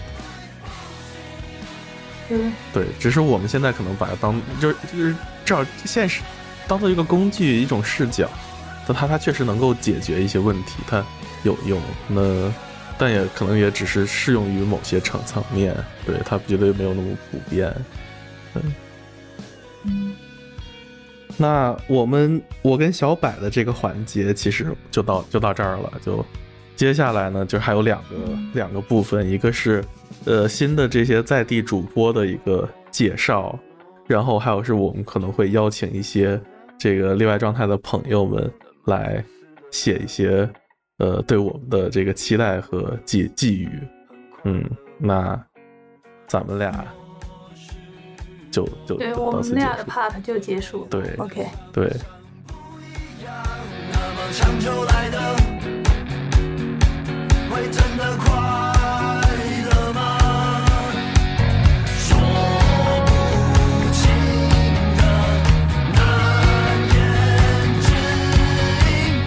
[SPEAKER 5] 嗯，
[SPEAKER 4] 对，只是我们现在可能把它当就是就是照现实当做一个工具，一种视角，但它它确实能够解决一些问题，它有用。那但也可能也只是适用于某些层层面，对，它绝对没有那么普遍。嗯。
[SPEAKER 5] 嗯，
[SPEAKER 4] 那我们我跟小柏的这个环节其实就到就到这儿了，就接下来呢就还有两个两个部分，一个是呃新的这些在地主播的一个介绍，然后还有是我们可能会邀请一些这个例外状态的朋友们来写一些呃对我们的这个期待和寄寄语。嗯，那咱们俩就就
[SPEAKER 5] 对，我们俩的 part 就结束。
[SPEAKER 4] 对
[SPEAKER 5] ，OK，
[SPEAKER 4] 对。
[SPEAKER 6] 长久来的会真的快乐吗？说不清的难言之隐。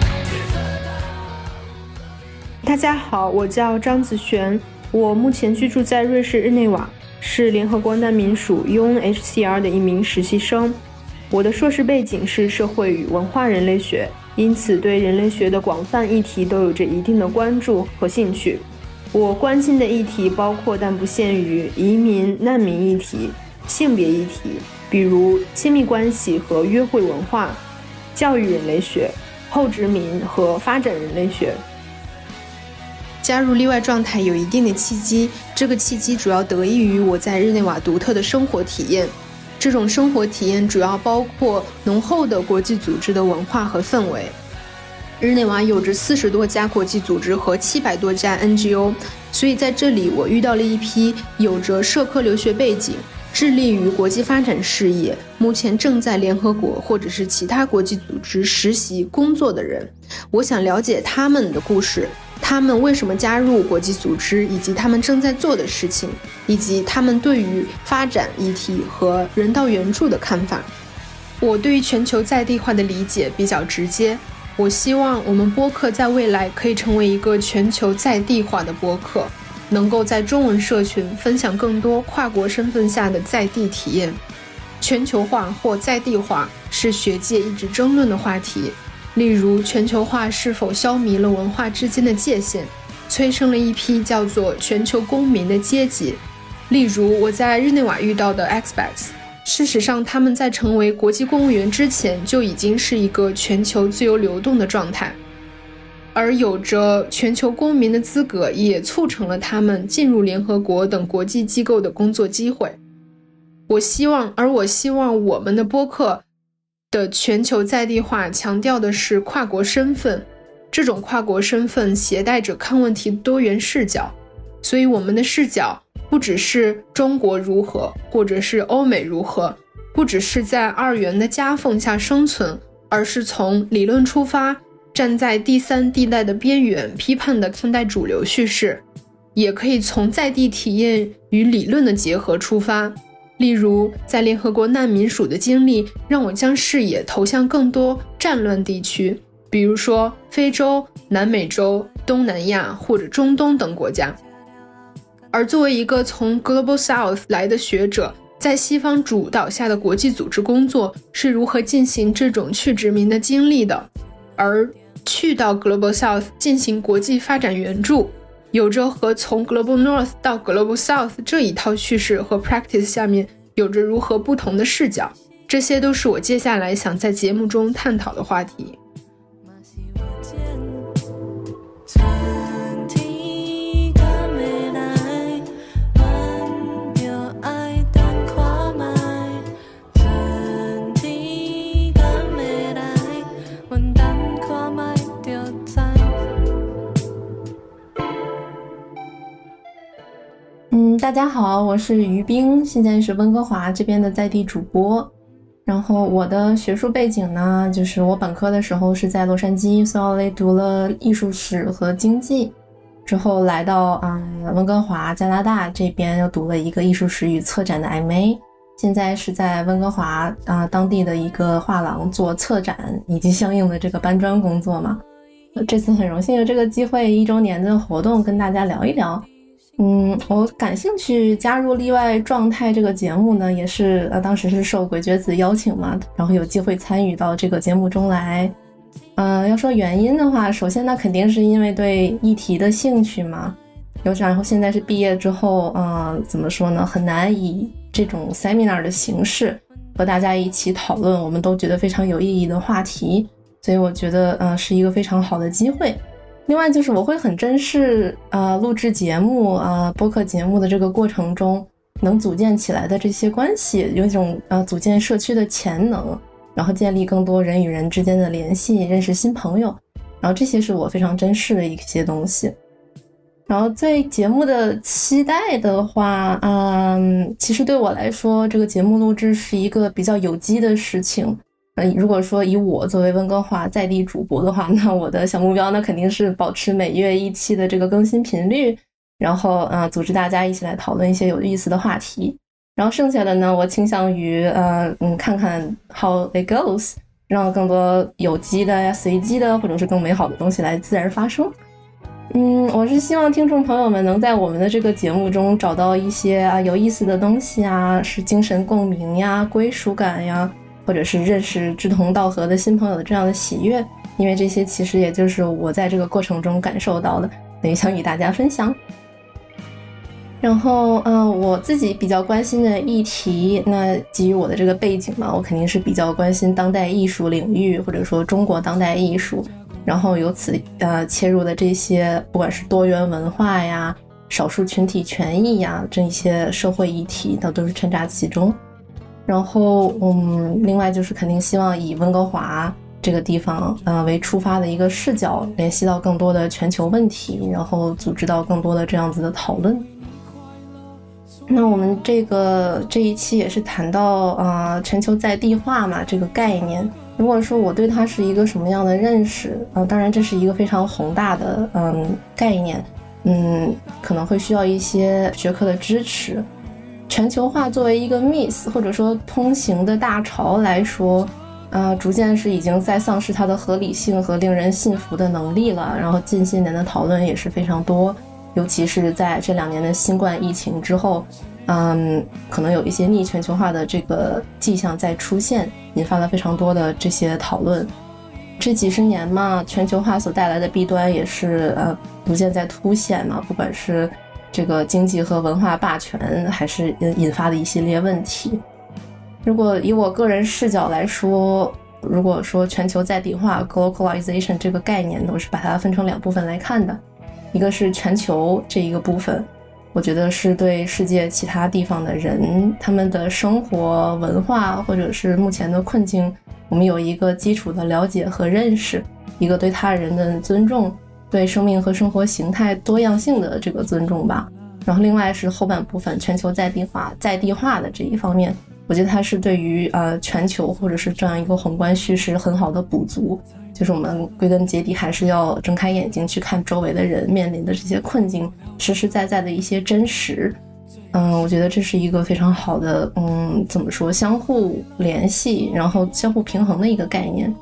[SPEAKER 7] 大家好，我叫张子璇，我目前居住在瑞士日内瓦，是联合国难民署 U N H C R 的一名实习生。我的硕士背景是社会与文化人类学，因此对人类学的广泛议题都有着一定的关注和兴趣。我关心的议题包括但不限于移民、难民议题、性别议题，比如亲密关系和约会文化、教育人类学、后殖民和发展人类学。加入例外状态有一定的契机，这个契机主要得益于我在日内瓦独特的生活体验。这种生活体验主要包括浓厚的国际组织的文化和氛围。日内瓦有着四十多家国际组织和七百多家 N G O， 所以在这里我遇到了一批有着社科留学背景，致力于国际发展事业，目前正在联合国或者是其他国际组织实习工作的人。我想了解他们的故事，他们为什么加入国际组织，以及他们正在做的事情，以及他们对于发展议题和人道援助的看法。我对于全球在地化的理解比较直接，我希望我们播客在未来可以成为一个全球在地化的播客，能够在中文社群分享更多跨国身份下的在地体验。全球化或在地化是学界一直争论的话题，例如全球化是否消弭了文化之间的界限，催生了一批叫做全球公民的阶级。例如我在日内瓦遇到的 expats， 事实上他们在成为国际公务员之前就已经是一个全球自由流动的状态，而有着全球公民的资格也促成了他们进入联合国等国际机构的工作机会。我希望而我希望我们的播客的全球在地化强调的是跨国身份，这种跨国身份携带着看问题的多元视角，所以我们的视角不只是中国如何，或者是欧美如何，不只是在二元的夹缝下生存，而是从理论出发，站在第三地带的边缘批判地看待主流叙事，也可以从在地体验与理论的结合出发。例如在联合国难民署的经历让我将视野投向更多战乱地区，比如说非洲、南美洲、东南亚或者中东等国家。而作为一个从 Global South 来的学者， 在西方主导下的国际组织工作是如何进行这种去殖民的经历的，而去到 Global South 进行国际发展援助，有着和从 Global North 到 Global South 这一套叙事和 practice 下面有着如何不同的视角，这些都是我接下来想在节目中探讨的话题。
[SPEAKER 8] 嗯，大家好，我是于冰，现在是温哥华这边的在地主播。然后我的学术背景呢，就是我本科的时候是在洛杉矶 S O L A 读了艺术史和经济，之后来到嗯温哥华加拿大这边又读了一个艺术史与策展的 M A， 现在是在温哥华啊、呃、当地的一个画廊做策展以及相应的这个搬砖工作嘛。这次很荣幸有这个机会一周年的活动跟大家聊一聊。嗯，我感兴趣加入例外状态这个节目呢，也是呃当时是受鬼觉子邀请嘛，然后有机会参与到这个节目中来。呃，要说原因的话，首先呢肯定是因为对议题的兴趣嘛，尤其然后现在是毕业之后，呃，怎么说呢，很难以这种 seminar 的形式和大家一起讨论我们都觉得非常有意义的话题，所以我觉得呃是一个非常好的机会。另外就是我会很珍视呃录制节目啊、呃、播客节目的这个过程中能组建起来的这些关系，有一种呃组建社区的潜能，然后建立更多人与人之间的联系，认识新朋友，然后这些是我非常珍视的一些东西。然后对节目的期待的话，嗯，其实对我来说这个节目录制是一个比较有机的事情。呃，如果说以我作为温哥华在地主播的话，那我的小目标呢肯定是保持每月一期的这个更新频率，然后呃组织大家一起来讨论一些有意思的话题。然后剩下的呢，我倾向于呃嗯看看 how it goes， 让更多有机的呀、随机的或者是更美好的东西来自然发生。嗯，我是希望听众朋友们能在我们的这个节目中找到一些啊有意思的东西啊，是精神共鸣呀、归属感呀，或者是认识志同道合的新朋友的这样的喜悦，因为这些其实也就是我在这个过程中感受到的，所以想与大家分享。然后嗯、呃，我自己比较关心的议题，那基于我的这个背景嘛，我肯定是比较关心当代艺术领域，或者说中国当代艺术，然后由此呃切入的这些不管是多元文化呀、少数群体权益呀，这一些社会议题它都是掺杂其中。然后嗯，另外就是肯定希望以温哥华这个地方呃为出发的一个视角，联系到更多的全球问题，然后组织到更多的这样子的讨论。那我们这个这一期也是谈到呃全球在地化嘛这个概念，如果说我对它是一个什么样的认识，呃当然这是一个非常宏大的嗯概念，嗯可能会需要一些学科的支持。全球化作为一个 myth 或者说通行的大潮来说，呃，逐渐是已经在丧失它的合理性和令人信服的能力了。然后近些年的讨论也是非常多，尤其是在这两年的新冠疫情之后，嗯，可能有一些逆全球化的这个迹象在出现，引发了非常多的这些讨论。这几十年嘛，全球化所带来的弊端也是呃逐渐在凸显嘛，不管是这个经济和文化霸权还是引发的一系列问题。如果以我个人视角来说，如果说全球在地化 globalization 这个概念，我是把它分成两部分来看的。一个是全球这一个部分，我觉得是对世界其他地方的人，他们的生活文化或者是目前的困境，我们有一个基础的了解和认识，一个对他人的尊重，对生命和生活形态多样性的这个尊重吧。然后另外是后半部分全球在地化在地化的这一方面，我觉得它是对于呃全球或者是这样一个宏观叙事很好的补足，就是我们归根结底还是要睁开眼睛去看周围的人面临的这些困境，实实在在的一些真实。嗯，我觉得这是一个非常好的嗯怎么说相互联系然后相互平衡的一个概念。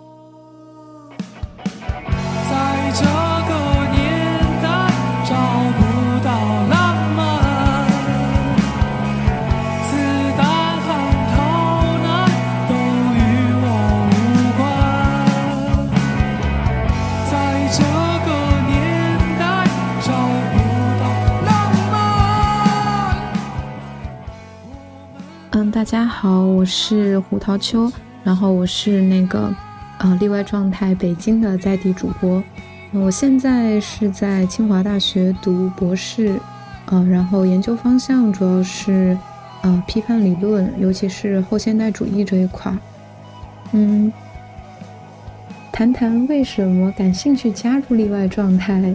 [SPEAKER 6] 在这个年代找不到浪漫，子弹
[SPEAKER 9] 大家好，我是胡桃秋，然后我是那个呃例外状态北京的在地主播。我现在是在清华大学读博士，呃，然后研究方向主要是呃批判理论，尤其是后现代主义这一块。嗯，谈谈为什么感兴趣加入例外状态。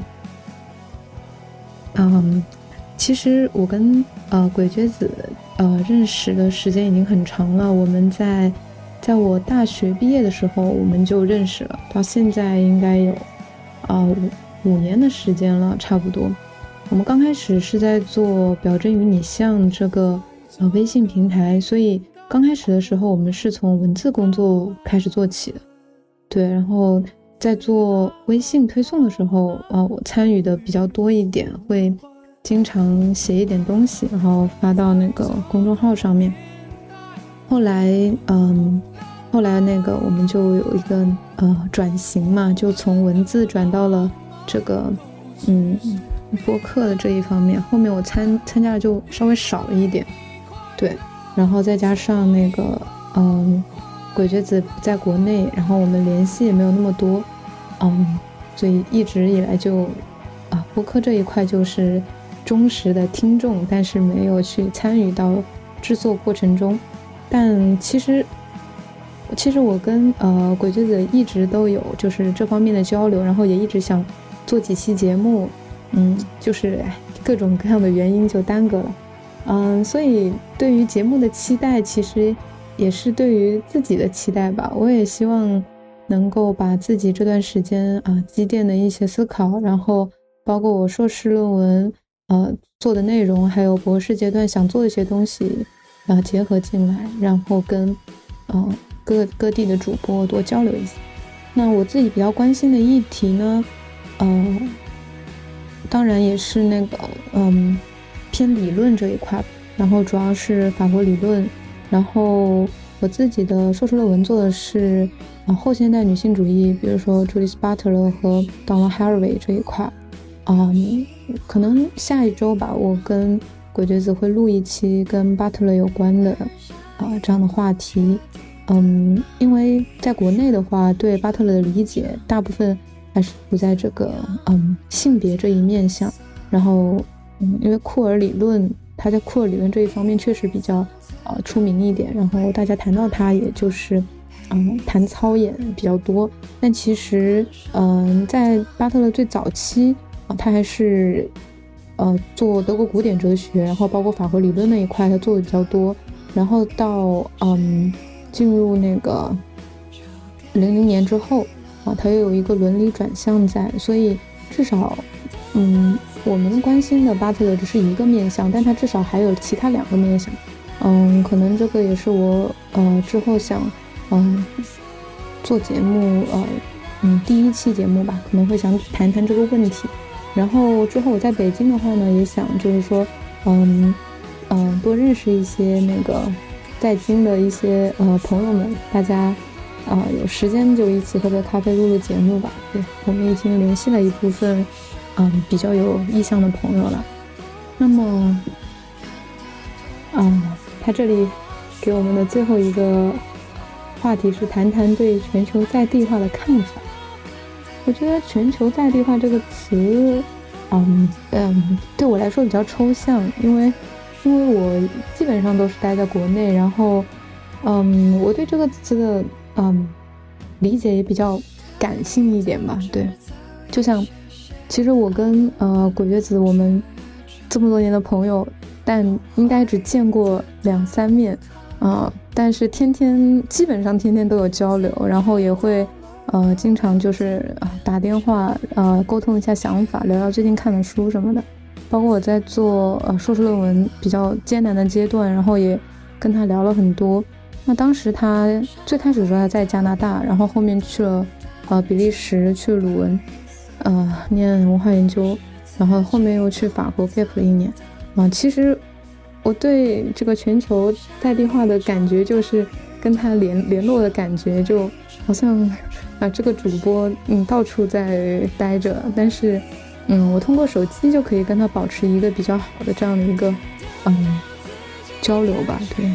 [SPEAKER 9] 嗯，其实我跟呃鬼觉子呃认识的时间已经很长了，我们在在我大学毕业的时候我们就认识了，到现在应该有啊五五年的时间了，差不多。我们刚开始是在做表征与拟像这个呃微信平台，所以刚开始的时候我们是从文字工作开始做起的。对，然后在做微信推送的时候啊，我参与的比较多一点，会经常写一点东西，然后发到那个公众号上面。后来嗯后来那个我们就有一个呃转型嘛，就从文字转到了这个嗯播客的这一方面。后面我参参加的就稍微少了一点，对，然后再加上那个嗯鬼觉子不在国内，然后我们联系也没有那么多，嗯，所以一直以来就啊播客这一块就是忠实的听众，但是没有去参与到制作过程中。但其实其实我跟呃鬼觉子一直都有就是这方面的交流，然后也一直想做几期节目，嗯，就是各种各样的原因就耽搁了，嗯，所以对于节目的期待其实也是对于自己的期待吧。我也希望能够把自己这段时间啊积淀的一些思考，然后包括我硕士论文呃做的内容，还有博士阶段想做的一些东西呃结合进来，然后跟呃各各地的主播多交流一下。那我自己比较关心的议题呢，呃当然也是那个嗯偏理论这一块，然后主要是法国理论。然后我自己的硕士论文做的是啊后现代女性主义，比如说 Judith Butler 和 Donna Haraway 这一块。嗯，可能下一周吧，我跟鬼觉子会录一期跟 Butler 有关的啊这样的话题。嗯，因为在国内的话，对 Butler 的理解大部分还是不在这个嗯性别这一面上。然后嗯，因为库尔理论，他在库尔理论这一方面确实比较呃出名一点，然后大家谈到他也就是嗯谈操演比较多。但其实嗯在巴特勒最早期啊，他还是呃做德国古典哲学，然后包括法国理论那一块他做的比较多。然后到嗯进入那个零零年之后啊，他又有一个伦理转向在，所以至少嗯我们关心的巴特勒只是一个面向，但他至少还有其他两个面向。嗯，可能这个也是我呃之后想嗯做节目呃嗯第一期节目吧，可能会想谈谈这个问题。然后之后我在北京的话呢，也想就是说嗯嗯多认识一些那个在京的一些呃朋友们，大家啊、呃、有时间就一起喝杯咖啡录录节目吧。对，我们已经联系了一部分嗯比较有意向的朋友了。那么嗯他这里给我们的最后一个话题是谈谈对全球在地化的看法。我觉得全球在地化这个词嗯嗯对我来说比较抽象，因为因为我基本上都是待在国内，然后嗯我对这个词的嗯理解也比较感性一点吧。对，就像其实我跟呃鬼觉子我们这么多年的朋友，但应该只见过两三面啊、呃，但是天天基本上天天都有交流，然后也会呃经常就是呃打电话呃沟通一下想法，聊聊最近看的书什么的。包括我在做呃硕士论文比较艰难的阶段，然后也跟他聊了很多。那当时他最开始说他在加拿大，然后后面去了呃比利时去鲁文呃念文化研究，然后后面又去法国 gap 了一年啊、呃。其实我对这个全球在地化的感觉，就是跟他联联络的感觉，就好像啊、呃、这个主播嗯到处在待着，但是嗯我通过手机就可以跟他保持一个比较好的这样的一个嗯交流吧。对，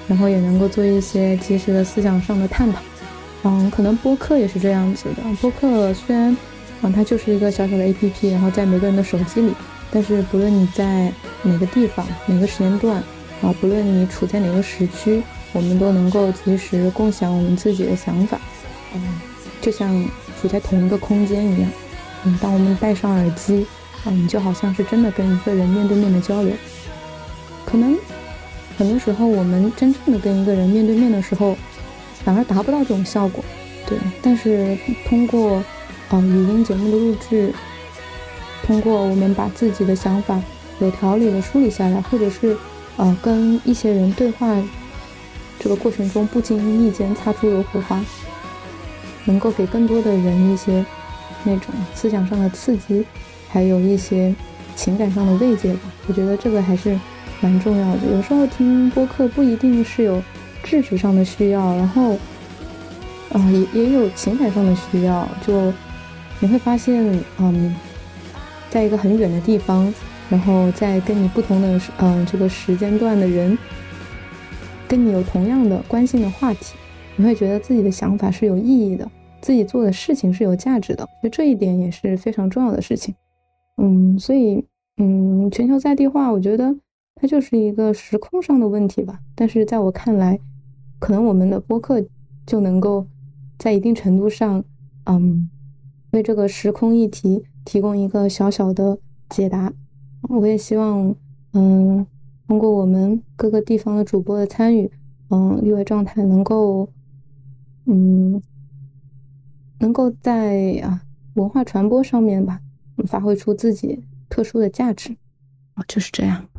[SPEAKER 9] 然后也能够做一些及时的思想上的探讨。嗯，可能播客也是这样子的。播客虽然，嗯，它就是一个小小的 A P P， 然后在每个人的手机里，但是不论你在哪个地方、哪个时间段，啊，不论你处在哪个时区，我们都能够及时共享我们自己的想法。嗯，就像处在同一个空间一样。嗯，当我们戴上耳机，啊，你就好像是真的跟一个人面对面的交流。可能很多时候我们真正的跟一个人面对面的时候，反而达不到这种效果，对。但是通过呃语音节目的录制，通过我们把自己的想法有条理的梳理下来，或者是呃跟一些人对话，这个过程中不经意间擦出了火花，能够给更多的人一些那种思想上的刺激，还有一些情感上的慰藉吧。我觉得这个还是蛮重要的。有时候听播客不一定是有知识上的需要，然后啊、呃、也也有情感上的需要。就你会发现，嗯，在一个很远的地方，然后在跟你不同的嗯、呃、这个时间段的人，跟你有同样的关心的话题，你会觉得自己的想法是有意义的，自己做的事情是有价值的。就这一点也是非常重要的事情。嗯，所以嗯，全球在地化，我觉得它就是一个时空上的问题吧。但是在我看来，可能我们的播客就能够在一定程度上，嗯，为这个时空议题提供一个小小的解答。我也希望，嗯，通过我们各个地方的主播的参与，嗯，立位状态能够，嗯，能够在啊文化传播上面吧，发挥出自己特殊的价值。哦，就是这样。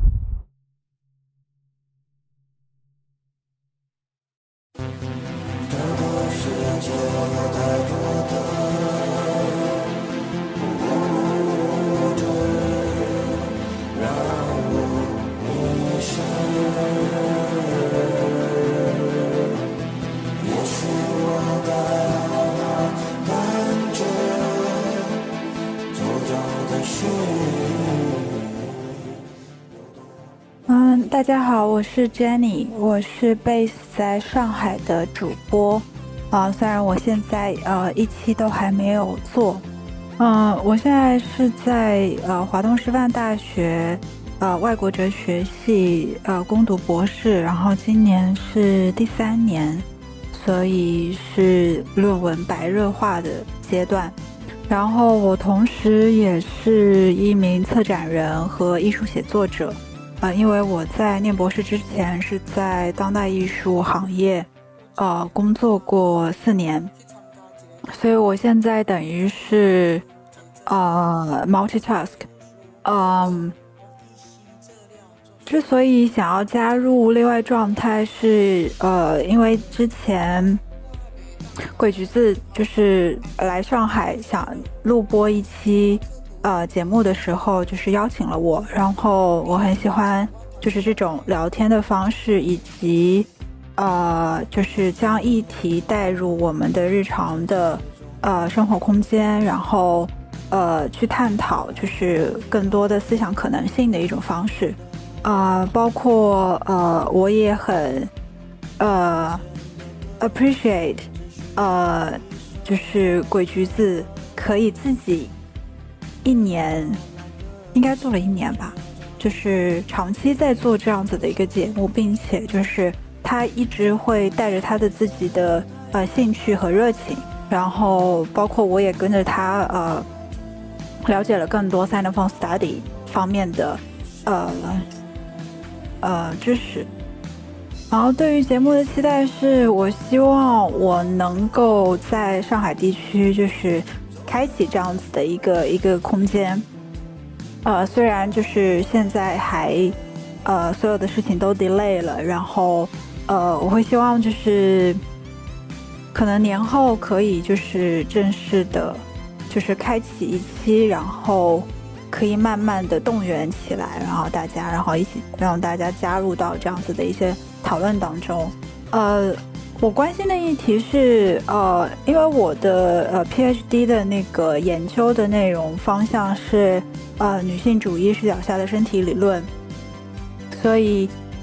[SPEAKER 10] 嗯，大家好，我是 Jenny， 我是 base 在上海的主播。啊、呃，虽然我现在呃一期都还没有做。嗯、呃，我现在是在呃华东师范大学呃外国哲学系呃攻读博士，然后今年是第三年，所以是论文白热化的阶段。然后我同时也是一名策展人和艺术写作者。呃，因为我在念博士之前是在当代艺术行业，呃，工作过四年，所以我现在等于是呃 multitask。嗯，之所以想要加入例外状态是，呃，因为之前鬼橘子就是来上海想录播一期。呃，节目的时候就是邀请了我，然后我很喜欢就是这种聊天的方式，以及呃，就是将议题带入我们的日常的呃生活空间，然后呃去探讨就是更多的思想可能性的一种方式。呃，包括呃，我也很呃 appreciate 呃，就是鬼橘子可以自己。一年应该做了一年吧，就是长期在做这样子的一个节目，并且就是他一直会带着他的自己的呃兴趣和热情，然后包括我也跟着他呃了解了更多 Sinophone Study 方面的呃呃知识。然后对于节目的期待是，我希望我能够在上海地区就是开启这样子的一个一个空间。呃，虽然就是现在还呃所有的事情都 delay 了，然后呃我会希望就是可能年后可以就是正式的就是开启一期，然后可以慢慢的动员起来，然后大家然后一起让大家加入到这样子的一些讨论当中。呃我关心的议题是，呃，因为我的呃 PhD 的那个研究的内容方向是呃女性主义视角下的身体理论，所以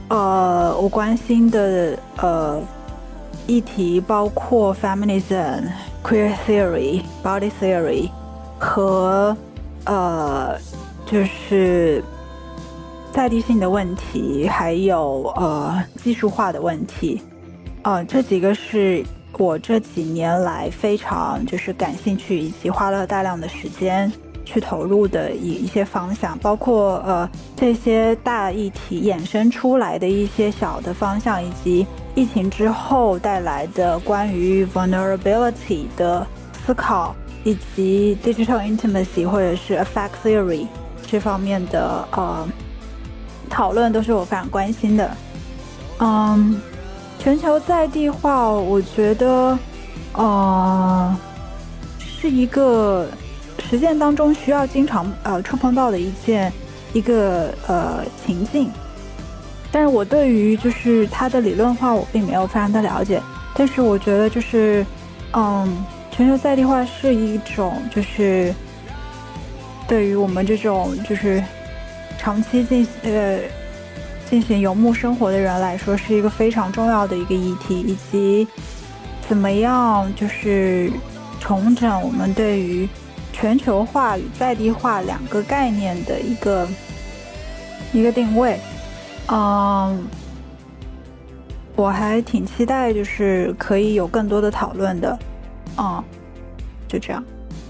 [SPEAKER 10] 呃，我关心的呃议题包括 feminism、queer theory、body theory 和呃就是在地性的问题，还有呃技术化的问题。呃，这几个是我这几年来非常就是感兴趣，以及花了大量的时间去投入的一一些方向，包括呃这些大议题衍生出来的一些小的方向，以及疫情之后带来的关于 vulnerability 的思考，以及 digital intimacy 或者是 affect theory 这方面的呃讨论，都是我非常关心的。嗯，全球在地化，我觉得呃是一个实践当中需要经常呃触碰到的一件一个呃情境，但是我对于就是它的理论化我并没有非常的了解，但是我觉得就是嗯全球在地化是一种就是对于我们这种就是长期进呃进行游牧生活的人来说是一个非常重要的一个议题，以及怎么样就是重整我们对于全球化与在地化两个概念的一个一个定位。嗯，我还挺期待就是可以有更多的讨论的。嗯，就这样。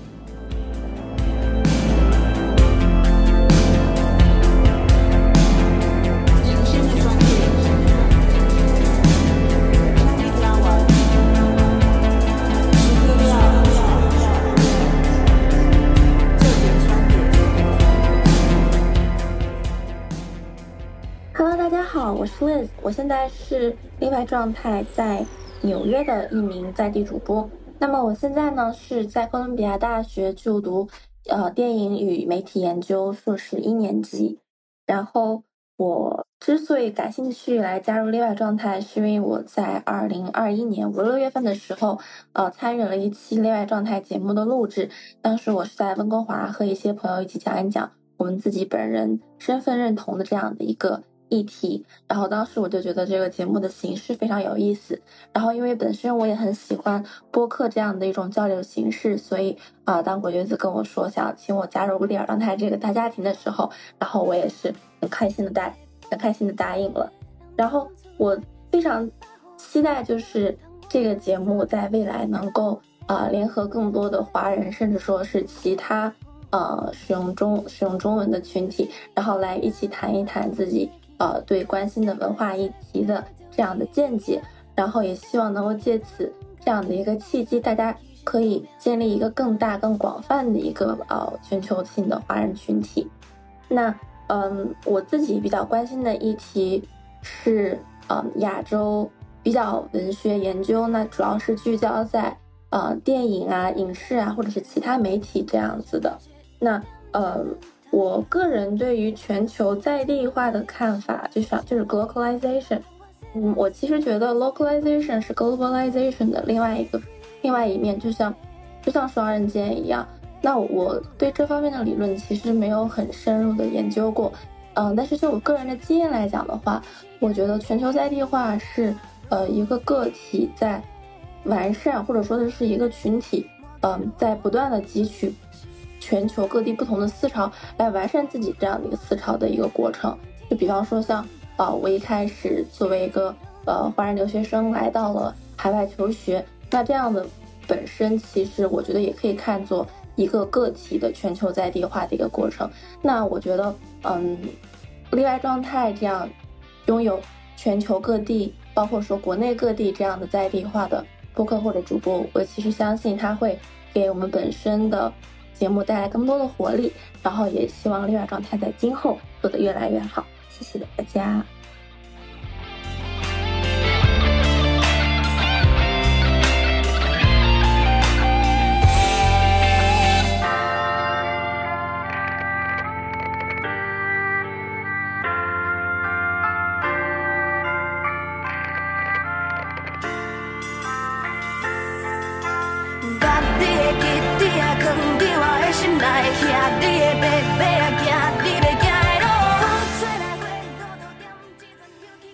[SPEAKER 11] 大家好，我是 Liz， 我现在是例外状态在纽约的一名在地主播。那么我现在呢是在哥伦比亚大学就读呃电影与媒体研究硕士一年级。然后我之所以感兴趣来加入例外状态，是因为我在二零二一年五六月份的时候，呃参与了一期例外状态节目的录制。当时我是在温哥华和一些朋友一起讲一讲我们自己本人身份认同的这样的一个议题，然后当时我就觉得这个节目的形式非常有意思，然后因为本身我也很喜欢播客这样的一种交流形式，所以啊、呃，当果决子跟我说想请我加入例外状态这个大家庭的时候，然后我也是很开心的答很开心的答应了。然后我非常期待就是这个节目在未来能够啊、呃、联合更多的华人，甚至说是其他呃使用中使用中文的群体，然后来一起谈一谈自己呃，对关心的文化议题的这样的见解，然后也希望能够借此这样的一个契机，大家可以建立一个更大、更广泛的一个呃全球性的华人群体。那嗯，我自己比较关心的议题是嗯亚洲比较文学研究，那主要是聚焦在呃电影啊、影视啊，或者是其他媒体这样子的。那呃。我个人对于全球在地化的看法，就是就是 globalization。嗯，我其实觉得 localization 是 globalization 的另外一个另外一面，就像就像双刃剑一样。那我对这方面的理论其实没有很深入的研究过，嗯，但是就我个人的经验来讲的话，我觉得全球在地化是呃一个个体在完善，或者说的是一个群体，嗯，在不断的汲取全球各地不同的思潮来完善自己这样的一个思潮的一个过程。就比方说像呃我一开始作为一个呃华人留学生来到了海外求学，那这样的本身其实我觉得也可以看作一个个体的全球在地化的一个过程。那我觉得嗯例外状态这样拥有全球各地包括说国内各地这样的在地化的播客或者主播，我其实相信它会给我们本身的节目带来更多的活力，然后也希望例外状态在今后做得越来越好。谢谢大家。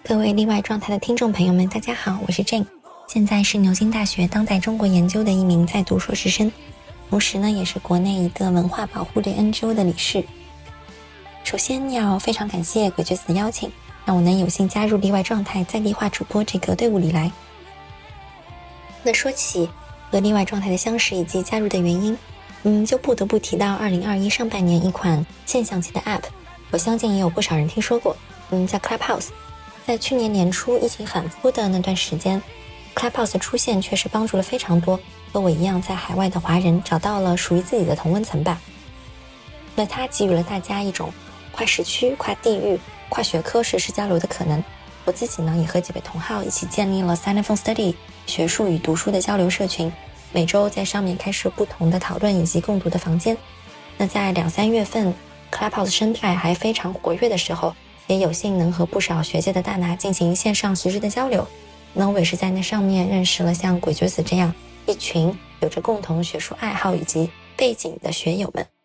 [SPEAKER 12] 各位例外状态的听众朋友们，大家好，我是 Jane， 现在是牛津大学当代中国研究的一名在读硕士生，同时呢也是国内一个文化保护类 N G O 的理事。首先要非常感谢鬼觉子的邀请，让我能有幸加入例外状态在地化主播这个队伍里来。那说起和例外状态的相识以及加入的原因，嗯，就不得不提到二零二一上半年一款现象级的 App， 我相信也有不少人听说过，嗯，叫 Clubhouse。在去年年初疫情反复的那段时间， Clubhouse 的出现确实帮助了非常多和我一样在海外的华人找到了属于自己的同温层吧。那它给予了大家一种跨时区、跨地域、跨学科实时交流的可能。我自己呢也和几位同好一起建立了 Silent Phone Study 学术与读书的交流社群，每周在上面开设不同的讨论以及共读的房间。那在两三月份 Clubhouse 生态还非常活跃的时候，也有幸能和不少学界的大拿进行线上实时的交流。那我也是在那上面认识了像鬼觉子这样一群有着共同学术爱好以及背景的学友们。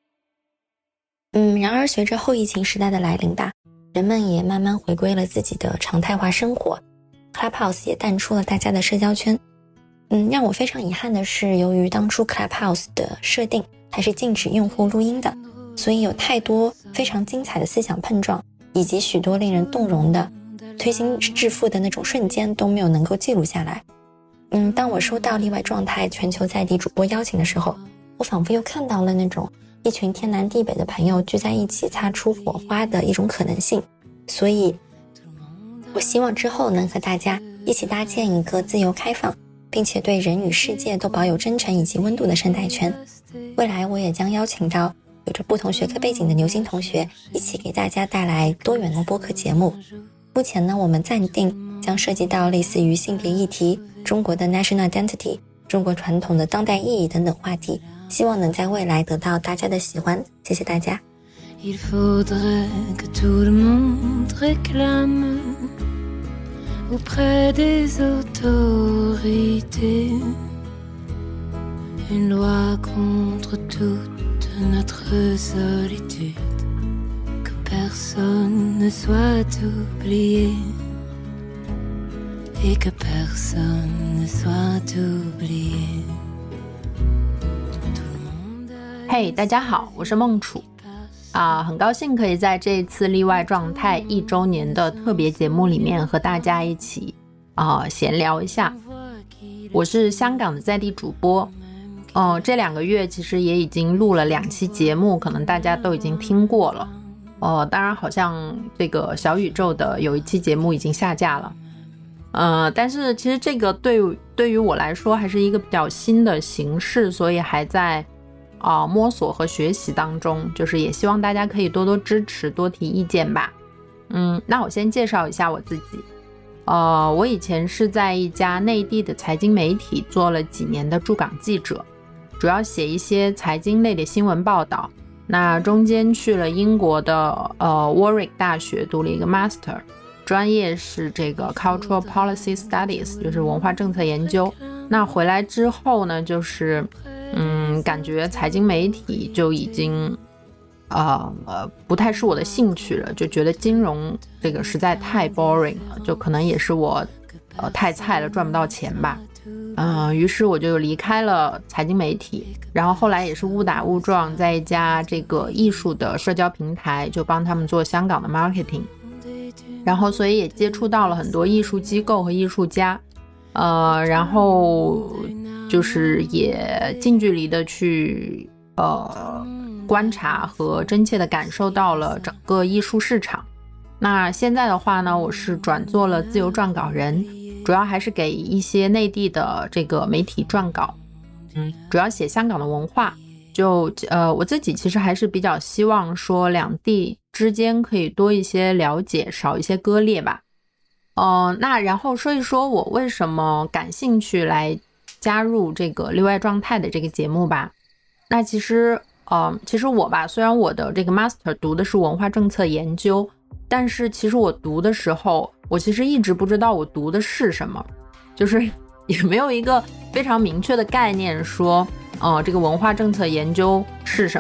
[SPEAKER 12] 嗯，然而随着后疫情时代的来临吧，人们也慢慢回归了自己的常态化生活， Clubhouse 也淡出了大家的社交圈。嗯，让我非常遗憾的是，由于当初 Clubhouse 的设定还是禁止用户录音的，所以有太多非常精彩的思想碰撞以及许多令人动容的推心置腹的那种瞬间都没有能够记录下来。嗯，当我收到例外状态全球在地主播邀请的时候，我仿佛又看到了那种一群天南地北的朋友聚在一起擦出火花的一种可能性。所以我希望之后能和大家一起搭建一个自由开放并且对人与世界都保有真诚以及温度的生态圈。未来我也将邀请到有着不同学科背景的牛津同学一起给大家带来多元的播客节目。目前呢，我们暂定将涉及到类似于性别议题、中国的 national identity、 中国传统的当代意义等等话题，希望能在未来得到大家的喜欢。谢谢大家。
[SPEAKER 6] Il faudrait que tout le monde réclame auprès des autorités une loi contre toute notre solitude, que personne ne soit oublié et que personne ne soit oublié。
[SPEAKER 13] 嘿、hey, 大家好，我是孟楚啊，很高兴可以在这一次例外状态一周年的特别节目里面和大家一起啊闲聊一下。我是香港的在地主播，呃，这两个月其实也已经录了两期节目，可能大家都已经听过了。呃，当然好像这个小宇宙的有一期节目已经下架了，呃，但是其实这个对对于我来说还是一个比较新的形式，所以还在啊、呃、摸索和学习当中，就是也希望大家可以多多支持，多提意见吧。嗯，那我先介绍一下我自己。呃，我以前是在一家内地的财经媒体做了几年的驻港记者，主要写一些财经类的新闻报道。那中间去了英国的呃 Warwick 大学读了一个 Master， 专业是这个 Cultural Policy Studies， 就是文化政策研究。那回来之后呢，就是嗯，感觉财经媒体就已经呃呃不太是我的兴趣了，就觉得金融这个实在太 boring 了，就可能也是我呃太菜了，赚不到钱吧。嗯、呃，于是我就离开了财经媒体，然后后来也是误打误撞，在一家这个艺术的社交平台，就帮他们做香港的 marketing， 然后所以也接触到了很多艺术机构和艺术家，呃，然后就是也近距离的去呃观察和真切的感受到了整个艺术市场。那现在的话呢，我是转做了自由撰稿人，主要还是给一些内地的这个媒体撰稿，嗯，主要写香港的文化。就呃，我自己其实还是比较希望说两地之间可以多一些了解，少一些割裂吧。呃，那然后说一说我为什么感兴趣来加入这个例外状态的这个节目吧。那其实呃，其实我吧，虽然我的这个 master 读的是文化政策研究，但是其实我读的时候，我其实一直不知道我读的是什么，就是也没有一个非常明确的概念说呃，这个文化政策研究是什么，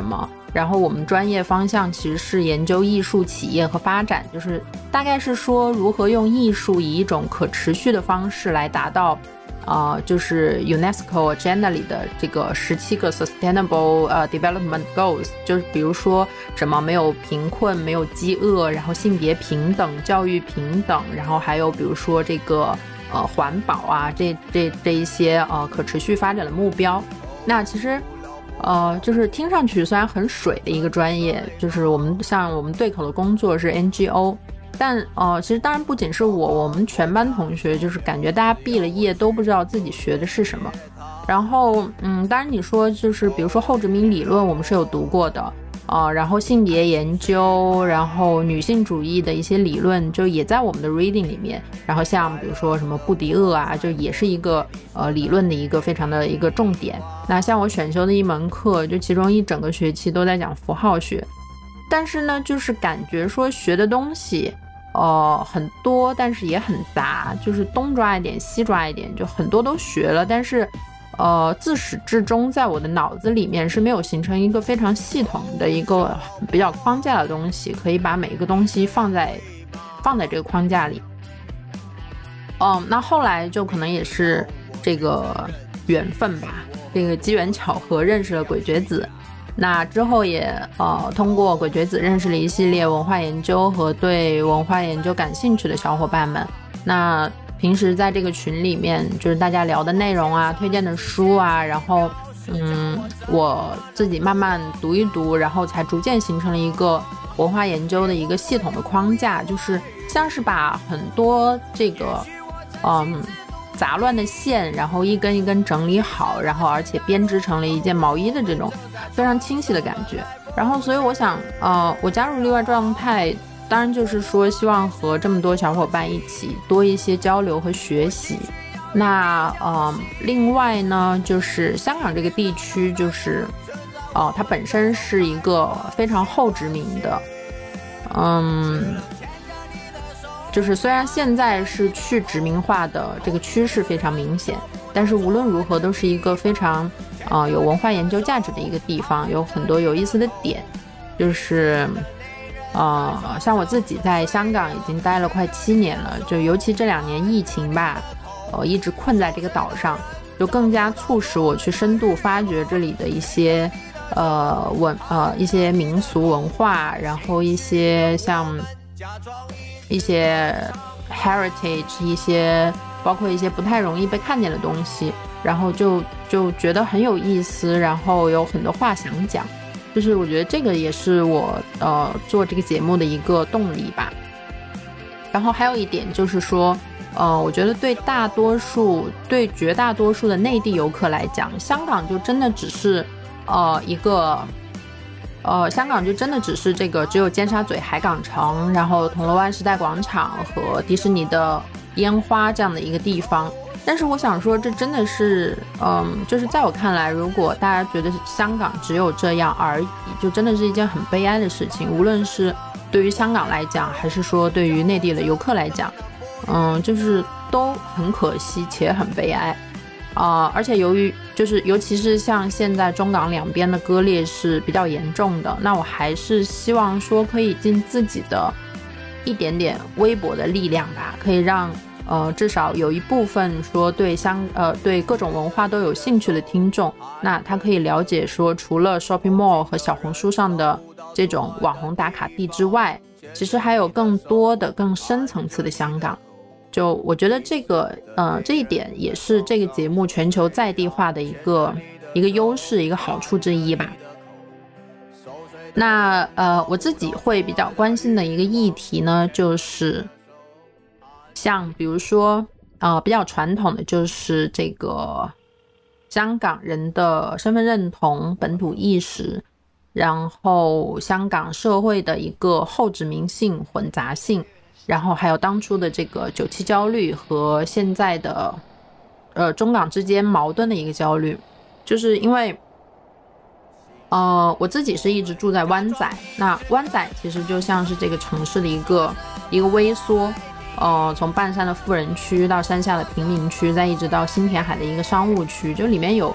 [SPEAKER 13] 然后我们专业方向其实是研究艺术企业和发展，就是大概是说如何用艺术以一种可持续的方式来达到呃，就是 UNESCO Agenda 里的这个十七个 Sustainable、呃、Development Goals， 就是比如说什么没有贫困，没有饥饿，然后性别平等，教育平等，然后还有比如说这个呃环保啊，这这这一些呃可持续发展的目标。那其实呃就是听上去虽然很水的一个专业，就是我们像我们对口的工作是 N G O。但呃，其实当然不仅是我，我们全班同学就是感觉大家毕了业都不知道自己学的是什么。然后嗯，当然你说就是比如说后殖民理论我们是有读过的呃，然后性别研究，然后女性主义的一些理论就也在我们的 reading 里面。然后像比如说什么布迪厄啊，就也是一个呃理论的一个非常的一个重点。那像我选修的一门课，就其中一整个学期都在讲符号学，但是呢就是感觉说学的东西呃，很多，但是也很杂，就是东抓一点西抓一点，就很多都学了，但是呃，自始至终在我的脑子里面是没有形成一个非常系统的一个比较框架的东西，可以把每一个东西放在放在这个框架里。嗯，那后来就可能也是这个缘分吧，这个机缘巧合认识了鬼觉子。那之后也呃通过鬼觉子认识了一系列文化研究和对文化研究感兴趣的小伙伴们。那平时在这个群里面就是大家聊的内容啊，推荐的书啊，然后嗯我自己慢慢读一读，然后才逐渐形成了一个文化研究的一个系统的框架，就是像是把很多这个嗯杂乱的线然后一根一根整理好，然后而且编织成了一件毛衣的这种非常清晰的感觉。然后所以我想呃，我加入例外状态当然就是说希望和这么多小伙伴一起多一些交流和学习。那呃，另外呢就是香港这个地区就是呃，它本身是一个非常后殖民的嗯就是虽然现在是去殖民化的这个趋势非常明显，但是无论如何都是一个非常呃有文化研究价值的一个地方，有很多有意思的点。就是呃像我自己在香港已经待了快七年了，就尤其这两年疫情吧，呃一直困在这个岛上，就更加促使我去深度发掘这里的一些呃文呃一些民俗文化，然后一些像一些 heritage， 一些包括一些不太容易被看见的东西，然后就就觉得很有意思，然后有很多话想讲。就是我觉得这个也是我呃做这个节目的一个动力吧。然后还有一点就是说呃，我觉得对大多数对绝大多数的内地游客来讲，香港就真的只是呃一个呃，香港就真的只是这个只有尖沙咀海港城，然后铜锣湾时代广场和迪士尼的烟花这样的一个地方。但是我想说这真的是嗯，就是在我看来，如果大家觉得香港只有这样而已，就真的是一件很悲哀的事情，无论是对于香港来讲还是说对于内地的游客来讲，嗯，就是都很可惜且很悲哀。呃，而且由于就是尤其是像现在中港两边的割裂是比较严重的，那我还是希望说可以尽自己的一点点微薄的力量吧，可以让呃至少有一部分说对香呃对各种文化都有兴趣的听众，那他可以了解说除了 shopping mall 和小红书上的这种网红打卡地之外，其实还有更多的更深层次的香港。就我觉得这个呃这一点也是这个节目全球在地化的一个一个优势，一个好处之一吧。那呃我自己会比较关心的一个议题呢，就是像比如说呃比较传统的就是这个香港人的身份认同、本土意识，然后香港社会的一个后殖民性、混杂性，然后还有当初的这个九七焦虑和现在的呃中港之间矛盾的一个焦虑。就是因为呃我自己是一直住在湾仔，那湾仔其实就像是这个城市的一个一个微缩，呃从半山的富人区到山下的贫民区，再一直到新填海的一个商务区，就里面有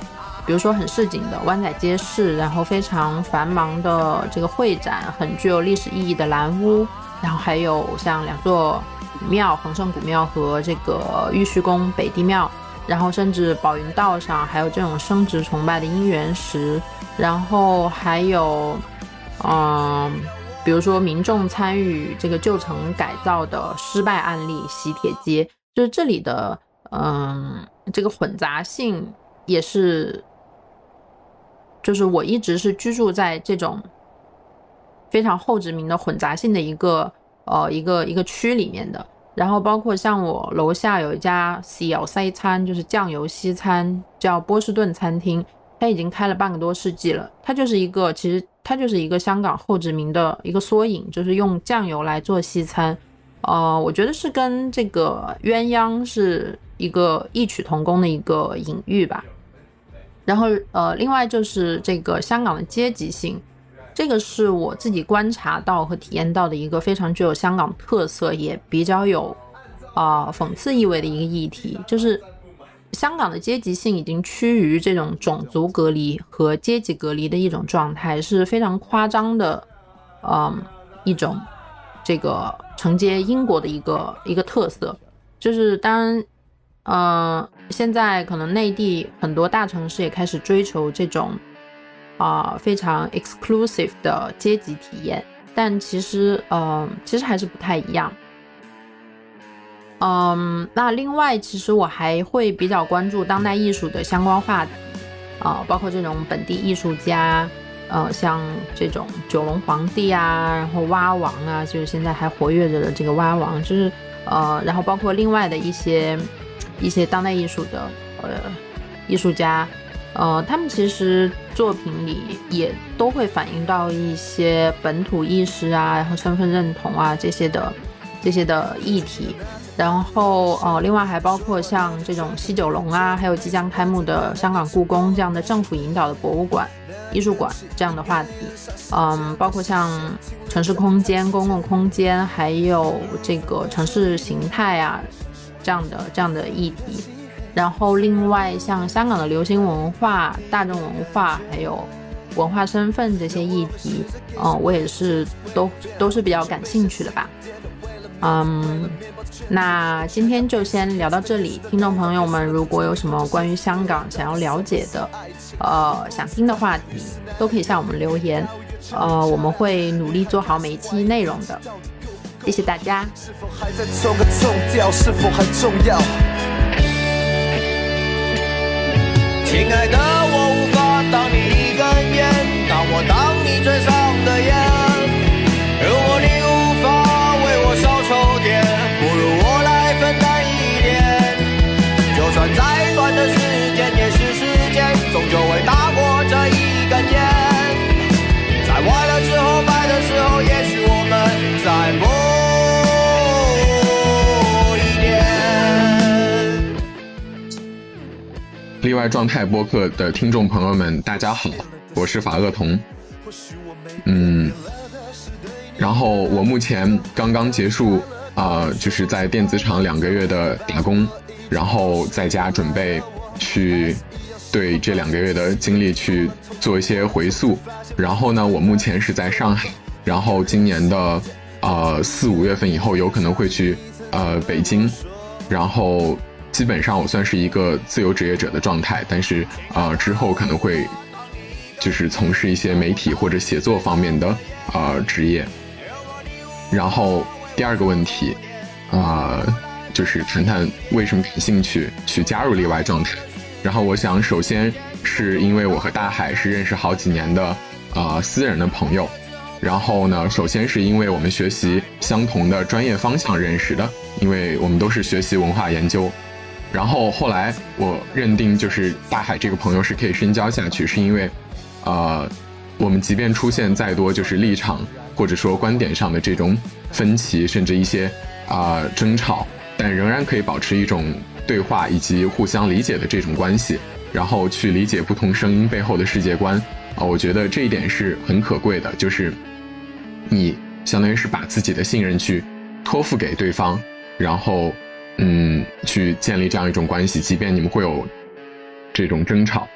[SPEAKER 13] 比如说很市井的湾仔街市，然后非常繁忙的这个会展，很具有历史意义的蓝屋，然后还有像两座古庙，恒圣古庙和这个玉虚宫北帝庙，然后甚至宝云道上还有这种生殖崇拜的因缘石，然后还有嗯，比如说民众参与这个旧城改造的失败案例喜帖街，就是这里的嗯这个混杂性也是，就是我一直是居住在这种非常后殖民的混杂性的一个呃一个一个区里面的。然后包括像我楼下有一家小西餐，就是酱油西餐，叫波士顿餐厅，它已经开了半个多世纪了。它就是一个其实它就是一个香港后殖民的一个缩影，就是用酱油来做西餐。呃，我觉得是跟这个鸳鸯是一个异曲同工的一个隐喻吧。然后呃，另外就是这个香港的阶级性，这个是我自己观察到和体验到的一个非常具有香港特色，也比较有啊、呃、讽刺意味的一个议题，就是香港的阶级性已经趋于这种种族隔离和阶级隔离的一种状态，是非常夸张的，嗯，一种这个承接英国的一个一个特色。就是当然呃，现在可能内地很多大城市也开始追求这种啊、呃、非常 exclusive 的阶级体验，但其实呃其实还是不太一样。嗯，那另外其实我还会比较关注当代艺术的相关话题啊、呃，包括这种本地艺术家，呃，像这种九龙皇帝啊，然后蛙王啊，就是现在还活跃着的这个蛙王，就是呃，然后包括另外的一些一些当代艺术的呃艺术家，呃，他们其实作品里也都会反映到一些本土意识啊，然后身份认同啊这些的这些的议题。然后呃，另外还包括像这种西九龙啊，还有即将开幕的香港故宫这样的政府引导的博物馆、艺术馆这样的话题，嗯，包括像城市空间、公共空间，还有这个城市形态啊这样的这样的议题。然后另外像香港的流行文化、大众文化，还有文化身份这些议题，嗯，我也是都都是比较感兴趣的吧。嗯，那今天就先聊到这里。听众朋友们，如果有什么关于香港想要了解的，呃，想听的话题，都可以向我们留言。呃，我们会努力做好每一期内容的。谢谢大家。是否还在抽个重调？是否还重要？亲爱的，我无法当你一根烟，当我当你嘴上的烟。如果你无法为我少抽点，不如我来分担一点。就算再短的时间也是时间，终究会大过这一根烟。在歪了之后白的时候，也许我们再搏一点。
[SPEAKER 14] 例外状态播客的听众朋友们大家好，我是法厄同。嗯然后我目前刚刚结束呃，就是在电子厂两个月的打工，然后在家准备去对这两个月的经历去做一些回溯。然后呢，我目前是在上海，然后今年的呃四五月份以后有可能会去呃北京，然后基本上我算是一个自由职业者的状态，但是呃之后可能会就是从事一些媒体或者写作方面的呃职业。然后第二个问题啊、呃，就是谈谈为什么感兴趣去加入例外状态。然后我想首先是因为我和大海是认识好几年的呃私人的朋友，然后呢首先是因为我们学习相同的专业方向认识的，因为我们都是学习文化研究。然后后来我认定就是大海这个朋友是可以深交下去，是因为呃我们即便出现再多就是立场或者说观点上的这种分歧，甚至一些啊、呃、争吵，但仍然可以保持一种对话以及互相理解的这种关系，然后去理解不同声音背后的世界观啊、呃，我觉得这一点是很可贵的，就是你相当于是把自己的信任去托付给对方，然后嗯去建立这样一种关系，即便你们会有这种争吵。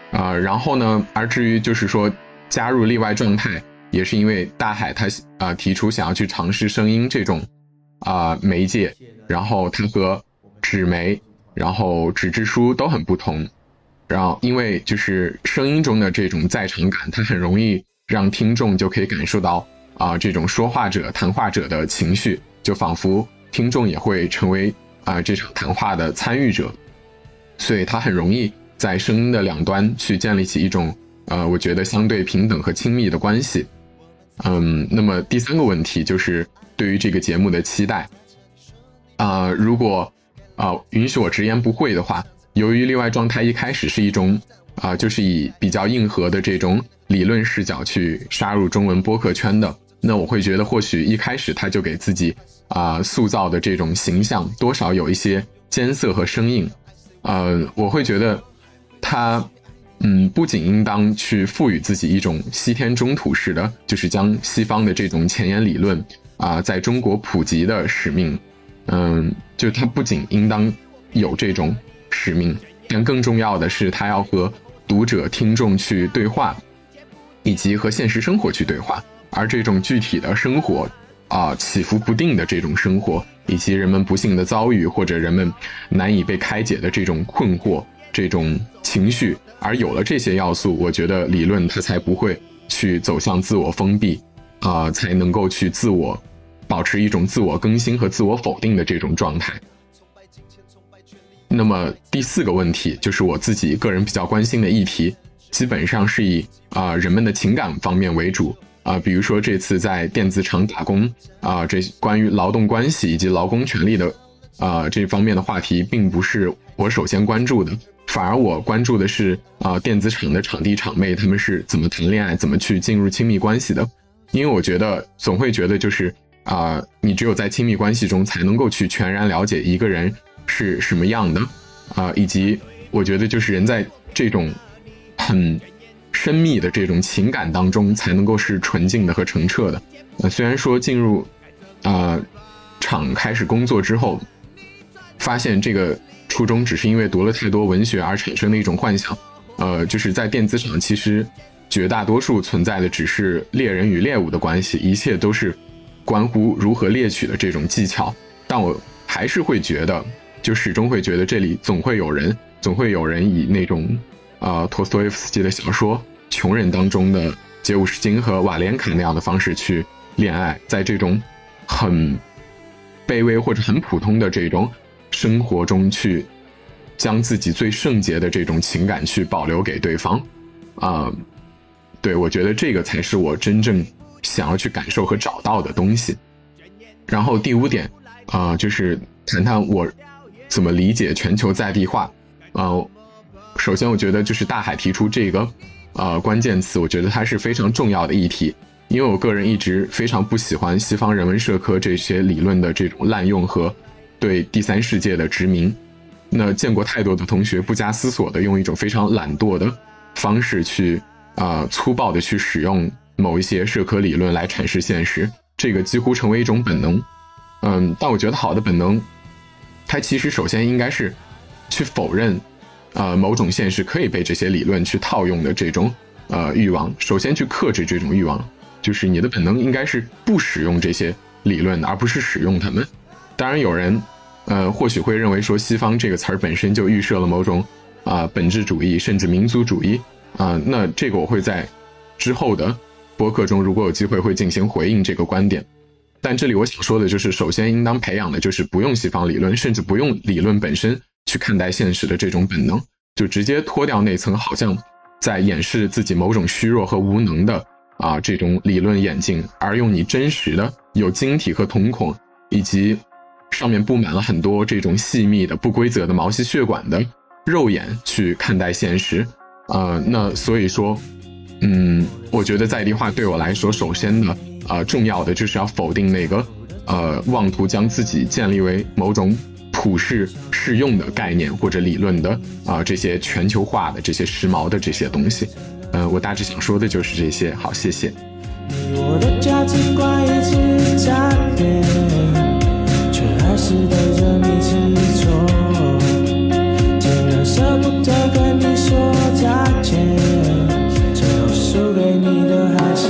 [SPEAKER 14] 啊、呃，然后呢，而至于就是说加入例外状态，也是因为大海他啊、呃、提出想要去尝试声音这种啊、呃、媒介，然后它和纸媒，然后纸质书都很不同。然后因为就是声音中的这种在场感，它很容易让听众就可以感受到啊、呃、这种说话者谈话者的情绪，就仿佛听众也会成为啊、呃、这场谈话的参与者，所以它很容易在声音的两端去建立起一种呃我觉得相对平等和亲密的关系。嗯，那么第三个问题就是对于这个节目的期待啊、呃、如果啊、呃、允许我直言不讳的话，由于例外状态一开始是一种啊、呃，就是以比较硬核的这种理论视角去杀入中文播客圈的，那我会觉得或许一开始他就给自己啊、呃、塑造的这种形象多少有一些艰涩和生硬，呃，我会觉得他嗯不仅应当去赋予自己一种西天中土式的，就是将西方的这种前沿理论啊、呃、在中国普及的使命，嗯，就他不仅应当有这种使命，但更重要的是他要和读者听众去对话，以及和现实生活去对话，而这种具体的生活啊、呃、起伏不定的这种生活，以及人们不幸的遭遇或者人们难以被开解的这种困惑，这种情绪，而有了这些要素，我觉得理论它才不会去走向自我封闭啊、呃、才能够去自我保持一种自我更新和自我否定的这种状态。那么第四个问题就是我自己个人比较关心的议题，基本上是以啊、呃、人们的情感方面为主啊、呃，比如说这次在电子厂打工啊、呃，这关于劳动关系以及劳工权利的啊、呃、这方面的话题，并不是我首先关注的，反而我关注的是啊、呃、电子厂的场地厂妹他们是怎么谈恋爱，怎么去进入亲密关系的，因为我觉得总会觉得就是啊、呃、你只有在亲密关系中才能够去全然了解一个人是什么样的啊、呃，以及我觉得就是人在这种很深密的这种情感当中才能够是纯净的和澄澈的。呃，虽然说进入啊、呃、厂开始工作之后，发现这个初衷只是因为读了太多文学而产生的一种幻想，呃，就是在电子厂其实绝大多数存在的只是猎人与猎物的关系，一切都是关乎如何猎取的这种技巧，但我还是会觉得就始终会觉得这里总会有人总会有人以那种呃托斯托耶夫斯基的小说《穷人》当中的杰伍什金和瓦莲卡那样的方式去恋爱，在这种很卑微或者很普通的这种生活中去将自己最圣洁的这种情感去保留给对方啊、呃，对，我觉得这个才是我真正想要去感受和找到的东西。然后第五点啊、呃，就是谈谈我怎么理解全球在地化。呃，首先我觉得就是大海提出这个呃关键词，我觉得它是非常重要的议题，因为我个人一直非常不喜欢西方人文社科这些理论的这种滥用和对第三世界的殖民。那见过太多的同学不加思索的用一种非常懒惰的方式去呃粗暴的去使用某一些社科理论来阐释现实，这个几乎成为一种本能。嗯，但我觉得好的本能它其实首先应该是去否认呃某种现实可以被这些理论去套用的这种呃欲望，首先去克制这种欲望，就是你的本能应该是不使用这些理论而不是使用它们。当然有人呃或许会认为说西方这个词儿本身就预设了某种啊、呃、本质主义甚至民族主义啊、呃，那这个我会在之后的播客中如果有机会会进行回应这个观点。但这里我想说的就是首先应当培养的就是不用西方理论甚至不用理论本身去看待现实的这种本能，就直接脱掉那层好像在掩饰自己某种虚弱和无能的啊、呃、这种理论眼镜，而用你真实的有晶体和瞳孔以及上面布满了很多这种细密的不规则的毛细血管的肉眼去看待现实。呃，那所以说嗯，我觉得在地化对我来说首先呢呃，重要的就是要否定那个呃妄图将自己建立为某种普世适用的概念或者理论的啊、呃、这些全球化的这些时髦的这些东西。呃，我大致想说的就是这些。好，谢谢。
[SPEAKER 15] 我的价值观一直在变，却还是对着你执着，竟然舍不得跟你说再见。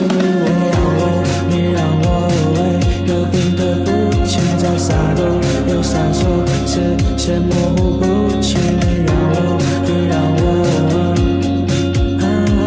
[SPEAKER 15] 你让我，你让我有病的不清，再洒脱又闪烁，视线模糊不清。你让我，你让我，啊，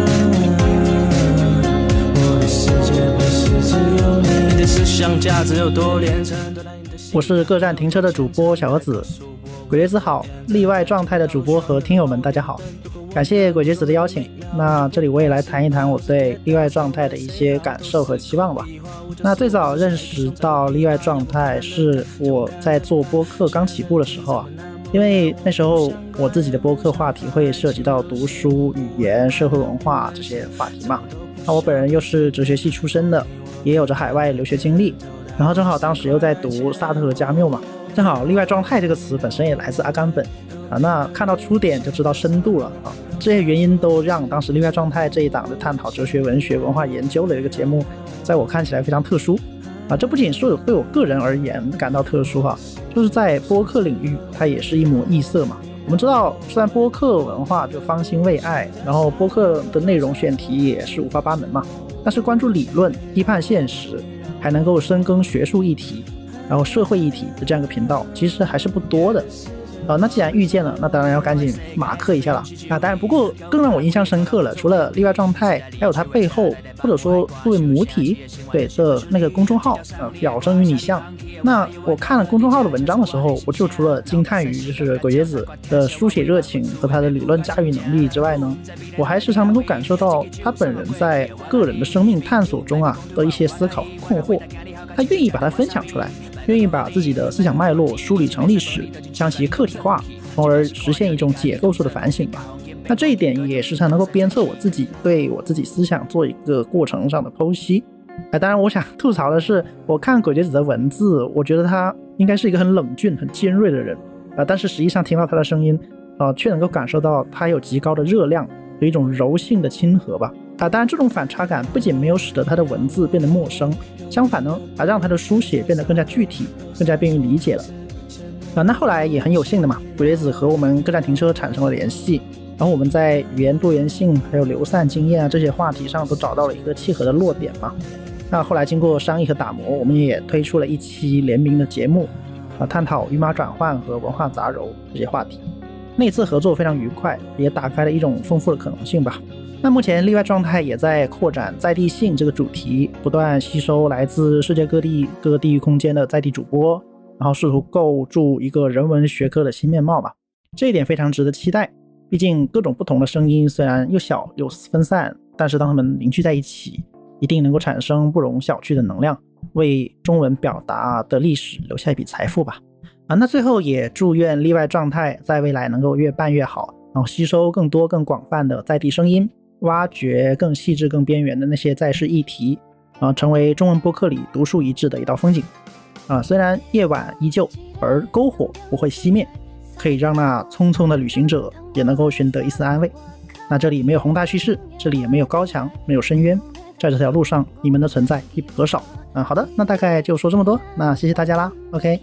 [SPEAKER 15] 我的世界不是只有你的思想价值有多连城。
[SPEAKER 16] 我是各站停车的主播小鹅子。鬼觉子好，例外状态的主播和听友们大家好，感谢鬼觉子的邀请。那这里我也来谈一谈我对例外状态的一些感受和期望吧。那最早认识到例外状态是我在做播客刚起步的时候啊，因为那时候我自己的播客话题会涉及到读书、语言、社会文化这些话题嘛。那我本人又是哲学系出身的，也有着海外留学经历，然后正好当时又在读萨特和加缪嘛，正好例外状态这个词本身也来自阿甘本啊，那看到出典就知道深度了啊，这些原因都让当时例外状态这一档的探讨哲学、文学、文化研究的一个节目，在我看起来非常特殊啊。这不仅是对我个人而言感到特殊哈，就是在播客领域它也是一抹异色嘛。我们知道，虽然播客文化就方兴未艾，然后播客的内容选题也是五花八门嘛，但是关注理论、批判现实，还能够深耕学术议题，然后社会议题的这样一个频道，其实还是不多的。呃，那既然遇见了，那当然要赶紧马克一下了啊！当然，不过更让我印象深刻了，除了例外状态，还有它背后或者说作为母体对的那个公众号，呃，表征与你像。那我看了公众号的文章的时候，我就除了惊叹于就是鬼觉子的书写热情和他的理论驾驭能力之外呢，我还时常能够感受到他本人在个人的生命探索中啊的一些思考困惑，他愿意把它分享出来。愿意把自己的思想脉络梳理成历史，将其客体化，从而实现一种解构式的反省吧。那这一点也时常能够鞭策我自己对我自己思想做一个过程上的剖析。哎，当然我想吐槽的是，我看鬼觉子的文字，我觉得他应该是一个很冷峻很尖锐的人啊，但是实际上听到他的声音啊，却能够感受到他有极高的热量和一种柔性的亲和吧。啊，当然这种反差感不仅没有使得他的文字变得陌生，相反呢，还让他的书写变得更加具体，更加便于理解了。啊，那后来也很有幸的嘛，鬼觉子和我们各站停车产生了联系，然后我们在语言多元性还有流散经验啊这些话题上都找到了一个契合的落点嘛。那后来经过商议和打磨，我们也推出了一期联名的节目啊，探讨语码转换和文化杂糅这些话题。那次合作非常愉快，也打开了一种丰富的可能性吧。那目前例外状态也在扩展在地性这个主题，不断吸收来自世界各地各个地域空间的在地主播，然后试图构筑一个人文学科的新面貌吧。这一点非常值得期待，毕竟各种不同的声音虽然又小又分散，但是当他们凝聚在一起，一定能够产生不容小觑的能量，为中文表达的历史留下一笔财富吧。啊，那最后也祝愿例外状态在未来能够越办越好，然后吸收更多更广泛的在地声音，挖掘更细致更边缘的那些在世议题，啊，成为中文播客里独树一帜的一道风景。啊，虽然夜晚依旧，而篝火不会熄灭，可以让那匆匆的旅行者也能够寻得一丝安慰。那这里没有宏大叙事，这里也没有高墙，没有深渊，在这条路上你们的存在必不可少。嗯，好的，那大概就说这么多，那谢谢大家啦 OK。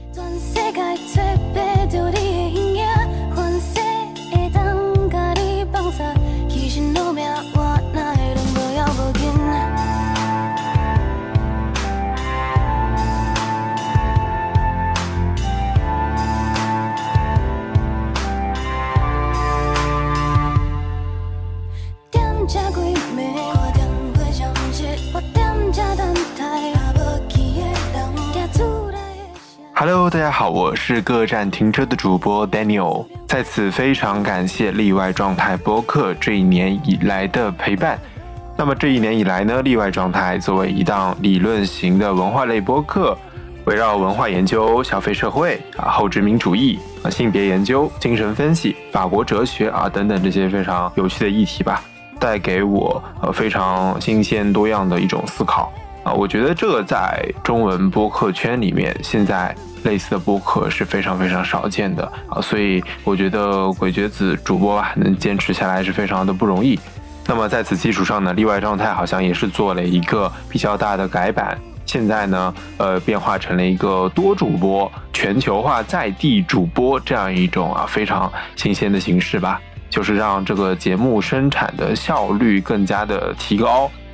[SPEAKER 17] Hello， 大家好，我是各站停车的主播 Daniel， 在此非常感谢例外状态播客这一年以来的陪伴。那么这一年以来呢，例外状态作为一档理论型的文化类播客，围绕文化研究、消费社会啊、后殖民主义啊、性别研究、精神分析、法国哲学啊等等这些非常有趣的议题吧，带给我呃非常新鲜多样的一种思考啊。我觉得这个在中文播客圈里面，现在类似的播客是非常非常少见的啊，所以我觉得鬼觉子主播啊能坚持下来是非常的不容易。那么在此基础上呢，例外状态好像也是做了一个比较大的改版，现在呢呃变化成了一个多主播全球化在地主播这样一种啊非常新鲜的形式吧，就是让这个节目生产的效率更加的提高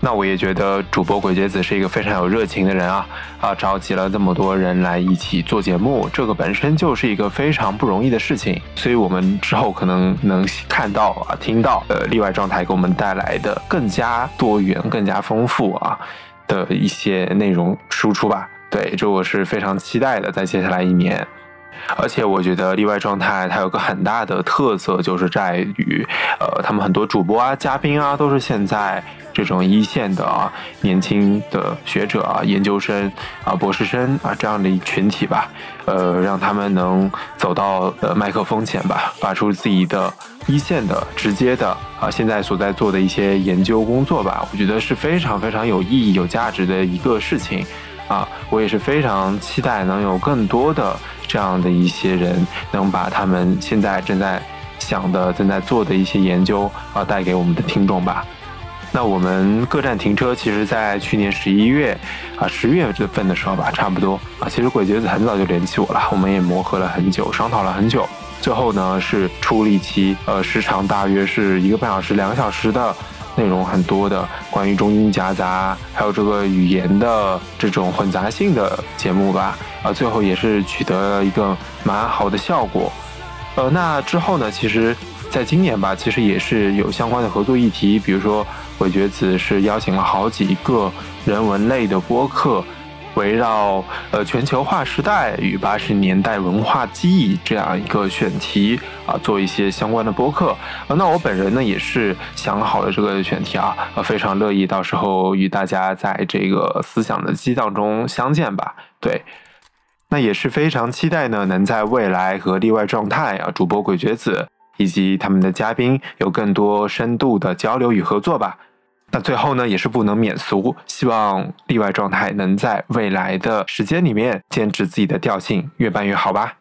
[SPEAKER 17] 那我也觉得主播鬼杰子是一个非常有热情的人啊啊，召集了这么多人来一起做节目，这个本身就是一个非常不容易的事情。所以我们之后可能能看到啊、听到呃例外状态给我们带来的更加多元、更加丰富啊的一些内容输出吧。对，这我是非常期待的，在接下来一年。而且我觉得例外状态它有个很大的特色，就是在于呃他们很多主播啊、嘉宾啊都是现在这种一线的啊年轻的学者啊、研究生啊、博士生啊这样的一群体吧，呃让他们能走到呃麦克风前吧，发出自己的一线的直接的啊现在所在做的一些研究工作吧，我觉得是非常非常有意义、有价值的一个事情啊。我也是非常期待能有更多的这样的一些人能把他们现在正在想的、正在做的一些研究啊带给我们的听众吧。那我们各站停车其实在去年十一月啊十月份的时候吧，差不多啊，其实鬼杰子很早就联系我了，我们也磨合了很久，商讨了很久，最后呢是出了一期呃时长大约是一个半小时、两个小时的内容很多的关于中英夹杂还有这个语言的这种混杂性的节目吧，啊，最后也是取得了一个蛮好的效果。呃，那之后呢，其实在今年吧，其实也是有相关的合作议题，比如说鬼杰子是邀请了好几个人文类的播客，围绕呃全球化时代与八十年代文化记忆这样一个选题啊，做一些相关的播客。啊，那我本人呢也是想好了这个选题啊，呃非常乐意到时候与大家在这个思想的激荡中相见吧。对。那也是非常期待呢，能在未来和例外状态啊主播鬼杰子以及他们的嘉宾有更多深度的交流与合作吧。那最后呢，也是不能免俗，希望例外状态能在未来的时间里面坚持自己的调性，越办越好吧。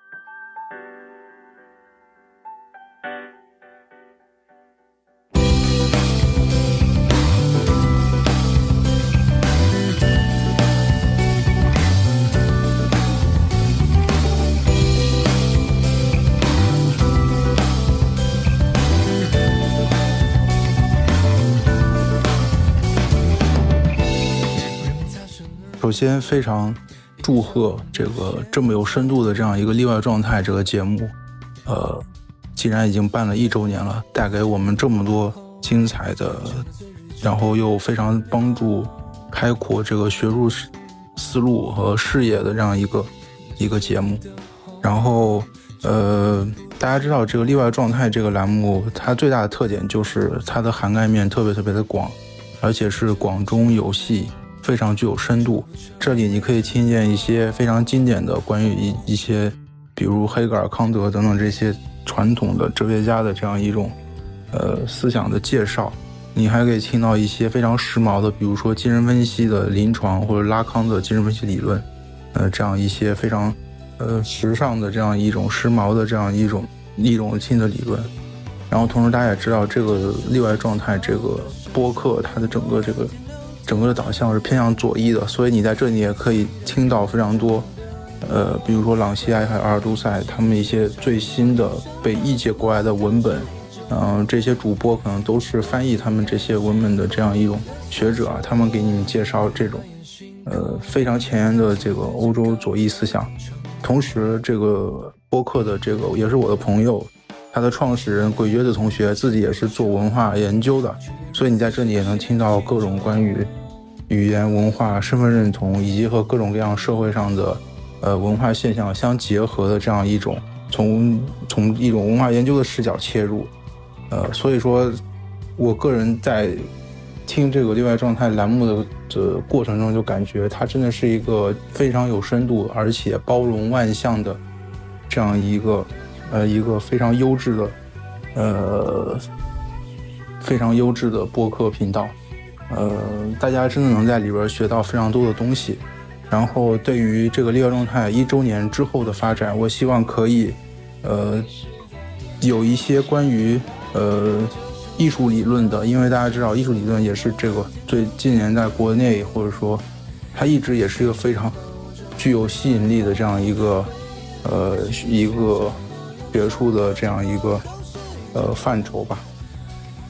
[SPEAKER 18] 首先非常祝贺这个这么有深度的这样一个例外状态这个节目，呃，既然已经办了一周年了，带给我们这么多精彩的，然后又非常帮助开阔这个学术思路和视野的这样一个一个节目。然后呃，大家知道这个例外状态这个栏目，它最大的特点就是它的涵盖面特别特别的广，而且是广中有细，非常具有深度。这里你可以听见一些非常经典的关于一一些比如黑格尔、康德等等这些传统的哲学家的这样一种呃思想的介绍，你还可以听到一些非常时髦的，比如说精神分析的临床或者拉康的精神分析理论，呃这样一些非常呃时尚的这样一种时髦的这样一种一种新的理论。然后同时大家也知道这个例外状态这个播客它的整个这个整个的导向是偏向左翼的，所以你在这里也可以听到非常多呃，比如说朗西埃还有阿尔都塞他们一些最新的被译介过来的文本，嗯、呃，这些主播可能都是翻译他们这些文本的这样一种学者啊，他们给你们介绍这种呃非常前沿的这个欧洲左翼思想。同时这个播客的这个也是我的朋友，他的创始人鬼觉子同学自己也是做文化研究的，所以你在这里也能听到各种关于语言、文化、身份认同以及和各种各样社会上的呃文化现象相结合的这样一种从从一种文化研究的视角切入。呃，所以说我个人在听这个例外状态栏目的的过程中，就感觉它真的是一个非常有深度而且包容万象的这样一个呃一个非常优质的呃非常优质的播客频道。呃，大家真的能在里边学到非常多的东西。然后对于这个例外状态一周年之后的发展，我希望可以呃有一些关于呃艺术理论的，因为大家知道艺术理论也是这个最近年在国内或者说它一直也是一个非常具有吸引力的这样一个呃一个学术的这样一个呃范畴吧。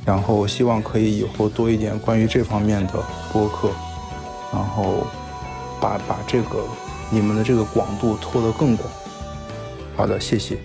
[SPEAKER 18] 然后希望可以以后多一点关于这方面的播客，然后把把这个你们的这个广度拖得更广。好的，谢谢。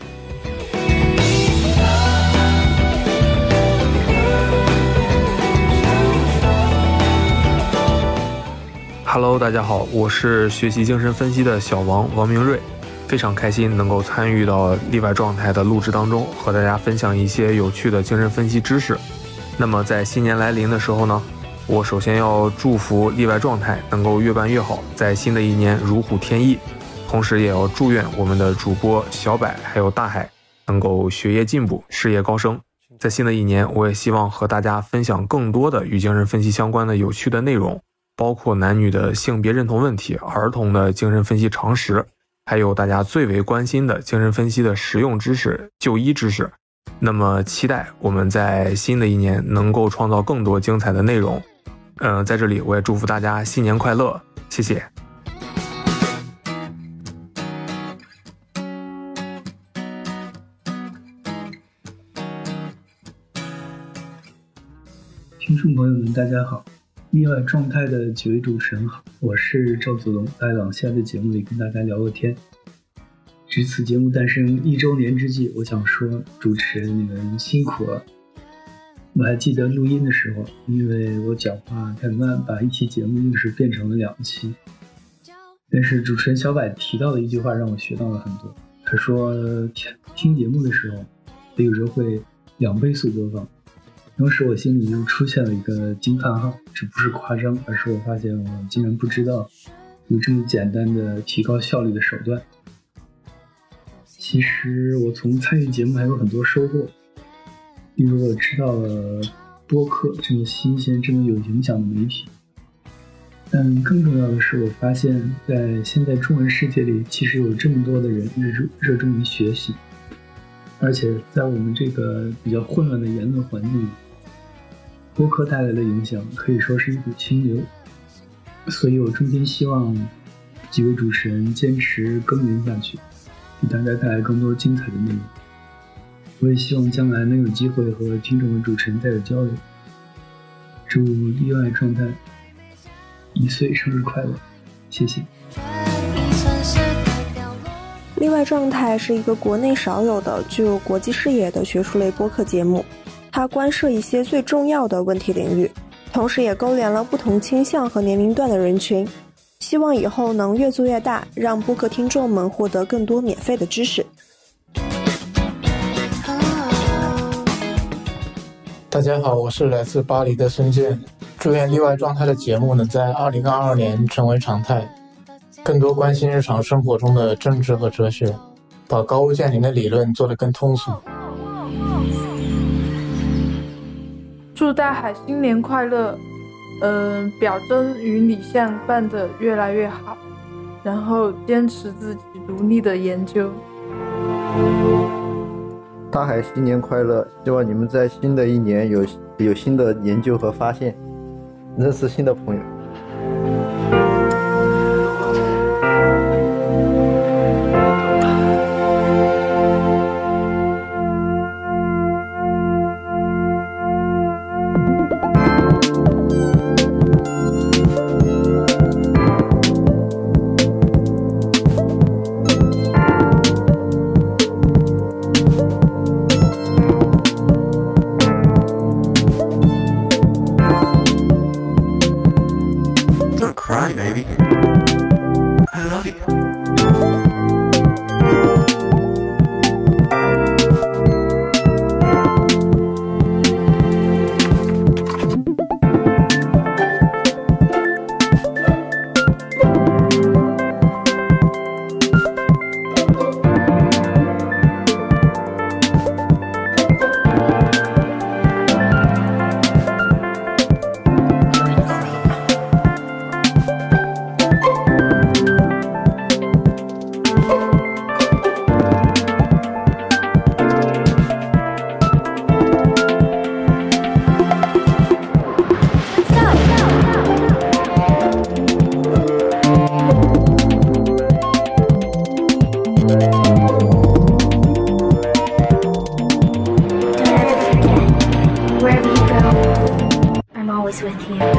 [SPEAKER 2] Hello， 大家好，我是学习精神分析的小王王明瑞，非常开心能够参与到例外状态的录制当中，和大家分享一些有趣的精神分析知识。那么在新年来临的时候呢，我首先要祝福例外状态能够越办越好，在新的一年如虎添翼，同时也要祝愿我们的主播小柏还有大海能够学业进步，事业高升。在新的一年，我也希望和大家分享更多的与精神分析相关的有趣的内容，包括男女的性别认同问题、儿童的精神分析常识，还有大家最为关心的精神分析的实用知识、就医知识。那么期待我们在新的一年能够创造更多精彩的内容。嗯、呃，在这里我也祝福大家新年快乐，谢谢。
[SPEAKER 19] 听众朋友们，大家好。例外状态的几位主持人好，我是赵子龙，在朗夏的节目里跟大家聊个天。值此节目诞生一周年之际，我想说，主持人你们辛苦了。我还记得录音的时候，因为我讲话太慢，把一期节目硬是变成了两期。但是主持人小柏提到的一句话让我学到了很多。他说，听节目的时候，有时候会两倍速播放。当时我心里就出现了一个惊叹号，这不是夸张，而是我发现我竟然不知道有这么简单的提高效率的手段。其实我从参与节目还有很多收获，例如我知道了播客这么新鲜、这么有影响的媒体。但更重要的是，我发现在现在中文世界里，其实有这么多的人热热衷于学习，而且在我们这个比较混乱的言论环境里，播客带来的影响可以说是一股清流。所以我衷心希望几位主持人坚持耕耘下去，给大家带来更多精彩的内容。我也希望将来能有机会和听众和主持人再有交流。祝例外状态一岁生日快乐，谢谢。
[SPEAKER 20] 例外状态是一个国内少有的具有国际视野的学术类播客节目，它关涉一些最重要的问题领域，同时也勾连了不同倾向和年龄段的人群。希望以后能越做越大，让播客听众们获得更多免费的知识。
[SPEAKER 21] 大家好，我是来自巴黎的孙健。祝愿例外状态的节目呢，在二零二二年成为常态，更多关心日常生活中的政治和哲学，把高屋建瓴的理论做得更通俗。
[SPEAKER 22] 祝大海新年快乐，嗯、呃，表征与李相办得越来越好，然后坚持自己独立的研究。
[SPEAKER 23] 大海新年快乐，希望你们在新的一年有有新的研究和发现，认识新的朋友。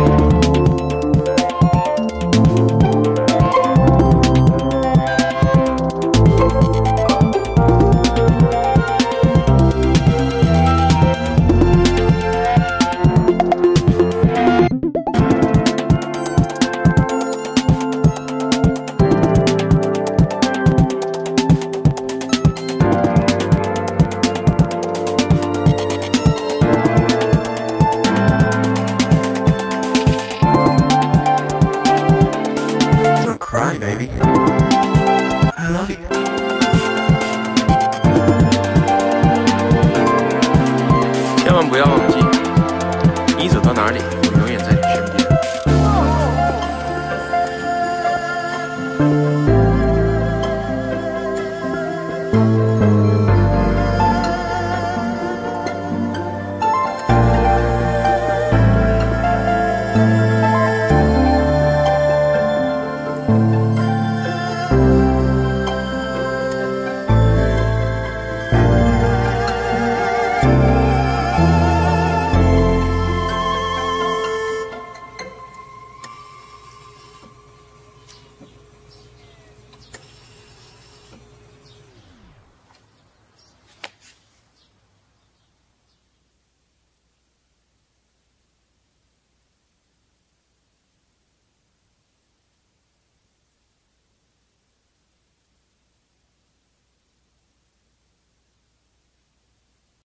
[SPEAKER 1] Cry baby.